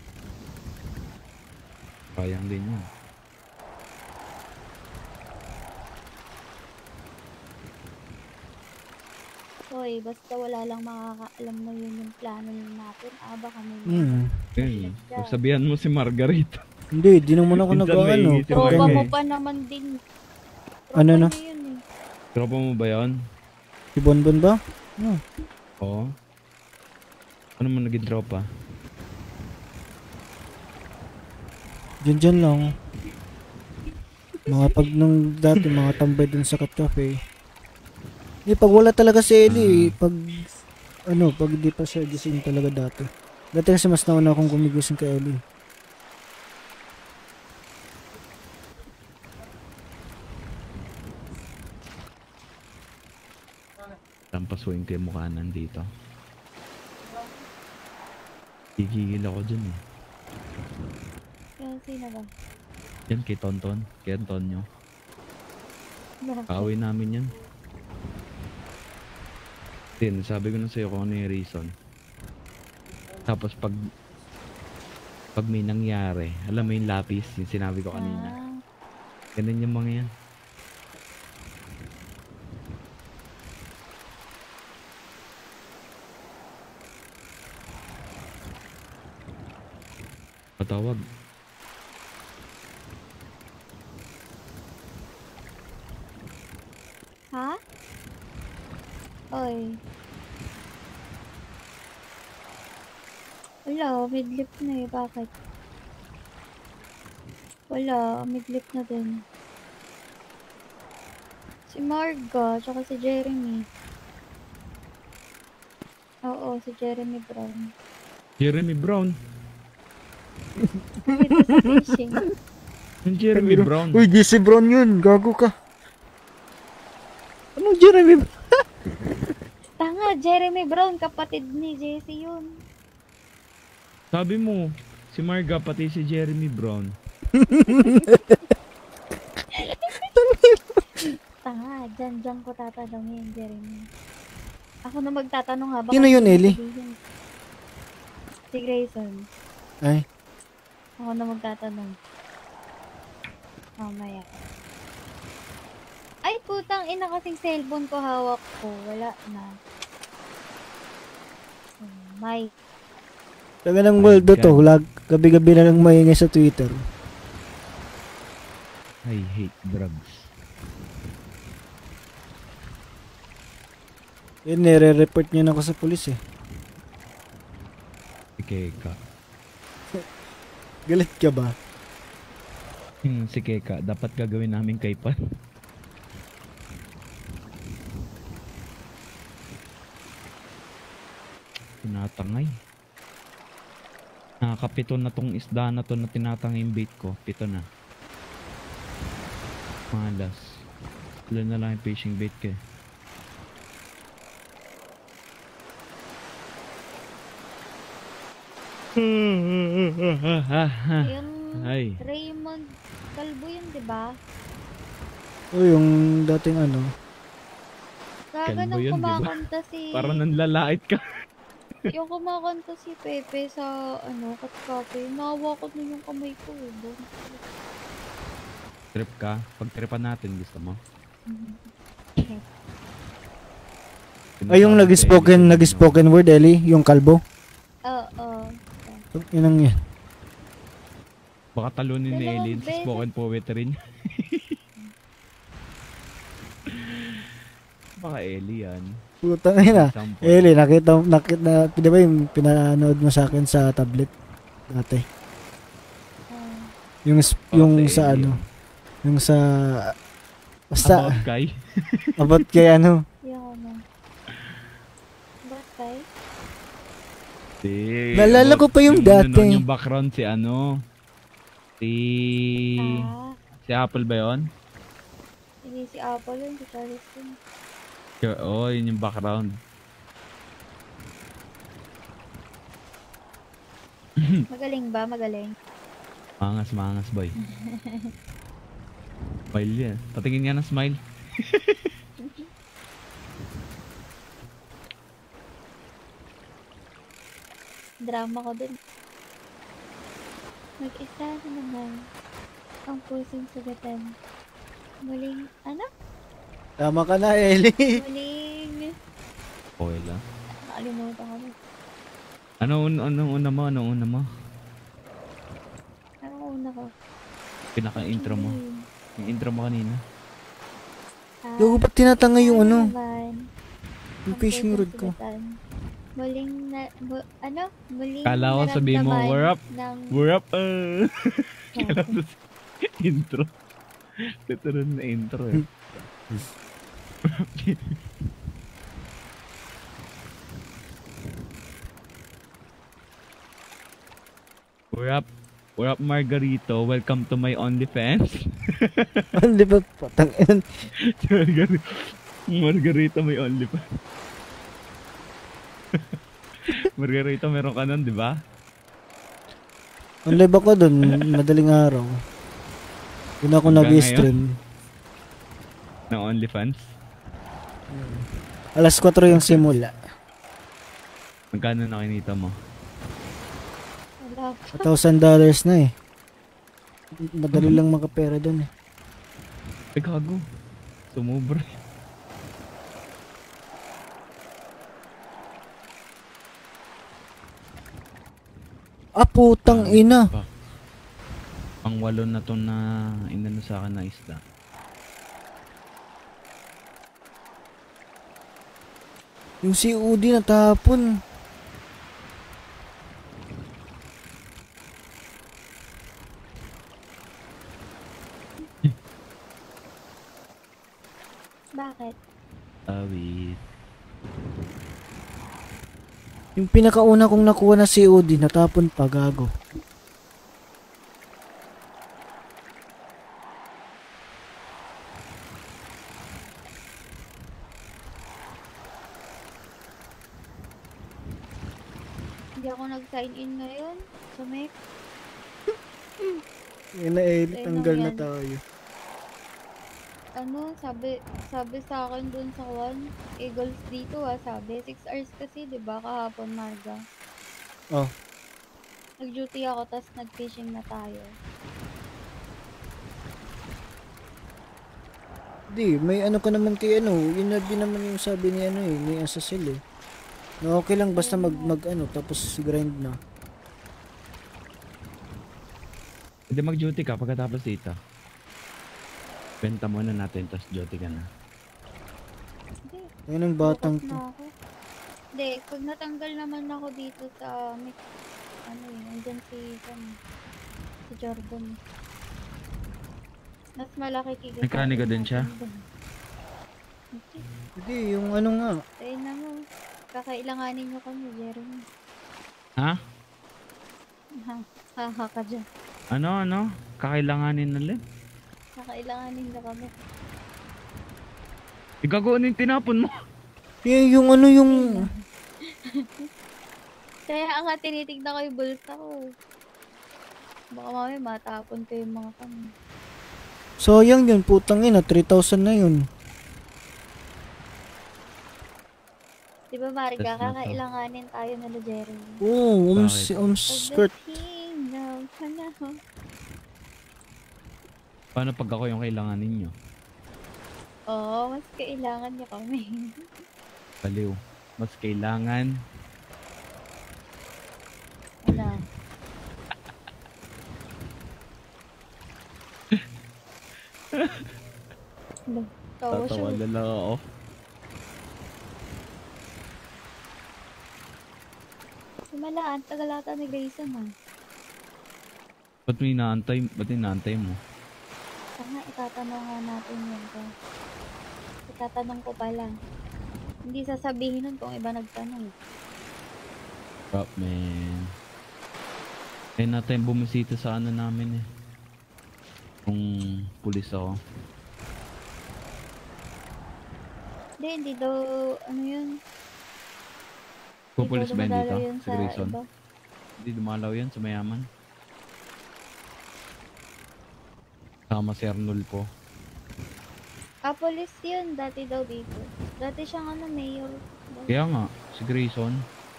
C: Sayang din yun.
B: Hoy, basta wala lang makakaalam na yun yung plano natin. Ah, baka may
A: Hmm.
C: Yun. Pagsabihan mo si Margarita.
A: Hindi, di naman ako
C: Minsan
A: nag-ano.
C: may isip
B: Tropa
C: ako
B: mo
C: eh.
B: pa naman din.
A: Ano na?
B: Tropa niya yun eh.
C: Tropa mo ba yun?
A: Si Bonbon ba? Hmm.
C: Oo. Ano mo naging tropa?
A: Diyan dyan lang. Mga pag nung dati, mga tambay dun sa Cat Cafe. Eh, pag wala talaga si Ellie, pag, ano, pag di pa siya gising talaga dati. Dati kasi mas nauna akong gumigising kay Ellie.
C: Tampasuin ko yung mukha nandito. Gigigil ako dyan eh.
B: Kaya sino ba?
C: Yan kay Tonton, kay Antonio.
B: Bakit?
C: Kaaway namin yan. Din, sabi ko na sa'yo kung ano yung reason. Tapos pag pag may nangyari, alam mo yung lapis, yung sinabi ko kanina.
B: Ah,
C: Ganun yung mga yan. Patawag.
B: ha? Oy. Wala, midlip na eh. Bakit? Wala, midlip na din. Si Marga, tsaka si Jeremy. Oo, si Jeremy Brown.
C: Jeremy Brown.
B: Dito sa fishing.
C: Yung Jeremy Brown.
A: Uy, J C Brown yun. Gago ka. Anong Jeremy Brown?
B: Tanga, Jeremy Brown, kapatid ni Jessie yun.
C: Sabi mo, si Marga pati si Jeremy Brown.
B: Tanga, dyan, dyan ko tatanungin, Jeremy. Ako na magtatanong ha. baka
A: Sino yun,
B: hindi
A: Ellie?
B: sabihin. Si Grayson.
A: Ay.
B: Ako na magtatanong. Mamaya. Ay, putang ina kasing cellphone ko hawak ko. Wala na. Oh, my.
A: Taga ng Waldo to. Lag, gabi-gabi na lang maingay sa Twitter.
C: I hate drugs.
A: Yan, nire-report niya na ako sa pulis eh.
C: Si Keka.
A: Galit ka ba?
C: Hmm, si Keka, dapat gagawin namin kay Pan. Tinatangay. Nakakapito na tong isda na to na tinatangay yung bait ko. Pito na. Malas. Wala na lang yung fishing bait ko eh.
B: Yung
C: Ay.
B: Raymond Calvo yun, di ba?
A: O yung dating ano.
B: Gaga
C: Kalbo
B: nang
C: yun, di ba?
B: kumakanta si...
C: Parang nanlalait ka.
B: yung kumakanta si Pepe sa ano, Cat Cafe. Nawa ko na yung kamay ko eh. Bon-
C: Trip ka? Pag tripan natin, gusto mo?
A: Ay, yung nag-spoken, nag-spoken word, Ellie, yung kalbo.
B: Oo. Oh,
A: Yun ang yan.
C: Baka talunin ni
B: Dalawang
C: Ellie sa
B: beses.
C: spoken poetry niya. Baka Ellie yan.
A: Putang ina.
C: Example.
A: Ellie, nakita, nakita, di ba yung pinanood mo sa akin sa tablet dati? Yung, s-
C: Oh,
A: yung
C: sa
A: sa
C: Ellie.
A: ano, yung sa, basta,
C: About kay?
A: about kay ano,
B: Yung ano. Bakit?
C: Si,
A: Naalala ko pa yung
C: ano
A: dati.
C: nun, yung background si ano. Si...
B: Ah,
C: Si Apple ba yun?
B: hindi si Apple yun, si Charles yun.
C: Sure, oh, yun yung background.
B: Magaling ba? Magaling.
C: Mangas, mangas boy. Smile yan. Patingin nga ng smile.
B: Drama ko din. Mag-isa na naman ang pusong sugatan. Muling, ano?
A: tama ka na, Ellie.
B: Muling,
C: Okay lang.
B: nakalimutan ko na.
C: Ano, un- anong una mo? Anong una mo?
B: Ano una ko?
C: Pinaka-intro mo. Yung intro mo kanina.
B: Ah,
A: Yo, ba't tinatangay yung ano?
B: naman,
A: Yung
B: ang
A: fishing
B: pusong
A: rod ko.
B: sugatan. Muling na, mu- ano? Muling
C: Kala ko sabihin mo,
B: naramdaman
C: we're up.
B: ng...
C: We're up. Uh. Kala ko sa intro. Ito rin na intro eh. We're up. We're up, Margarito. Welcome to my OnlyFans.
A: Hindi ba, patang ina.
C: Margarito. Margarito may OnlyFans. Margarito, meron ka nun, di ba?
A: Ang live ako dun, madaling araw. Doon ako
C: Hanggang
A: nag-stream.
C: Ng OnlyFans?
A: Alas kwatro yung simula.
C: Magkano na kinita mo?
B: Wala
A: one thousand dollars na eh. Madali lang makapera dun eh.
C: Ay, gago. Sumubra.
A: Ah, putang ina.
C: Pang walo na to na inano sa akin na isda.
A: Yung C O D natapon.
B: Bakit?
C: Awit.
A: Yung pinakauna kong nakuha na C O D natapon pa, gago.
B: Hindi ako nag-sign in ngayon. So, may...
A: Yun na eh,
B: Ayun
A: tanggal
B: lang
A: na
B: yan.
A: tayo.
B: Ano, sabi, sabi sa akin dun sa one, Eagles dito ah, sabi. six hours kasi, di ba, kahapon, Marga.
A: Oh.
B: Nag-duty ako, tas nag-fishing na tayo.
A: Di, may ano ka naman kay ano, yun na din naman yung sabi ni ano eh, ni Asasil eh. Na okay lang basta mag, mag ano, tapos grind na.
C: Hindi mag-duty ka pagkatapos dito. Benta muna natin, tapos duty ka na.
B: Hindi,
A: Ayun ang batang
B: bukas
A: to.
B: na ako. Hindi, pag natanggal naman ako dito sa, mix, ano eh, nandyan si, ano, si Jordan. Mas malaki kikita.
C: Mekaniko din siya?
B: Hindi.
A: Hindi, yung ano nga.
B: Ayun na mo. Kakailanganin nyo kami, Jeremy.
C: Ha?
B: Ha, haha ka dyan.
C: Ano, ano? Kakailanganin na lang?
B: Kakailanganin nyo kami.
C: Igago, ano yung tinapon mo?
A: Yung, yung ano yung...
B: Kaya nga tinitignan ko yung bulsa ko. Baka mamaya matapon ko yung mga kami.
A: Sayang yun, putang ina, three thousand na yun.
B: Di ba, Marga,
A: That's not
B: kakailanganin tayo na Jeremy.
A: Oo, um,
C: Bakit?
A: um, skirt.
B: Pagdating ng panahon.
C: Paano pag ako yung kailanganin nyo?
B: Oo, mas kailangan niyo kami.
C: Baliw. Mas kailangan
B: Ano? Ano? Tawa siya.
C: tatawa na lang ako.
B: Simala, ang tagal ata ni Grayson ha.
C: Ba't may inaantay, ba't inaantay mo?
B: Saka itatanong nga natin yun ko. Itatanong ko pala. Hindi sasabihin nun kung iba nagtanong.
C: Crap, man. Eh, natin bumisita sa ano namin eh. Kung pulis ako.
B: Hindi, hindi daw, ano yun?
C: Kung
B: Hindi
C: pulis
B: daw
C: ba yun
B: dumadalaw
C: dito?
B: yun
C: Sa
B: sa
C: Grayson?
B: iba.
C: Hindi dumalaw yan sa mayaman. Sama si Arnold po.
B: Ah, police yun. Dati daw dito. Dati siyang ano, mayor.
C: Kaya nga, si Grayson.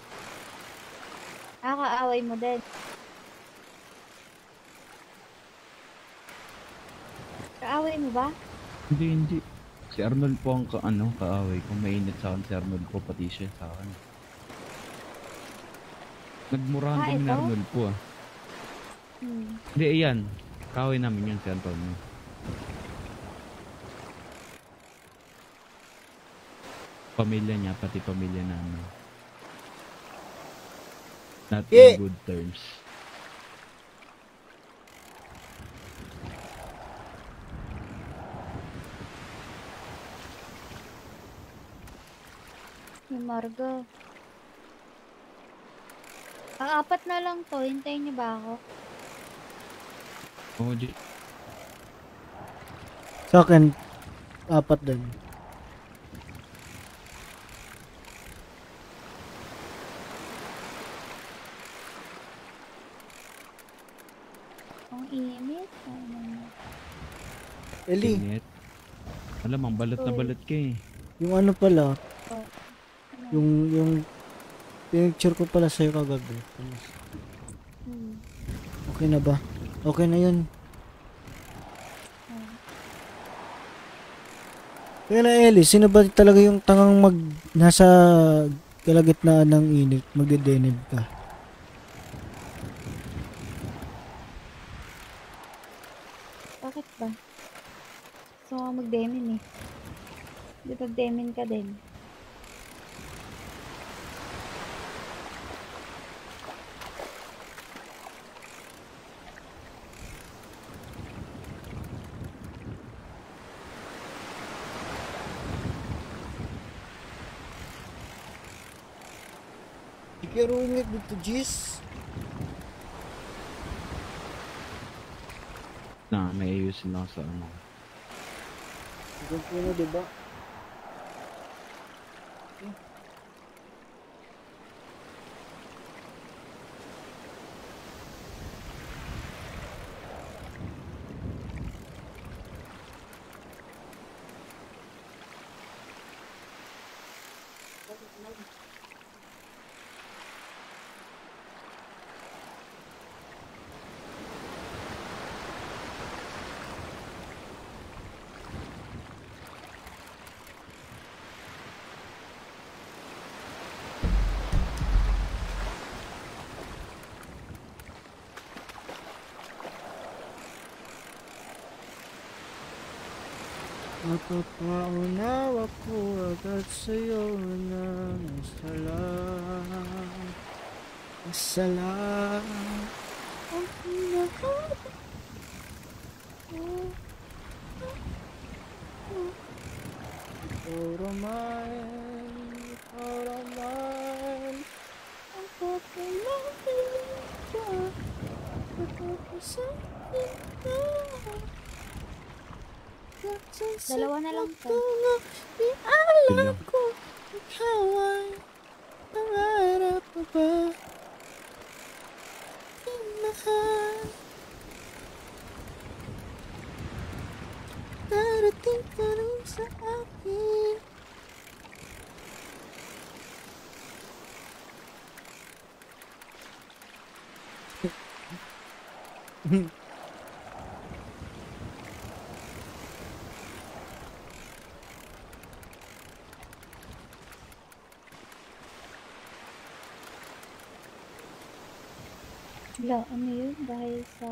B: Ah, kaaway mo din. Kaaway mo ba?
C: Hindi, hindi. Si Arnold po ang ka, ano, kaaway ko. Mainit sa akin si Arnold po, pati siya sa akin. Nagmurahan
B: Ah,
C: kami ni
B: ito?
C: Arnold po ah.
B: Hmm.
C: Hindi, iyan. Kaaway namin yan si Antonio. Pamilya niya, pati pamilya namin. Not
A: Yeah.
C: in good terms.
B: Si Margo. Ah, apat na lang to. Hintayin niyo ba ako?
C: Oo, G.
A: Sa akin, apat din.
B: Ang init. Ano?
A: Eli,
C: Init. Alam, ang balat na
B: Uy.
C: balat ka eh.
A: yung ano pala,
B: Oh.
A: yung, yung picture ko pala sa'yo kagabi.
B: Hmm.
A: Okay na ba? Okay na yun.
B: Hmm.
A: Kaya na Eli, sino ba talaga yung tangang mag, nasa kalagitnaan ng init, magdedenib ka?
B: Bakit ba? Gusto ko mag-demin eh. Di mag-demin ka din.
A: Ikarungit dito, Jis.
C: Na, may ayusin lang sa ano.
A: Ganito na, diba? Napapaunawa ko agad sa'yo na masalang masalang ang pinaka ikaw naman, ikaw naman ang papalapin ka pagkakasakin ka.
B: Dalawa na lang to.
A: Di alam ko ikaw ay pangarap mo ba? Mahal darating ka rin sa akin.
B: Wala, ano yun? Dahil sa...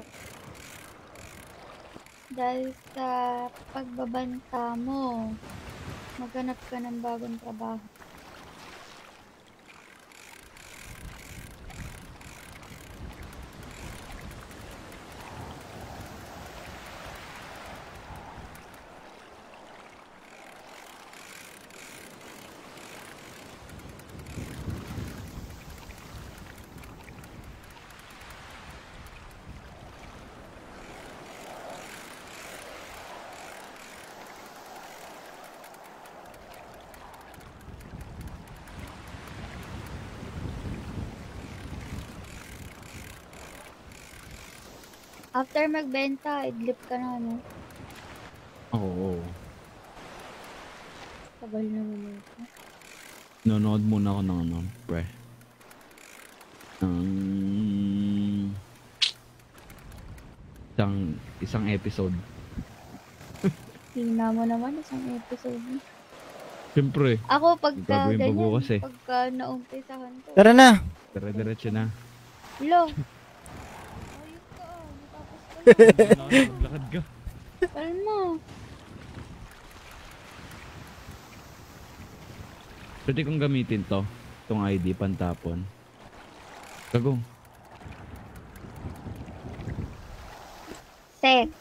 B: Dahil sa pagbabanta mo, maghanap ka ng bagong trabaho. After magbenta, idlip ka na, no?
C: Oo.
B: Tagal naman ito.
C: Nanonood muna ako ng ano, pre. Ng... Isang, isang episode.
B: Tingnan mo naman isang episode.
C: Siyempre.
B: Ako, pagka
C: Gagawin
B: ganyan,
C: bago kasi.
B: pagka naumpisahan ko.
A: Tara na!
C: Dire-diretso na.
B: Lo!
C: Maglakad ka.
B: Paano mo?
C: Pwede kong gamitin to. Itong I D pantapon. Gago.
B: Sex.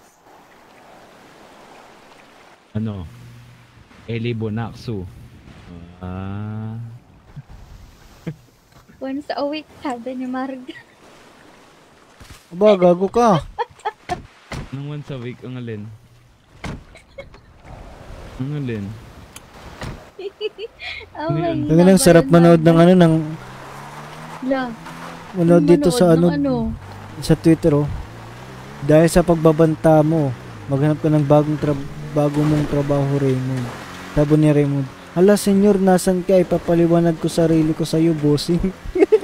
C: Ano? Eli Bonaksu. Ah.
B: Once a week, sabi ni Marg.
A: Aba, gago ka.
C: Nang once a week, ang alin? Ang alin?
B: Oh my God.
A: Ang ang sarap manood ng ano, ng...
B: La.
A: Manood dito sa ano,
B: ano?
A: sa Twitter, oh. Dahil sa pagbabanta mo, maghanap ka ng bagong tra- bago mong trabaho, Raymond. Sabi ni Raymond, hala, senyor, nasan ka? Ipapaliwanag ko sarili ko sa'yo, bossing.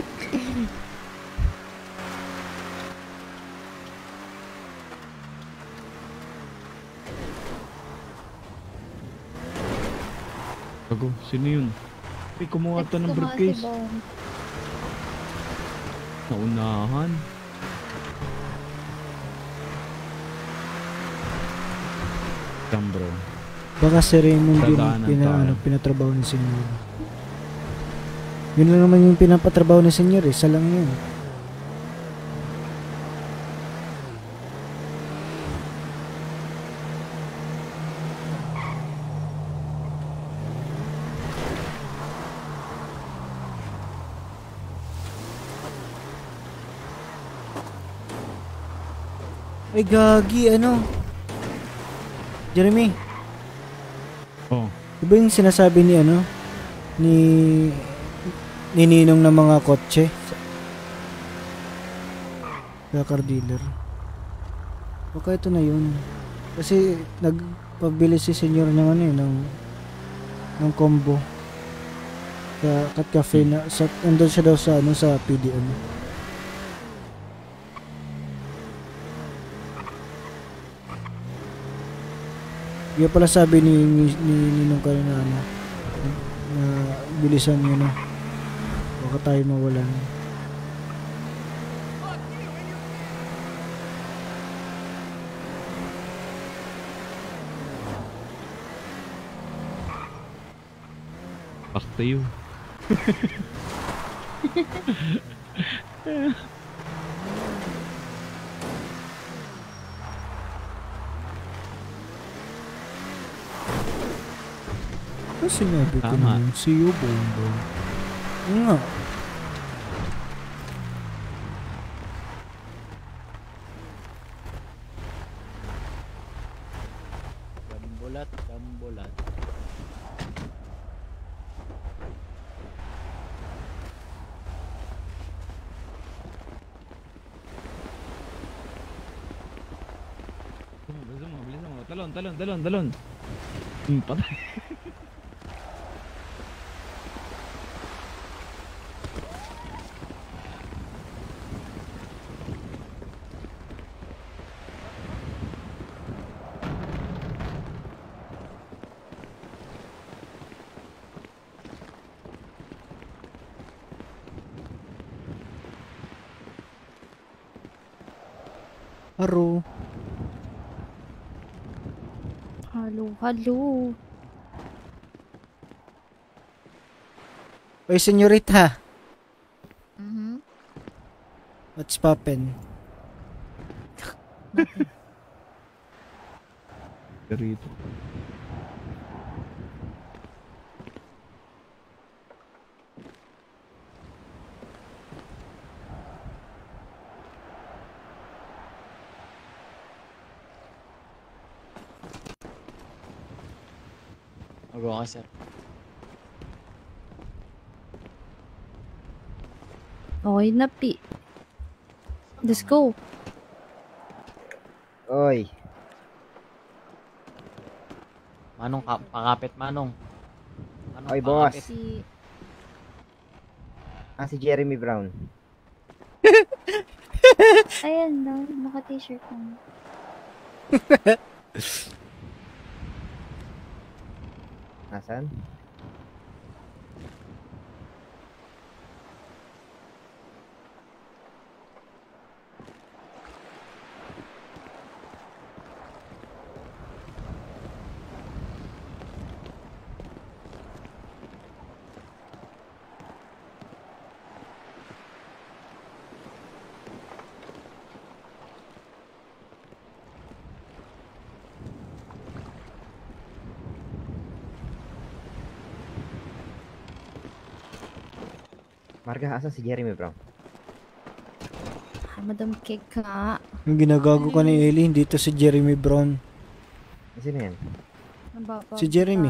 C: Gago, sino yun? Eh, kumuha to ng briefcase. Naunahan. Yan, bro.
A: Baka si Raymond yung
C: Dadaanan
A: pina,
C: tayo.
A: ano, pinatrabaho ni senyor. Yun lang naman yung pinapatrabaho ni senyor, eh. Isa lang yun. Ay, gagi, ano? Jeremy.
C: Oh.
A: Diba yung sinasabi ni ano? Ni... Ni Ninong ng mga kotse? Sa car dealer. Baka ito na yun. Kasi nagpabili si senyor ng ano eh, ng... ng combo. Sa Cat Cafe na... Sa, andun siya daw sa ano, sa P D M. Yung pala sabi ni, ni, ni Ninong kanina ano, na bilisan nyo na. Baka tayo mawalan.
C: Back to you.
A: Ano sinabi ko
C: Tama.
A: naman? See you, Bongbong. Ano nga?
J: Gambulat, gambulat.
C: Bilisan mo, bilisan mo. Talon, talon, talon, talon. Hmm, patay.
A: Haro.
B: Halo, halo.
A: Oy, senyorita.
B: Mhm.
A: What's poppin'?
C: Rito.
M: Magawa ka, sir.
B: Okay na, Pi. Let's go.
Q: Oy.
M: Manong, ka pakapit, Manong. Manong,
Q: Oy, boss.
M: pakapit.
B: Si...
Q: Ah, si Jeremy Brown.
B: Ayan na, naka-t-shirt lang.
Q: Nasaan? Marga, asan si Jeremy Brown?
B: Ah, Madam Cake ka.
A: Yung ginagago ka ni Ellie, dito si Jeremy Brown.
Q: Sino yan?
A: Si Jeremy.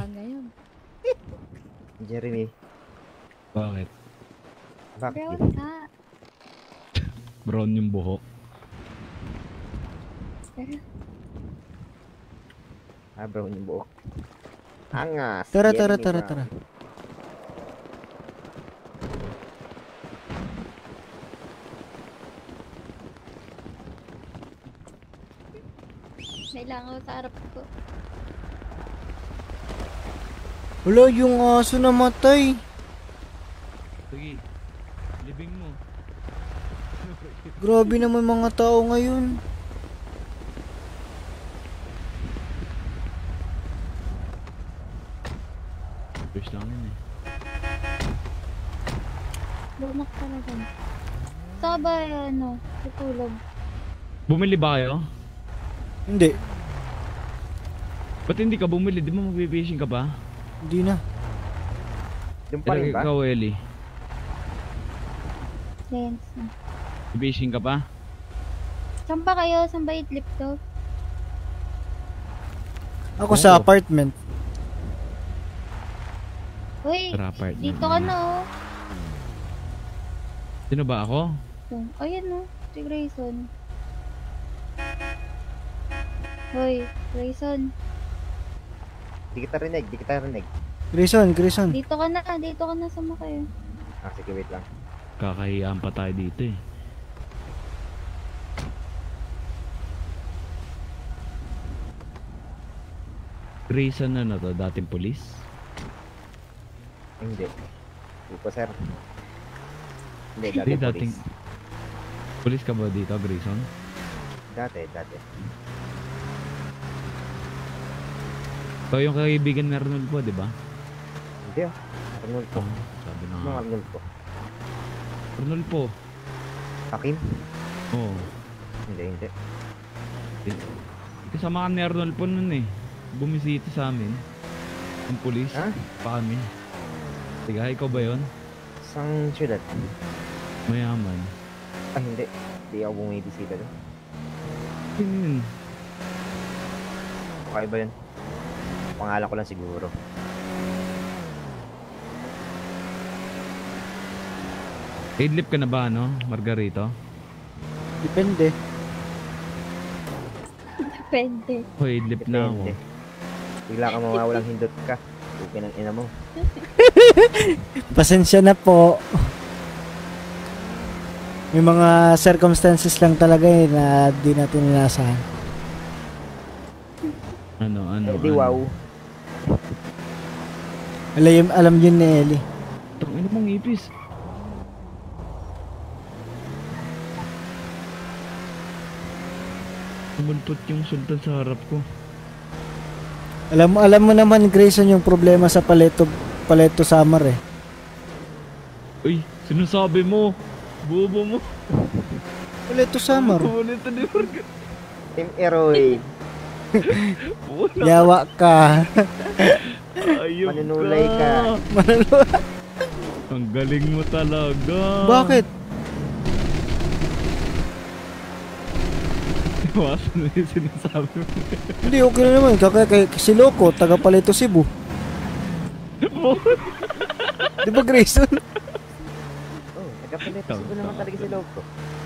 Q: Jeremy.
C: Bakit?
Q: Bakit?
B: Brown ka.
C: Brown yung buhok.
B: Pero,
Q: Ah, brown yung buhok. Angas.
A: Tara,
Q: Jeremy
A: tara, tara,
Q: Brown.
A: tara.
B: may langaw sa harap ko.
A: Wala, yung aso namatay.
C: Sige, libing mo.
A: Grabe naman mga tao ngayon.
C: Push lang yun eh.
B: Lumak talaga. Saka ba, ano, tutulog?
C: Bumili ba kayo?
A: Hindi.
C: Ba't hindi ka bumili? Di mo mag-fishing ka pa?
A: Hindi na.
Q: Yung pa rin ba?
C: Ikaw, Ellie.
B: Lens na.
C: Fishing ka pa?
B: Saan ba kayo? Saan ba idlip to?
A: Ako sa apartment.
B: Uy,
C: Tara, apartment.
B: dito ka na oh.
C: Sino ba ako?
B: Yung- Ayan oh, si Grayson. Hoy, Grayson.
Q: Di kita rinig, di kita rinig.
A: Grayson, Grayson.
B: Dito ka na, dito ka na sa kayo.
Q: Ah, sige, wait lang.
C: Kakahiyaan pa tayo dito eh. Grayson na na to, dating polis?
Q: Hindi. Hindi po, sir. Hindi, dati
C: Hindi,
Q: police.
C: dating... Polis ka ba dito, Grayson?
Q: Dati, dati.
C: Ikaw yung kaibigan ni Arnold po, di ba?
Q: Hindi oh. Arnold po.
C: Sabi na
Q: Ano
C: nga.
Q: Arnold po?
C: Arnold po.
Q: Hakim?
C: Oo.
Q: Hindi, hindi.
C: Kasama ka ni Arnold po nun eh. Bumisita sa amin. Yung polis.
Q: Ha?
C: Pa kami. Sige, ikaw ba yun?
Q: Sang syudad?
C: Mayaman.
Q: Ah, hindi. Hindi ako bumibisita doon.
C: Sino yun?
Q: Okay ba yun? Pangalan ko lang siguro.
C: Idlip ka na ba, no? Margarito?
A: Depende.
B: Depende.
C: O, idlip na ako.
Q: Depende. Bigla ka mawawalang hindot ka. Upin ang ina mo.
A: Pasensya na po. May mga circumstances lang talaga eh na di natin inasahan.
C: Ano, ano,
Q: Eh, di
C: ano?
Q: wow.
A: Alam, alam yun ni Ellie.
C: Itong ino mong ipis. Sumuntot yung sultan sa harap ko.
A: Alam mo, alam mo naman, Grayson, yung problema sa Paleto, Paleto Summer eh.
C: Uy, sinasabi mo. Bobo mo.
A: Paleto Summer.
C: Paleto ni Marga.
Q: Team Eroy.
A: Yawa ka.
C: Ayun
Q: Manunulay ka.
A: Manunulay.
C: Ang galing mo talaga.
A: Bakit?
C: Iwasan mo yung sinasabi mo.
A: Hindi, okay na naman. Kaya kay si Loco, taga Paleto Cebu. Di ba, Grayson?
Q: Oh, taga Paleto Cebu naman talaga si Loco.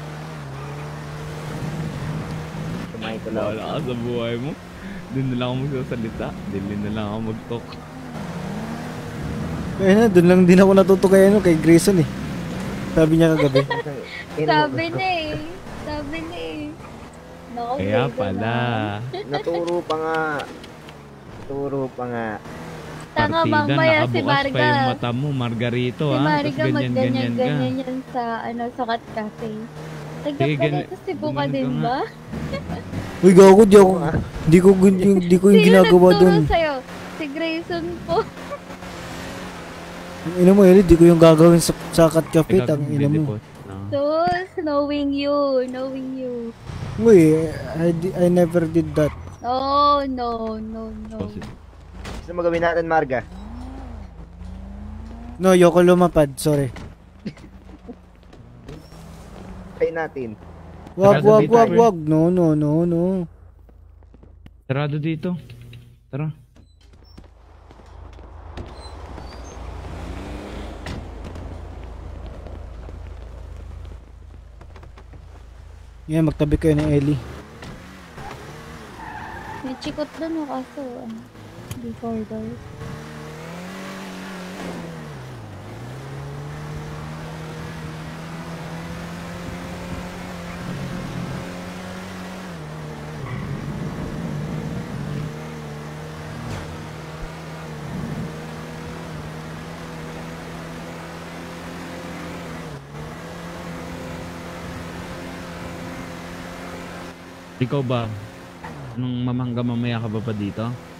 Q: Sumay ko lang.
C: Wala ka sa buhay mo. Doon na lang ako magsasalita. Dili na lang ako mag-talk.
A: Kaya na, doon lang din ako natuto kay, ano, kay Grayson eh. Sabi niya kagabi.
B: Sabi na eh. Sabi na eh. Naku,
C: Kaya
B: Grayson,
C: pala.
B: ah.
Q: Naturo pa nga. Naturo pa nga.
B: Tanga,
C: Partida,
B: mamaya si
C: nakabukas
B: Marga.
C: pa yung mata mo, Margarito,
B: Si
C: ha?
B: Marga
C: Tapos ganyan-ganyan ka.
B: magganyan-ganyan yan sa, ano, sa Cat Cafe. Taga
C: Sige,
B: pala
C: ganyan-
B: sa Cebu ka
C: gumanon
B: din
C: ka
B: ba?
A: Uy, gago, di ako, di ko, di ko yung
B: Sino
A: ginagawa
B: nagturo
A: doon.
B: sa'yo? Si Grayson po.
A: Ina mo, Eli, di ko yung gagawin sa, sa Cat Cafe,
C: Ikaw,
A: tang ina mo.
C: Bidipot, no?
B: Sus, knowing you, knowing you.
A: Uy, I, di- I never did that.
B: Oh, no, no, no.
Q: Gusto mo gawin natin, Marga?
A: No, yoko lumapad, sorry.
Q: Try natin.
A: Wag,
C: Sarado
A: wag,
C: dito,
A: wag,
C: pre.
A: wag. No, no, no, no.
C: Sarado dito. Tara.
A: Yan, magtabi kayo ng Ellie.
B: May chikot doon o kaso, ano, before doors.
C: Ikaw ba? Anong mamangga mamaya ka ba pa dito?